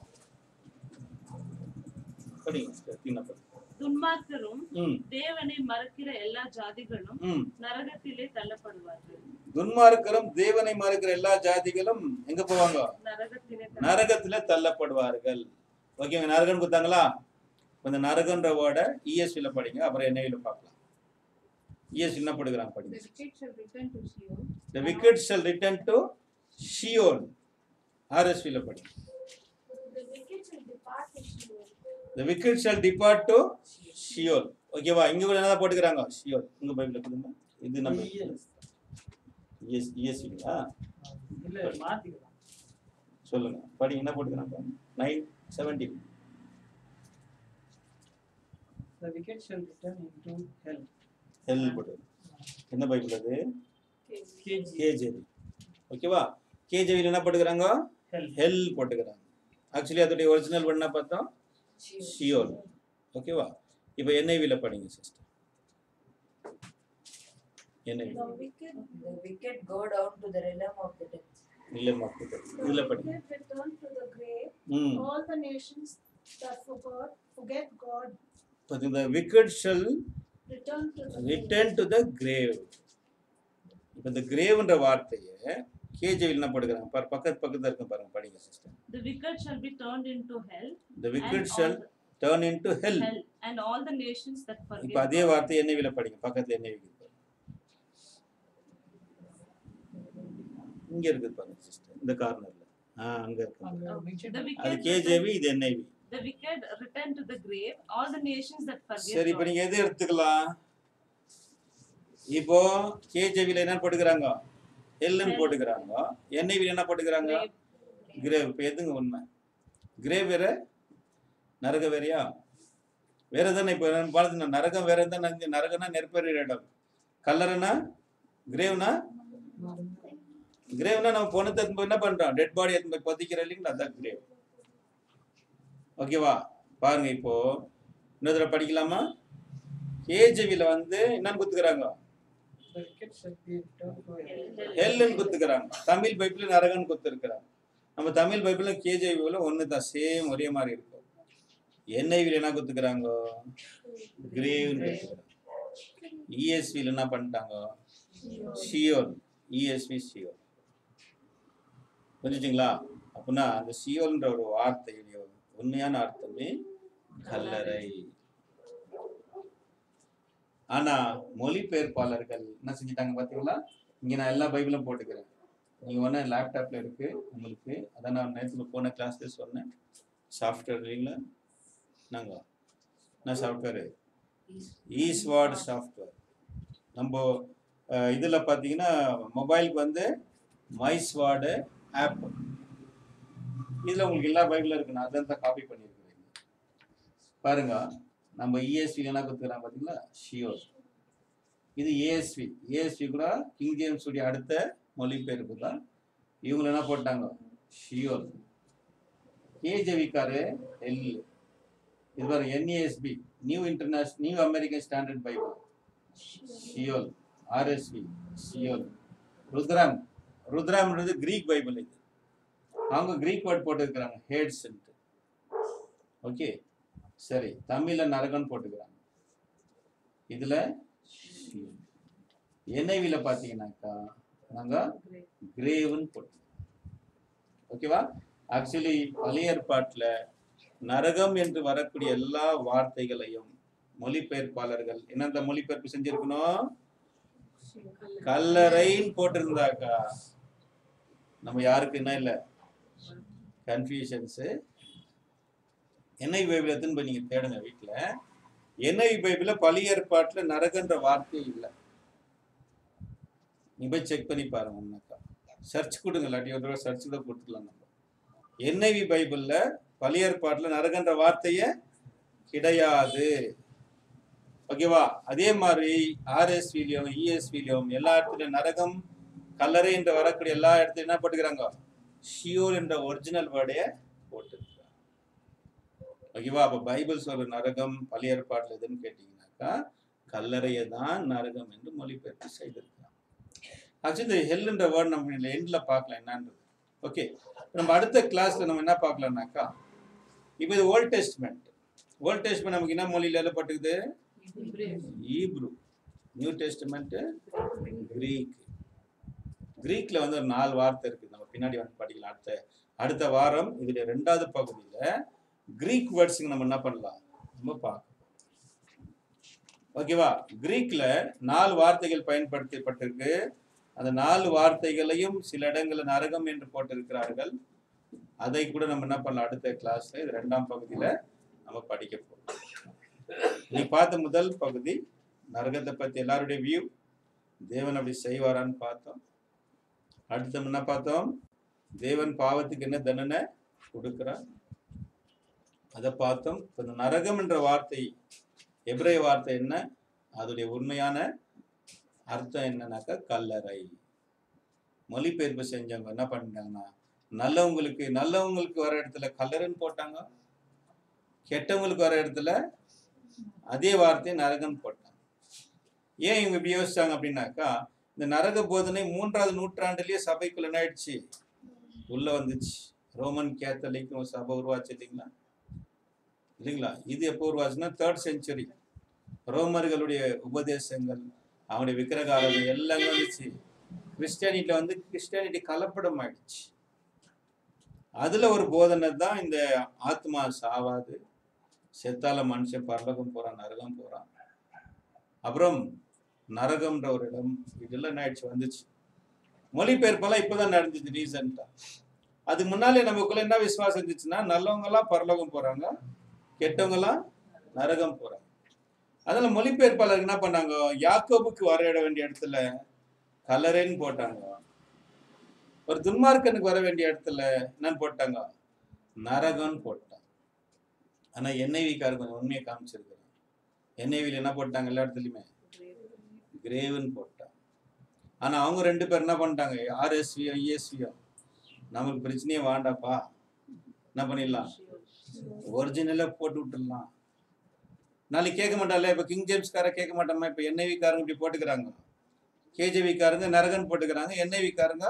படிங்க sister, தீனா படிங்க. துன்மார்க்கரும் ம் தேவனை மறக்கிற எல்லா ஜாதிகளும் ம் நரகத்திலே தள்ளப்படுவார்கள். துன்மார்க்கரும் தேவனை மறுக்கிற எல்லா ஜாதிகளும் எங்க போவாங்க, நரகத்திலே நரகத்துல தள்ளப்படுவார்கள். ஓகேங்க, நரகம் கொடுத்தாங்களா? இந்த நரகன்ற வேர்டை இஎஸ்வில படிங்க, அப்புறம் என்ஐவில பார்க்கலாம். இஎஸ்வி என்ன போடுகிறாங்க The படிங்க. wicked shall return to Sheol. The wicked shall return to Sheol. ஆர்எஸ்வில படிங்க. The wicked shall depart to Sheol. The wicked shall depart to Sheol. ஓகேவா? இங்க கூட என்ன போட்டுக்கிறாங்க, Sheol. உங்க பைபிள்ல கொடுங்க. இது நம்ம இஎஸ் இஎஸ்வியா இல்ல மாத்திக்கலாம். சொல்லுங்க, படிங்க என்ன போட்டுக்கிறாங்க. Nine seventy. The wicked shall return into hell. Hell போட்டு என்ன பைபிள் அது? K G. கேஜேவி. ஓகேவா? கேஜேவில என்ன போட்டுக்கிறாங்க, Hell. ஹெல் போட்டுக்கிறாங்க. ஆக்சுவலி அதோடைய ஒரிஜினல் வேர்ட் என்ன பார்த்தோம்? ஷியோல். ஓகேவா? இப்போ என்ஐவில படிங்க sister. NIV The wicked, the wicked go down to the realm of the dead. இல்ல மார்க் இதுல படிங்க. Wicked return to the grave. ம் All the nations that forgot, forget God but the wicked shall return to the return to the grave. இப்போ இந்த கிரேவ்ன்ற வார்த்தையை கேஜேவில் என்ன போடுறாங்க பாரு, பக்கத்து பக்கத்துல இருக்கு பாருங்க, படிங்க sister. The wicked shall be turned into hell. The wicked and shall all the- turn into hell. hell and all the nations that forget இப்போ அதே God. வார்த்தை என்ஐவில படிங்க, பக்கத்துல என்ஐவி இங்க இருக்குது பாருங்க சிஸ்டர், இந்த கார்னர்ல. ஆ அங்க இருக்கு. The அது wicked கேஜேவி, இது NIV. the wicked return to the grave, all the nations that forget சரி, இப்போ God. நீங்க எது எடுத்துக்கலாம்? இப்போ கேஜேவில என்ன போட்டுக்கிறாங்க? ஹெல்லுன்னு போட்டுக்கிறாங்க. என்ஐவில என்ன போட்டுக்கிறாங்க? Grave. கிரேவ். இப்போ எதுங்க உண்மை? கிரேவ் வேற, நரக வேறையா? வேற தானே. இப்போ பாலத்துல நரகம் வேற தான். நரகம்னா நெருப்பெறிகிற இடம், கல்லறைனா கிரேவ்னா கிரேவ்னா நம்ம பொண்ணத்தை என்ன பண்றோம்? டெட் பாடி எடுத்து போய் பொதிக்கிற இல்லைங்களா, அதான் கிரேவ். ஓகேவா? பாருங்க, இப்போ இன்னொரு தடவை படிக்கலாமா? கேஜேவில வந்து என்னன்னு குத்துக்கிறாங்க? The wicked shall be returned to hell. ஹெல்லுன்னு குத்துக்கிறாங்க. தமிழ் பைபிள் நரகன்னு குத்துருக்கிறாங்க. நம்ம தமிழ் பைபிள் கேஜேவில ஒன்று தான், சேம் ஒரே மாதிரி இருக்கும். என்ஐவில என்ன குத்துக்கிறாங்க? கிரேவ்னு. இஎஸ்வில என்ன பண்ணிட்டாங்க? ஷியோல். ESV Sheol. புரிஞ்சுங்களா? அப்படின்னா அந்த ஷியோல்ன்ற ஒரு வார்த்தையுடைய உண்மையான அர்த்தமே கல்லறை. ஆனா மொழிபெயர்ப்பாளர்கள் என்ன செஞ்சிட்டாங்க பாத்தீங்களா? இங்க நான் எல்லா பைபிளும் போட்டுக்கிறேன். நீங்க ஒண்ணு லேப்டாப்ல இருக்கு உங்களுக்கு, அதான் நான் நேற்று போன கிளாஸ்ல சொன்னேன். சாஃப்ட்வேர் இல்லைங்களா? நாங்க என்ன சாஃப்ட்வேர்? ஈஸ்வார்ட் சாஃப்ட்வேர். நம்ம அஹ், இதுல பாத்தீங்கன்னா மொபைலுக்கு வந்து மைஸ்வார்டு ஆப். இதுல உங்களுக்கு எல்லா பைபிளும் இருக்கு. நான் அதான் தான் காப்பி பண்ணியிருக்கிறேன். பாருங்க, நம்ம இஎஸ்வி என்ன கொடுத்துக்கிறாங்க பாத்தீங்களா? ஷியோல். இது ஏஎஸ்வி. ஏஎஸ்வி கூட கிங் ஜேம்ஸ் உடைய அடுத்த மொழிபெயர்ப்பு தான். இவங்க என்ன போட்டாங்க? ஷியோல். கேஜேவிக்காரு எல். இது பாருங்க, NASB, new international new American standard Bible, Sheol. RSV Sheol. ருத்ராம். ருத்ராம்ன்றது கிரீக் பைபிள். இது அவங்க கிரீக் வேர்ட் போட்டுருக்கிறாங்க, ஹேட்ஸ். ஓகே, சரி. தமிழ்ல நரகன் போட்டுக்கிறாங்க. இதுல என்ஐவில பாத்தீங்கன்னாக்கா நாங்க கிரேவ்னு போட்டு. ஓகேவா? ஆக்சுவலி பழைய ஏற்பாட்டுல நரகம் என்று வரக்கூடிய எல்லா வார்த்தைகளையும் மொழிபெயர்ப்பாளர்கள் என்னென்ன மொழிபெயர்ப்பு செஞ்சிருக்கணும்? கல்லறைன்னு போட்டிருந்தாக்கா நம்ம யாருக்கு என்ன இல்லை கன்ஃபியூஷன்ஸு. என்ஐவி பைபிள் எத்தனை போய் நீங்க தேடுங்க வீட்டுல. என்ஐவி பைபிள்ல பழைய ஏற்பாட்டுல நரகன்ற வார்த்தை இல்லை. நீ போய் செக் பண்ணி பாருங்க. உன்னாக்கா சர்ச் கொடுங்க, இல்லாட்டி ஒரு தடவை சர்ச் கூட கொடுத்துக்கலாம். நம்ம என்ஐவி பைபிள்ல பழைய ஏற்பாட்டுல நரகன்ற வார்த்தைய கிடையாது. ஓகேவா? அதே மாதிரி ஆர்எஸ்விலையும் இஎஸ்விலையும் எல்லா இடத்துலயும் நரகம், கல்லறை என்று வரக்கூடிய எல்லா இடத்துலையும் என்ன போட்டுக்கிறாங்க? ஷியோல் என்ற ஒரிஜினல் வேர்டைய போட்டுருக்காங்க. ஓகேவா? அப்ப பைபிள் சொல்ற நரகம் பழைய ஏற்பாட்டுல எதுன்னு கேட்டீங்கன்னாக்கா கல்லறையை தான் நரகம் என்று மொழிபெயர்ப்பு செய்திருக்கிறாங்க. ஆக்சுவலி இந்த ஹெல்ன்ற வேர்ட் நம்ம எண்ட்ல பார்க்கலாம் என்னன்றது. ஓகே, நம்ம அடுத்த கிளாஸ்ல நம்ம என்ன பார்க்கலாம்னாக்கா, இப்போ இது ஓல்ட் டெஸ்ட்மெண்ட். ஓல்ட் டெஸ்ட்மெண்ட் நமக்கு என்ன மொழியில எழுதப்பட்டிருக்குது? ஈப்ரு. New testament Greek. கிரீக்ல வந்து ஒரு நாலு வார்த்தை இருக்கு. நம்ம பின்னாடி வந்து படிக்கலாம். அடுத்த அடுத்த வாரம் இதுல ரெண்டாவது பகுதியில கிரீக் வேர்ட்ஸுக்கு நம்ம என்ன பண்ணலாம், நம்ம பார்க்கலாம். ஓகேவா? கிரீக்ல நாலு வார்த்தைகள் பயன்படுத்தப்பட்டிருக்கு. அந்த நாலு வார்த்தைகளையும் சில இடங்களில் நரகம் என்று போட்டிருக்கிறார்கள். அதை கூட நம்ம என்ன பண்ணலாம் அடுத்த கிளாஸ்ல, இது ரெண்டாம் பகுதியில நம்ம படிக்க போறோம். நீ பார்த்த முதல் பகுதி நரகத்தை பத்தி எல்லாருடைய வியூ, தேவன் அப்படி செய்வாரான்னு பார்த்தோம். அடுத்து என்ன பார்த்தோம்? தேவன் பாவத்துக்கு என்ன தண்டனை கொடுக்கிறார், அதை பார்த்தோம். இந்த நரகம் என்ற வார்த்தை எபிரேய வார்த்தை என்ன, அதோடைய உண்மையான அர்த்தம் என்னன்னாக்கா கல்லறை. மொழிபெயர்ப்பு செஞ்சவங்க என்ன பண்ணிட்டாங்கன்னா நல்லவங்களுக்கு நல்லவங்களுக்கு வர இடத்துல கல்லறைன்னு போட்டாங்க, கெட்டவங்களுக்கு வர இடத்துல அதே வார்த்தையை நரகன்னு போட்டாங்க. ஏன் இவங்க இப்படி யோசிச்சாங்க அப்படின்னாக்கா, இந்த நரக போதனை மூன்றாவது நூற்றாண்டுலயே சபைக்குள்ள என்ன ஆயிடுச்சு, உள்ள வந்துச்சு. ரோமன் கேத்தலிக் ஒரு சபை உருவாச்சு இல்லைங்களா இல்லைங்களா இது எப்போ உருவாச்சுன்னா தேர்ட் செஞ்சுரி. ரோமர்களுடைய உபதேசங்கள், அவனுடைய விக்கிரகாரங்கள் எல்லாம் வந்துச்சு. கிறிஸ்டியானிட்டியில வந்து கிறிஸ்டியானிட்டி கலப்படம் ஆயிடுச்சு. அதுல ஒரு போதனை தான் இந்த ஆத்மா சாவாது, செத்தால மனுஷன் பரலோகம் போறான், நரகம் போறான். அப்புறம் நரகம்ன்ற ஒரு இடம், இதெல்லாம் என்ன ஆயிடுச்சு வந்துச்சு. மொழிபெயர்ப்பெல்லாம் இப்பதான் நடந்துச்சு ரீசெண்டா. அதுக்கு முன்னாலே நமக்குள்ள என்ன விசுவாசம் இருந்துச்சுன்னா, நல்லவங்க எல்லாம் பரலோகம் போறாங்க, கெட்டவங்க எல்லாம் நரகம் போறாங்க. அதனால மொழிபெயர்ப்பாளர் என்ன பண்ணாங்க, யாக்கோபுக்கு வர இட வேண்டிய இடத்துல கல்லறைன்னு போட்டாங்க. ஒரு துன்மார்க்கனுக்கு வர வேண்டிய இடத்துல என்னன்னு போட்டாங்க, நரகம்னு போட்டாங்க. ஆனா என்ஐவிக்காரர் கொஞ்சம் உண்மையை காமிச்சிருக்கிறாங்க. என்ஐவியில் என்ன போட்டாங்க, எல்லா இடத்துலையுமே கிரேவ்னு போட்டாங்க. ஆனா அவங்க ரெண்டு பேர் என்ன பண்ணிட்டாங்க, ஆர்எஸ்வியோ இஎஸ்வியோ நமக்கு பிரச்சனையே வாண்டாப்பா, என்ன பண்ணிடலாம், ஒரிஜினலா போட்டு விட்டுடலாம். நாளைக்கு கேட்க மாட்டால. இப்ப கிங் ஜேம்ஸ்கார கேட்க மாட்டோமா, இப்ப என்ஐவி காரங்க இப்படி போட்டுக்கிறாங்க, கேஜேவி காரங்க நரகன் போட்டுக்கிறாங்க, என்ஐவி காரங்க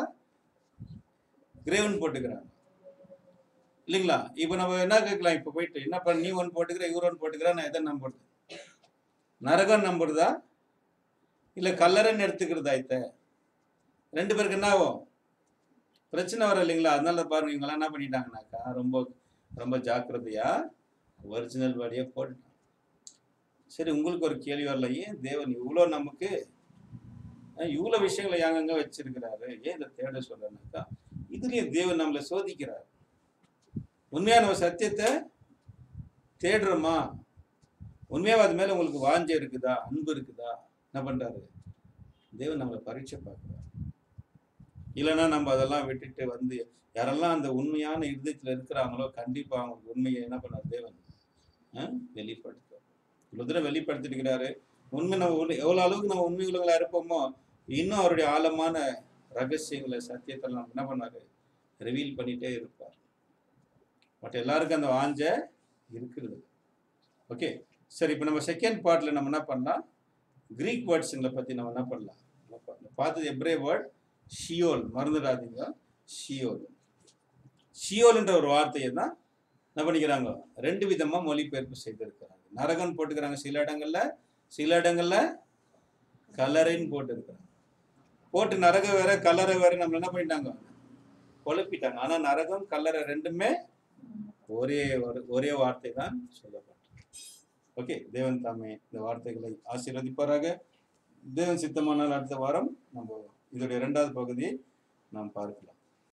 கிரேவன் போட்டுக்கிறாங்க இல்லைங்களா. இப்ப நம்ம என்ன கேட்கலாம், இப்ப போயிட்டு என்ன பண்ண, நீ ஒன்று போட்டுக்கிற இவர் ஒன்று போட்டுக்கிறா, நான் எதை நம்புறது, நரகன் நம்புறதா இல்ல கல்லறைன்னு எடுத்துக்கிறதா? இத்த ரெண்டு பேருக்கு என்ன ஆகும், பிரச்சனை வர இல்லைங்களா. அதனால பாருங்க இவங்கெல்லாம் என்ன பண்ணிட்டாங்கன்னாக்கா, ரொம்ப ரொம்ப ஜாக்கிரதையா ஒரிஜினல் பாடியா போட்டுட்டாங்க. சரி, உங்களுக்கு ஒரு கேள்வி வரல, ஏன் தேவன் இவ்வளோ நமக்கு இவ்வளோ விஷயங்களை யாங்கங்க வச்சிருக்கிறாரு, ஏன் இதை தேட சொல்றேன்னாக்கா, இதுலயும் தேவன் நம்மளை சோதிக்கிறார். உண்மையா நம்ம சத்தியத்தை தேடுறோமா, உண்மையாக அது மேல உங்களுக்கு வாஞ்சை இருக்குதா, அன்பு இருக்குதா, என்ன பண்றாரு தேவன் நம்மளை பரீட்சை பார்க்கிறார். இல்லைன்னா நம்ம அதெல்லாம் விட்டுட்டு வந்து யாரெல்லாம் அந்த உண்மையான இருதயத்துல இருக்கிறாங்களோ கண்டிப்பா அவங்களுக்கு உண்மையை என்ன பண்ணார் தேவன் வெளிப்படுத்துவார். இவ்வளவு தூரம் வெளிப்படுத்திருக்கிறாரு. உண்மை நம்ம எவ்வளவு அளவுக்கு நம்ம உண்மை உள்ளவங்களா இருப்போமோ, இன்னும் அவருடைய ஆழமான ரகசியங்களை சத்தியத்தை நம்ம என்ன பண்ணாரு ரிவீல் பண்ணிட்டே இருப்பார். பட் எல்லாருக்கும் அந்த வாஞ்ச இருக்கிறது. ஓகே, சரி. இப்போ நம்ம செகண்ட் பார்ட்ல நம்ம என்ன பண்ணலாம், கிரீக் வேர்ட்ஸுங்களை பத்தி நம்ம என்ன பண்ணலாம் பார்த்தது. எப்ரே வேர்ட் ஷியோல், மறந்துடாதீங்க. ஷியோல் ஷியோல்ன்ற ஒரு வார்த்தையை தான் என்ன பண்ணிக்கிறாங்க, ரெண்டு விதமா மொழிபெயர்ப்பு செய்திருக்கிறாங்க. நரகன் போட்டுக்கிறாங்க சில இடங்கள்ல, சில இடங்கள்ல கல்லறைன்னு போட்டு இருக்கிறாங்க. போட்டு நரகம் வேற கல்லறை வேற நம்ம என்ன பண்ணிட்டாங்க, குழப்பிட்டாங்க. ஆனா நரகம் கல்லறை ரெண்டுமே ஒரே ஒரே வார்த்தை தான் சொல்லப்பட்டது. ஓகே, தேவன் தாமே இந்த வார்த்தைகளை ஆசீர்வதிப்பாராக. தேவன் சித்தமானால் அடுத்த வாரம் நம்ம இதோடைய இரண்டாவது பகுதியை நாம் பார்க்கலாம்.